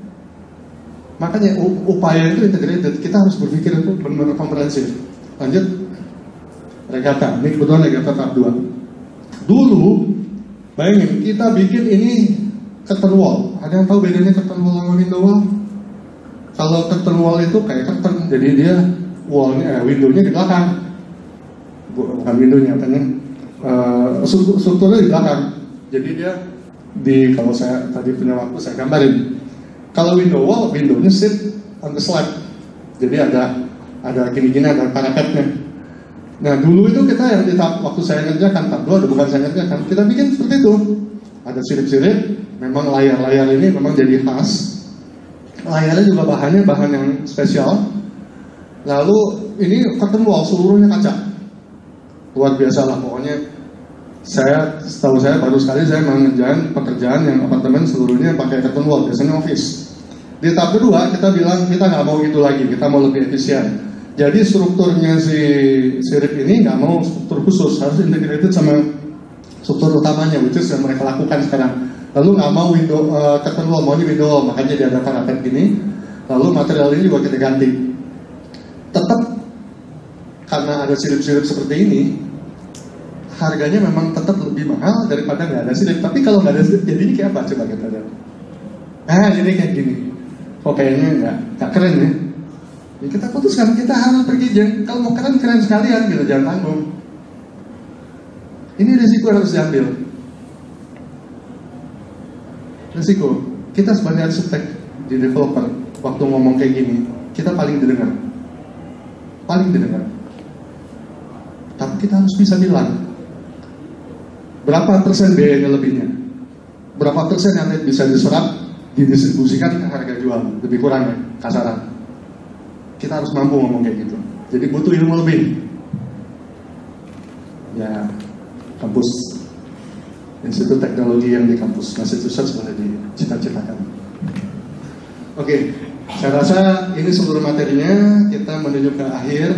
Makanya upaya itu integrated, kita harus berpikir itu benar-benar komprehensif. Lanjut, regatta, ini kebetulan regatta tahap dua. Dulu, bayangin, kita bikin ini curtain wall. Ada yang tahu bedanya curtain wall sama window wall? Kalau curtain wall itu kayak curtain, jadi dia wallnya, eh, windownya di belakang. Bukan windownya, apanya? Uh, strukturnya di belakang. Jadi dia, di kalau saya tadi punya waktu, saya gambarin. Kalau window wall, windownya sit on the slab. Jadi ada ada gini-gini, ada parapetnya. Nah dulu itu kita yang di tahap waktu saya ngerjakan, tahap dua, bukan saya ngerjakan, kita bikin seperti itu. Ada sirip-sirip, memang layar-layar ini memang jadi khas. Layarnya juga bahannya bahan yang spesial. Lalu ini curtain wall, seluruhnya kaca. Luar biasa lah pokoknya. Saya, setahu saya baru sekali saya mengerjakan pekerjaan yang apartemen seluruhnya pakai curtain wall, biasanya office. Di tahap kedua kita bilang kita nggak mau gitu lagi, kita mau lebih efisien. Jadi strukturnya si sirip ini nggak mau struktur khusus, harus integrated sama struktur utamanya, which is yang mereka lakukan sekarang. Lalu nggak mau window uh, curtain wall, maunya window wall, makanya dia ada parapet gini. Lalu material ini juga kita ganti. Tetap karena ada sirip-sirip seperti ini, harganya memang tetap lebih mahal daripada nggak ada sirip. Tapi kalau nggak ada sirip, jadinya kayak apa? Coba kita lihat. Ah, jadi kayak gini. Oh, kayaknya nggak nggak keren ya. Ya kita putuskan kita harus pergi. Kalau mau keren keren sekalian gitu, jangan tanggung. Ini risiko yang harus diambil. Risiko. Kita sebagai arsitek di developer, waktu ngomong kayak gini, kita paling didengar, paling didengar. Tapi kita harus bisa bilang berapa persen biayanya lebihnya, berapa persen yang bisa diserap, didistribusikan ke harga jual, lebih kurang ya, kasaran. Kita harus mampu ngomong kayak gitu. Jadi butuh ilmu lebih. Ya, kampus Institut Teknologi yang di kampus Massachusetts boleh dicita-citakan. Oke, saya rasa ini seluruh materinya. Kita menuju ke akhir.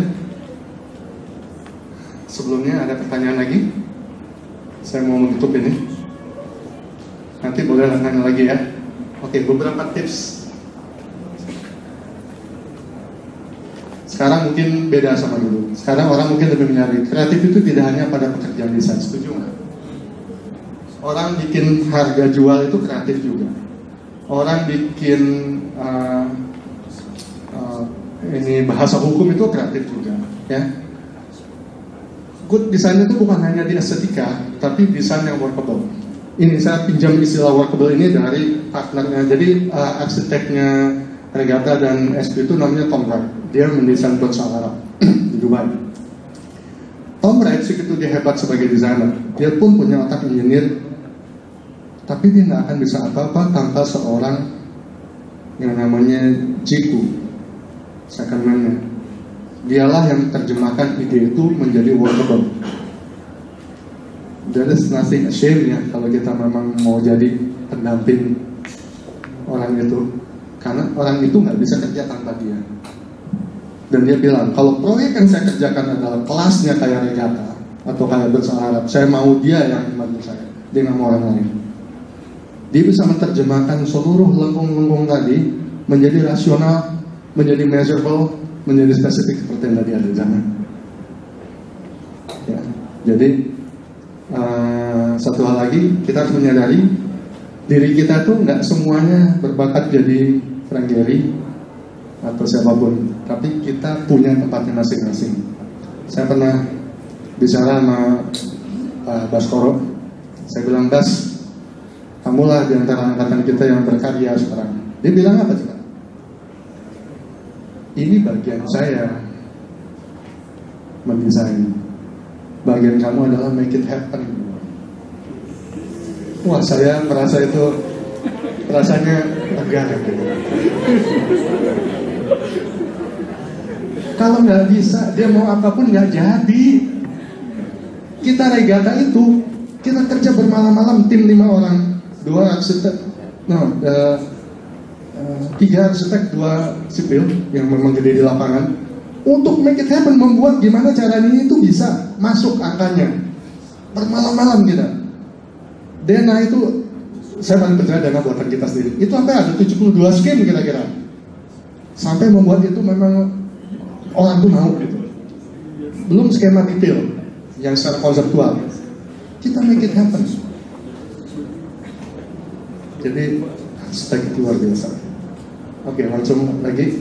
Sebelumnya ada pertanyaan lagi? Saya mau menutup ini. Nanti boleh nanya lagi ya. Oke, beberapa tips. Sekarang mungkin beda sama dulu. Sekarang orang mungkin lebih menyadari kreatif itu tidak hanya pada pekerjaan desain. Setuju nggak? Orang bikin harga jual itu kreatif juga. Orang bikin uh, uh, ini bahasa hukum itu kreatif juga, ya. Good design itu bukan hanya di estetika, tapi desain yang workable. Ini saya pinjam istilah workable ini dari partnernya. Jadi uh, arsiteknya Regatta dan S P itu namanya Tom Wright. Dia mendesain Burj Al Arab di Dubai. Tom Wright segitu dia hebat sebagai desainer. Dia pun punya otak engineer, tapi dia nggak akan bisa apa-apa tanpa seorang yang namanya Jiku, second man-nya. Dialah yang terjemahkan ide itu menjadi workable. There is nothing ashamed ya kalau kita memang mau jadi pendamping orang itu, karena orang itu nggak bisa kerja tanpa dia. Dan dia bilang, kalau proyek yang saya kerjakan adalah kelasnya kayak Regatta atau kayak Burj Al Arab, saya mau dia yang membantu saya, dia nggak mau orang lain. Dia bisa menerjemahkan seluruh lengkung-lengkung tadi menjadi rasional, menjadi measurable, menjadi spesifik seperti yang tadi ada di sana. Ya, jadi uh, satu hal lagi, kita harus menyadari diri kita tuh nggak semuanya berbakat jadi Frank Gehry atau siapapun, tapi kita punya tempatnya masing-masing. Saya pernah bicara sama Pak Baskoro, saya bilang, Bas, kamulah di antara angkatan kita yang berkarya sekarang. Dia bilang apa coba? Ini bagian saya mendesain, bagian kamu adalah make it happen. Wah, saya merasa itu rasanya lega gitu. Kalau nggak bisa, dia mau apapun nggak jadi. Kita Regatta itu, kita kerja bermalam-malam, tim lima orang, dua arsitek, no, uh, uh, tiga arsitek, dua sipil yang memang gede di lapangan, untuk make it happen, membuat gimana caranya itu bisa masuk angkanya. Bermalam-malam kita. Dana itu, saya paling percaya Dana buatan kita sendiri. Itu sampai ada tujuh puluh dua skin kira-kira. Sampai membuat itu memang orang tuh mau gitu. Belum skema detail yang secara konseptual. Kita make it happen. Jadi hashtag itu luar biasa. Oke, langsung lagi.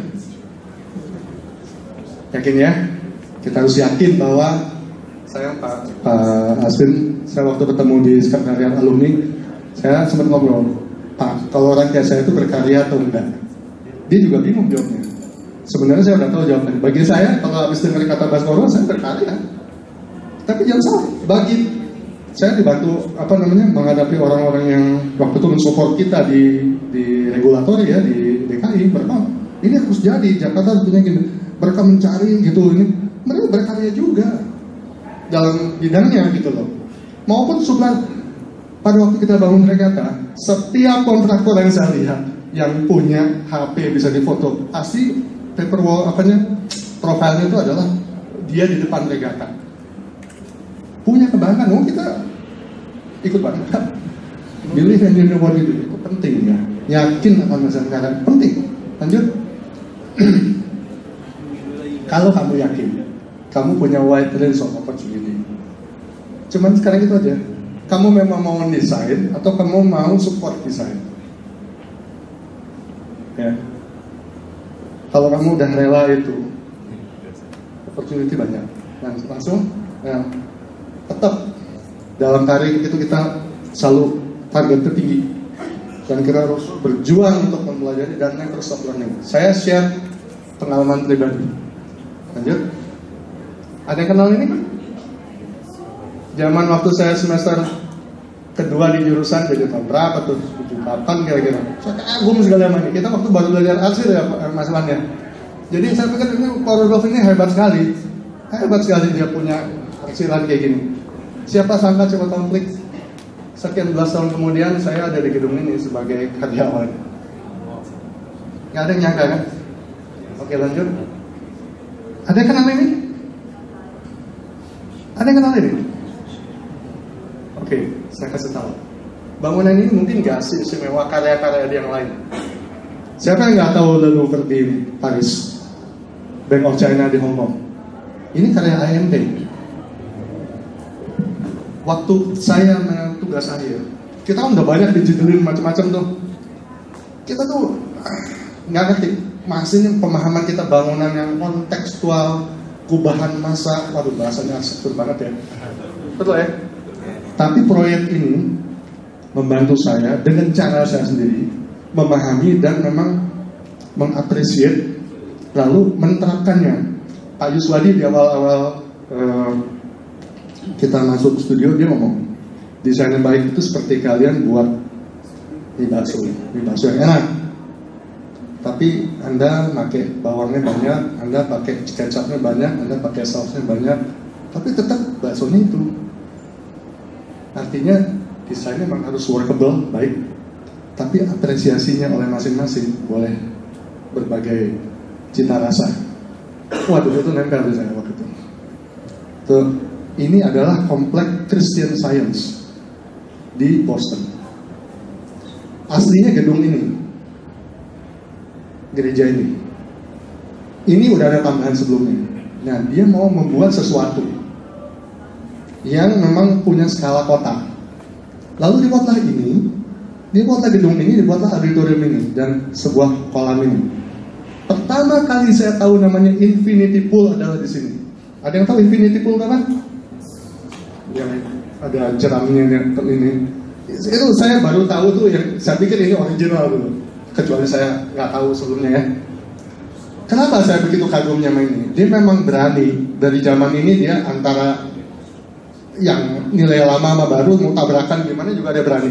Yakin ya? Kita harus yakin bahwa saya Pak Pak Aswin, saya waktu ketemu di sekretariat alumni, saya sempat ngobrol, Pak, kalau orang kayak saya itu berkarya atau enggak? Dia juga bingung jawabnya. Sebenarnya saya udah tahu jawabannya. Bagi saya, kalau habis dengar kata Baskoro, saya berkarya. Tapi jangan salah, bagi saya dibantu apa namanya menghadapi orang-orang yang waktu itu mensupport kita di di regulator ya di D K I. Mereka ini harus jadi Jakarta harus punya gini. Mereka mencari gitu ini, mereka berkarya juga dalam bidangnya gitu loh. Maupun sebelah pada waktu kita bangun Regatta, setiap kontraktor yang saya lihat yang punya H P bisa difoto, pasti paperwork apanya profilnya itu adalah dia di depan Regatta. Punya kebanggaan, oh kita ikut bangga. Believe and you know what you do, itu penting ya. Yakin akan masa sekarang penting. Lanjut. Kalau kamu yakin, kamu punya wide range of opportunity. Cuman sekarang itu aja. Kamu memang mau desain atau kamu mau support desain? Ya. Kalau kamu udah rela itu, opportunity banyak. Nah, langsung, ya, tetap dalam karir itu kita selalu target tertinggi dan kita harus berjuang untuk mempelajari dan never stop learning. Saya share pengalaman pribadi. Lanjut. Ada yang kenal ini? Zaman waktu saya semester kedua di jurusan jadi tahun berapa tuh? tujuh delapan kira-kira. Saya kagum segala macam. Kita waktu baru belajar arsip ya Mas Wan ya. Jadi saya pikir ini Porogov ini hebat sekali. Hebat sekali dia punya hasilan kayak gini. Siapa sangka coba konflik. Sekian belas tahun kemudian saya ada di gedung ini sebagai karyawan. Gak ada yang nyangka kan? Oke, lanjut. Ada yang kenal ini? Ada yang kenal ini? Oke, saya kasih tahu. Bangunan ini mungkin gak istimewa karya-karya yang lain. Siapa yang nggak tahu Lelouver di Paris? Bank of China di Hong Kong. Ini karya I M P. Waktu saya tugas akhir, kita udah banyak dijudulin macam-macam tuh. Kita tuh nggak ngerti, masih pemahaman kita bangunan yang kontekstual, kubahan masa, waduh bahasanya arsitektur banget ya. Betul ya? Tapi proyek ini membantu saya dengan cara saya sendiri memahami dan memang mengapresiasi lalu menerapkannya. Pak Yuswadi di awal-awal uh, kita masuk studio dia ngomong, desain yang baik itu seperti kalian buat mie bakso, mie bakso yang enak. Tapi Anda pakai bawangnya banyak, Anda pakai kecapnya banyak, Anda pakai sausnya banyak, tapi tetap baksonya itu. Artinya desainnya memang harus workable, baik, tapi apresiasinya oleh masing-masing boleh berbagai cita rasa. Waduh, itu nempel di saya waktu itu. Tuh, ini adalah komplek Christian Science di Boston. Aslinya gedung ini, gereja ini, ini udah ada tambahan sebelumnya. Nah, dia mau membuat sesuatu yang memang punya skala kota. Lalu dibuatlah ini, dibuatlah gedung ini, dibuatlah auditorium ini, dan sebuah kolam ini. Pertama kali saya tahu namanya infinity pool adalah di sini. Ada yang tahu infinity pool apa? Yang ada jeramnya ini. Itu saya baru tahu tuh, yang saya pikir ini original dulu. Kecuali saya nggak tahu sebelumnya ya. Kenapa saya begitu kagumnya sama ini? Dia memang berani. Dari zaman ini dia antara yang nilai lama sama baru mau tabrakan gimana juga dia berani.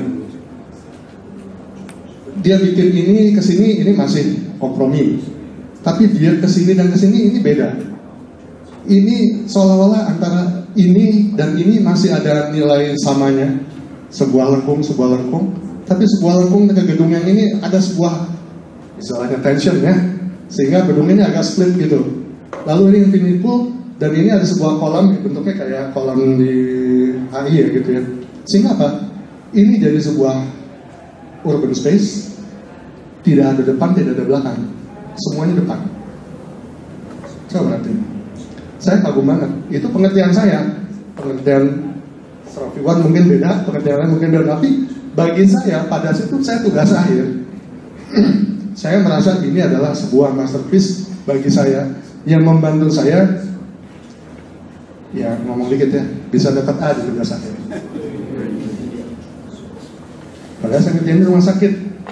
Dia bikin ini kesini ini masih kompromi, tapi dia kesini dan kesini ini beda. Ini seolah-olah antara ini dan ini masih ada nilai samanya, sebuah lengkung sebuah lengkung, tapi sebuah lengkung ke gedung yang ini ada sebuah istilahnya tension ya, sehingga gedung ini agak split gitu. Lalu ini infinity pool dan ini ada sebuah kolam bentuknya kayak kolam di A I ya gitu ya. Sehingga apa? Ini jadi sebuah urban space, tidak ada depan, tidak ada belakang, semuanya depan. Coba berarti, saya kagum banget. Itu pengertian saya, pengertian Prof Iwan mungkin beda, pengertiannya mungkin beda, tapi bagi saya pada situ saya tugas akhir. Saya merasa ini adalah sebuah masterpiece bagi saya yang membantu saya. Ya ngomong dikit ya, bisa dapat A di tugas akhir. Padahal saya kerjain di rumah sakit.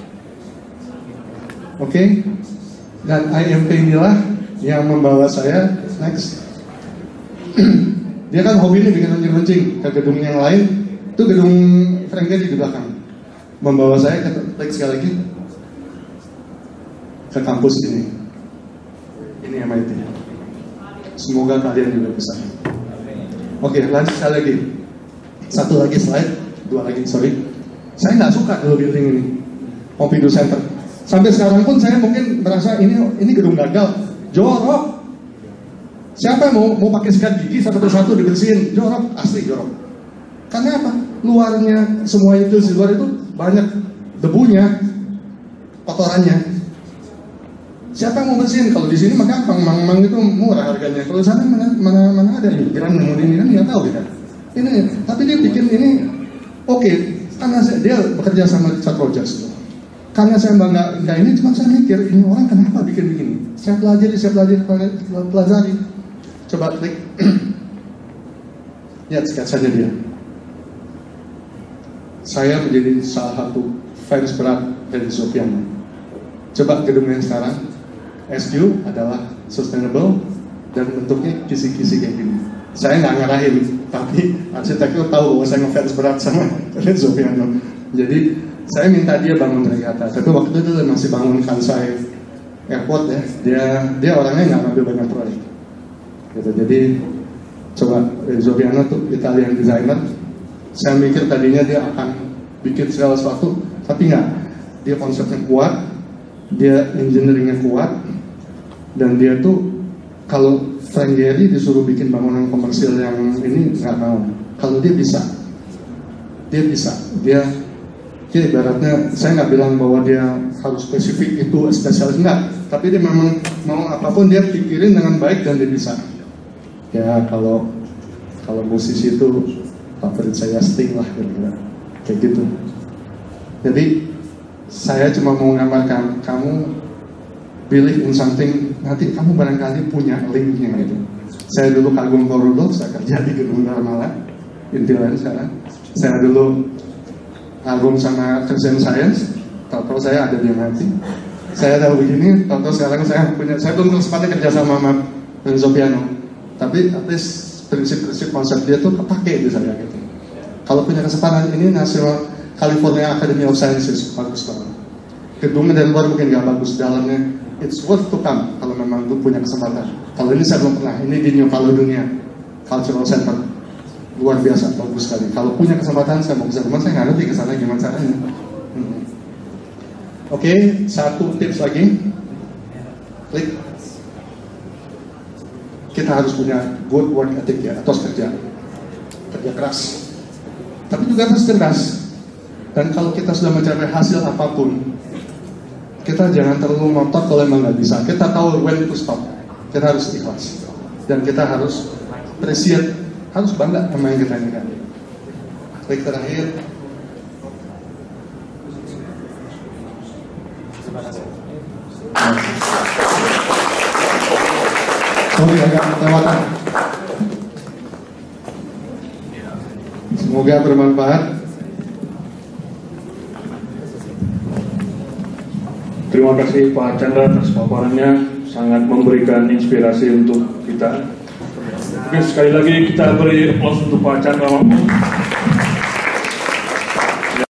Oke, okay? Dan I M P inilah yang membawa saya next. Dia kan hobinya bikin runcing-runcing ke gedung yang lain. Itu gedung Frank Gehry di belakang. Membawa saya ke next sekali lagi ke kampus ini. Ini M I T. Semoga kalian juga bisa. Oke, okay, lanjut sekali lagi. Satu lagi slide, dua lagi, sorry. Saya nggak suka dulu building ini, Pompidou Center. Sampai sekarang pun saya mungkin merasa ini ini gedung gagal, jorok. Siapa yang mau mau pakai sikat gigi satu persatu dibersihin, jorok, asli jorok. Karena apa? Luarnya semua itu, di luar itu banyak debunya, kotorannya. Siapa yang mau bersihin? Kalau di sini mah gampang, mang-mang itu murah harganya. Kalau di sana mana mana, mana ada imigran yang mau ini kan nggak tahu kita. Ini, tapi dia bikin ini, oke, okay, karena saya, dia bekerja sama Richard Rogers. Karena saya bangga enggak ini, cuma saya mikir ini orang kenapa bikin begini? Saya pelajari, saya pelajari, pelajari. Coba klik, lihat sketsanya dia. Saya menjadi salah satu fans berat dari Sofiano. Coba gedungnya sekarang. S Q adalah sustainable dan bentuknya kisi-kisi kayak gini. Saya nggak ngarahin, tapi arsitektur tahu bahwa saya ngefans berat sama Renzo Piano. Jadi saya minta dia bangun dari atas. Tapi waktu itu dia masih bangun Kansai Airport ya. Dia dia orangnya nggak ngambil banyak proyek. Gitu. Jadi coba Renzo Piano tuh Italian designer. Saya mikir tadinya dia akan bikin segala sesuatu, tapi nggak. Dia konsepnya kuat, dia engineeringnya kuat, dan dia tuh kalau Frank Gehry disuruh bikin bangunan komersil yang ini nggak mau. Kalau dia bisa, dia bisa, dia Oke, ibaratnya saya nggak bilang bahwa dia harus spesifik itu spesialis, enggak. Tapi dia memang mau apapun dia pikirin dengan baik dan dia bisa. Ya kalau kalau musisi itu favorit saya Sting lah kira-kira kayak gitu. Jadi saya cuma mau menggambarkan kamu believe in something, nanti kamu barangkali punya linknya gitu. Saya dulu kagum Korudok, saya kerja di Gedung Dharma, Intiland sekarang. Saya dulu kagum sama Christian Science, tahu-tahu saya ada di M I T. Saya tahu begini, tahu-tahu sekarang saya punya, saya belum kesempatan kerja sama sama Renzo Piano. Tapi at least prinsip-prinsip konsep dia tuh kepake di saya gitu. Kalau punya kesempatan ini National California Academy of Sciences, bagus banget. Gedungnya dari luar mungkin nggak bagus, dalamnya it's worth to come kalau memang tuh punya kesempatan. Kalau ini saya belum pernah, ini di New Caledonia Cultural Center. Luar biasa, bagus sekali. Kalau punya kesempatan saya mau ke sana, saya nggak ngerti ke sana gimana caranya. Hmm. Oke, okay, satu tips lagi. Klik. Kita harus punya good work ethic ya, atau kerja, kerja keras. Tapi juga harus cerdas. Dan kalau kita sudah mencapai hasil apapun, kita jangan terlalu ngotot kalau memang nggak bisa. Kita tahu when to stop. Kita harus ikhlas. Dan kita harus appreciate, harus bangga sama yang kita ini. Klik terakhir. Sorry agak kelewatan. Semoga bermanfaat. Terima kasih Pak Chandra atas paparannya, sangat memberikan inspirasi untuk kita. Oke, sekali lagi kita beri aplaus untuk Pak Chandra.